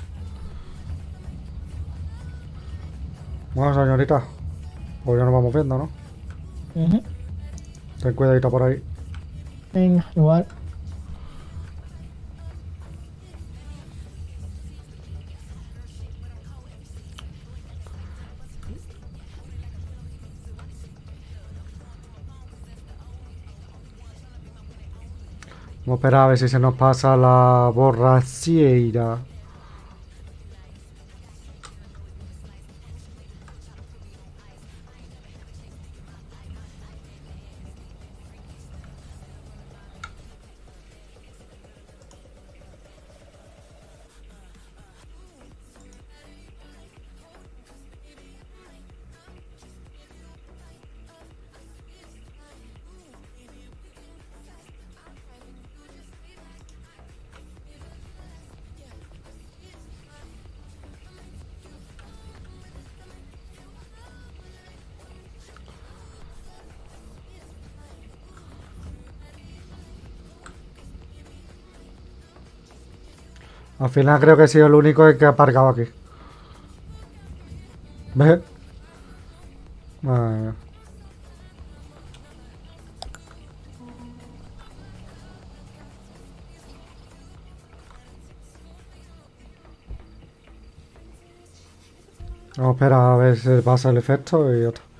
Bueno, señorita, pues ya nos vamos viendo, ¿no? Ten cuidadito por ahí. Venga, igual. Vamos a esperar a ver si se nos pasa la borrachera. Al final creo que he sido el único que ha aparcado aquí. ¿Ves? Madre mía. Vamos a esperar a ver si pasa el efecto y ya está.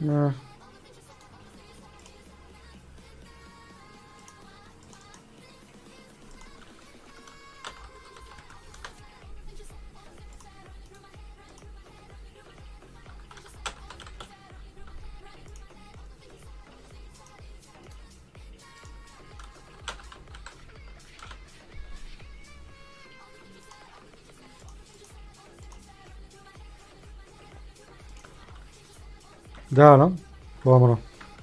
Ah. Ya, ¿no? Pues vámonos.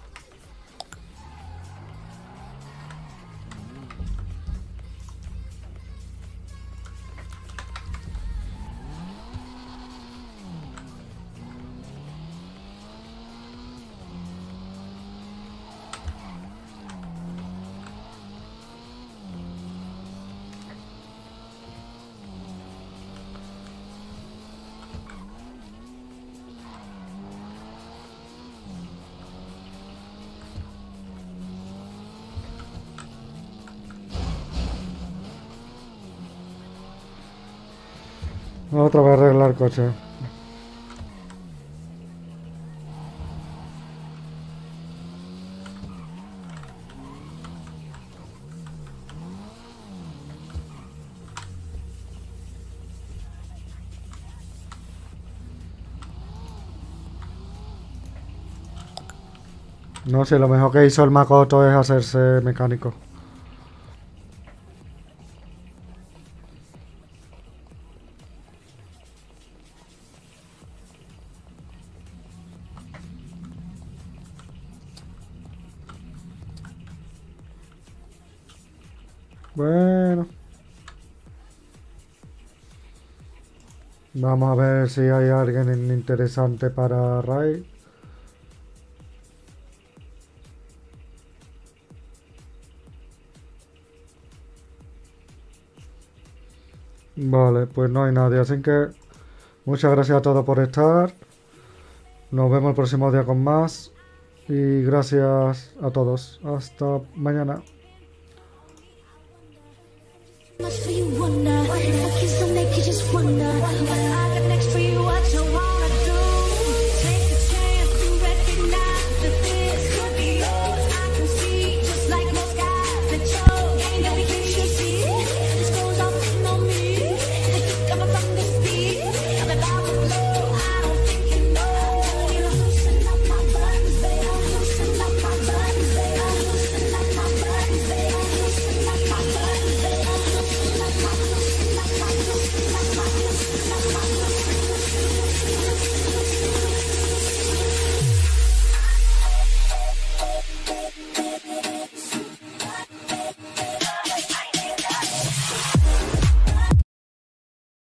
Otra vez arreglar el coche. No sé, lo mejor que hizo el Makoto es hacerse mecánico. Bueno. Vamos a ver si hay alguien interesante para Ray. Vale, pues no hay nadie, así que muchas gracias a todos por estar. Nos vemos el próximo día con más. Y gracias a todos. Hasta mañana. Much for you wonder, focus on make you just wonder.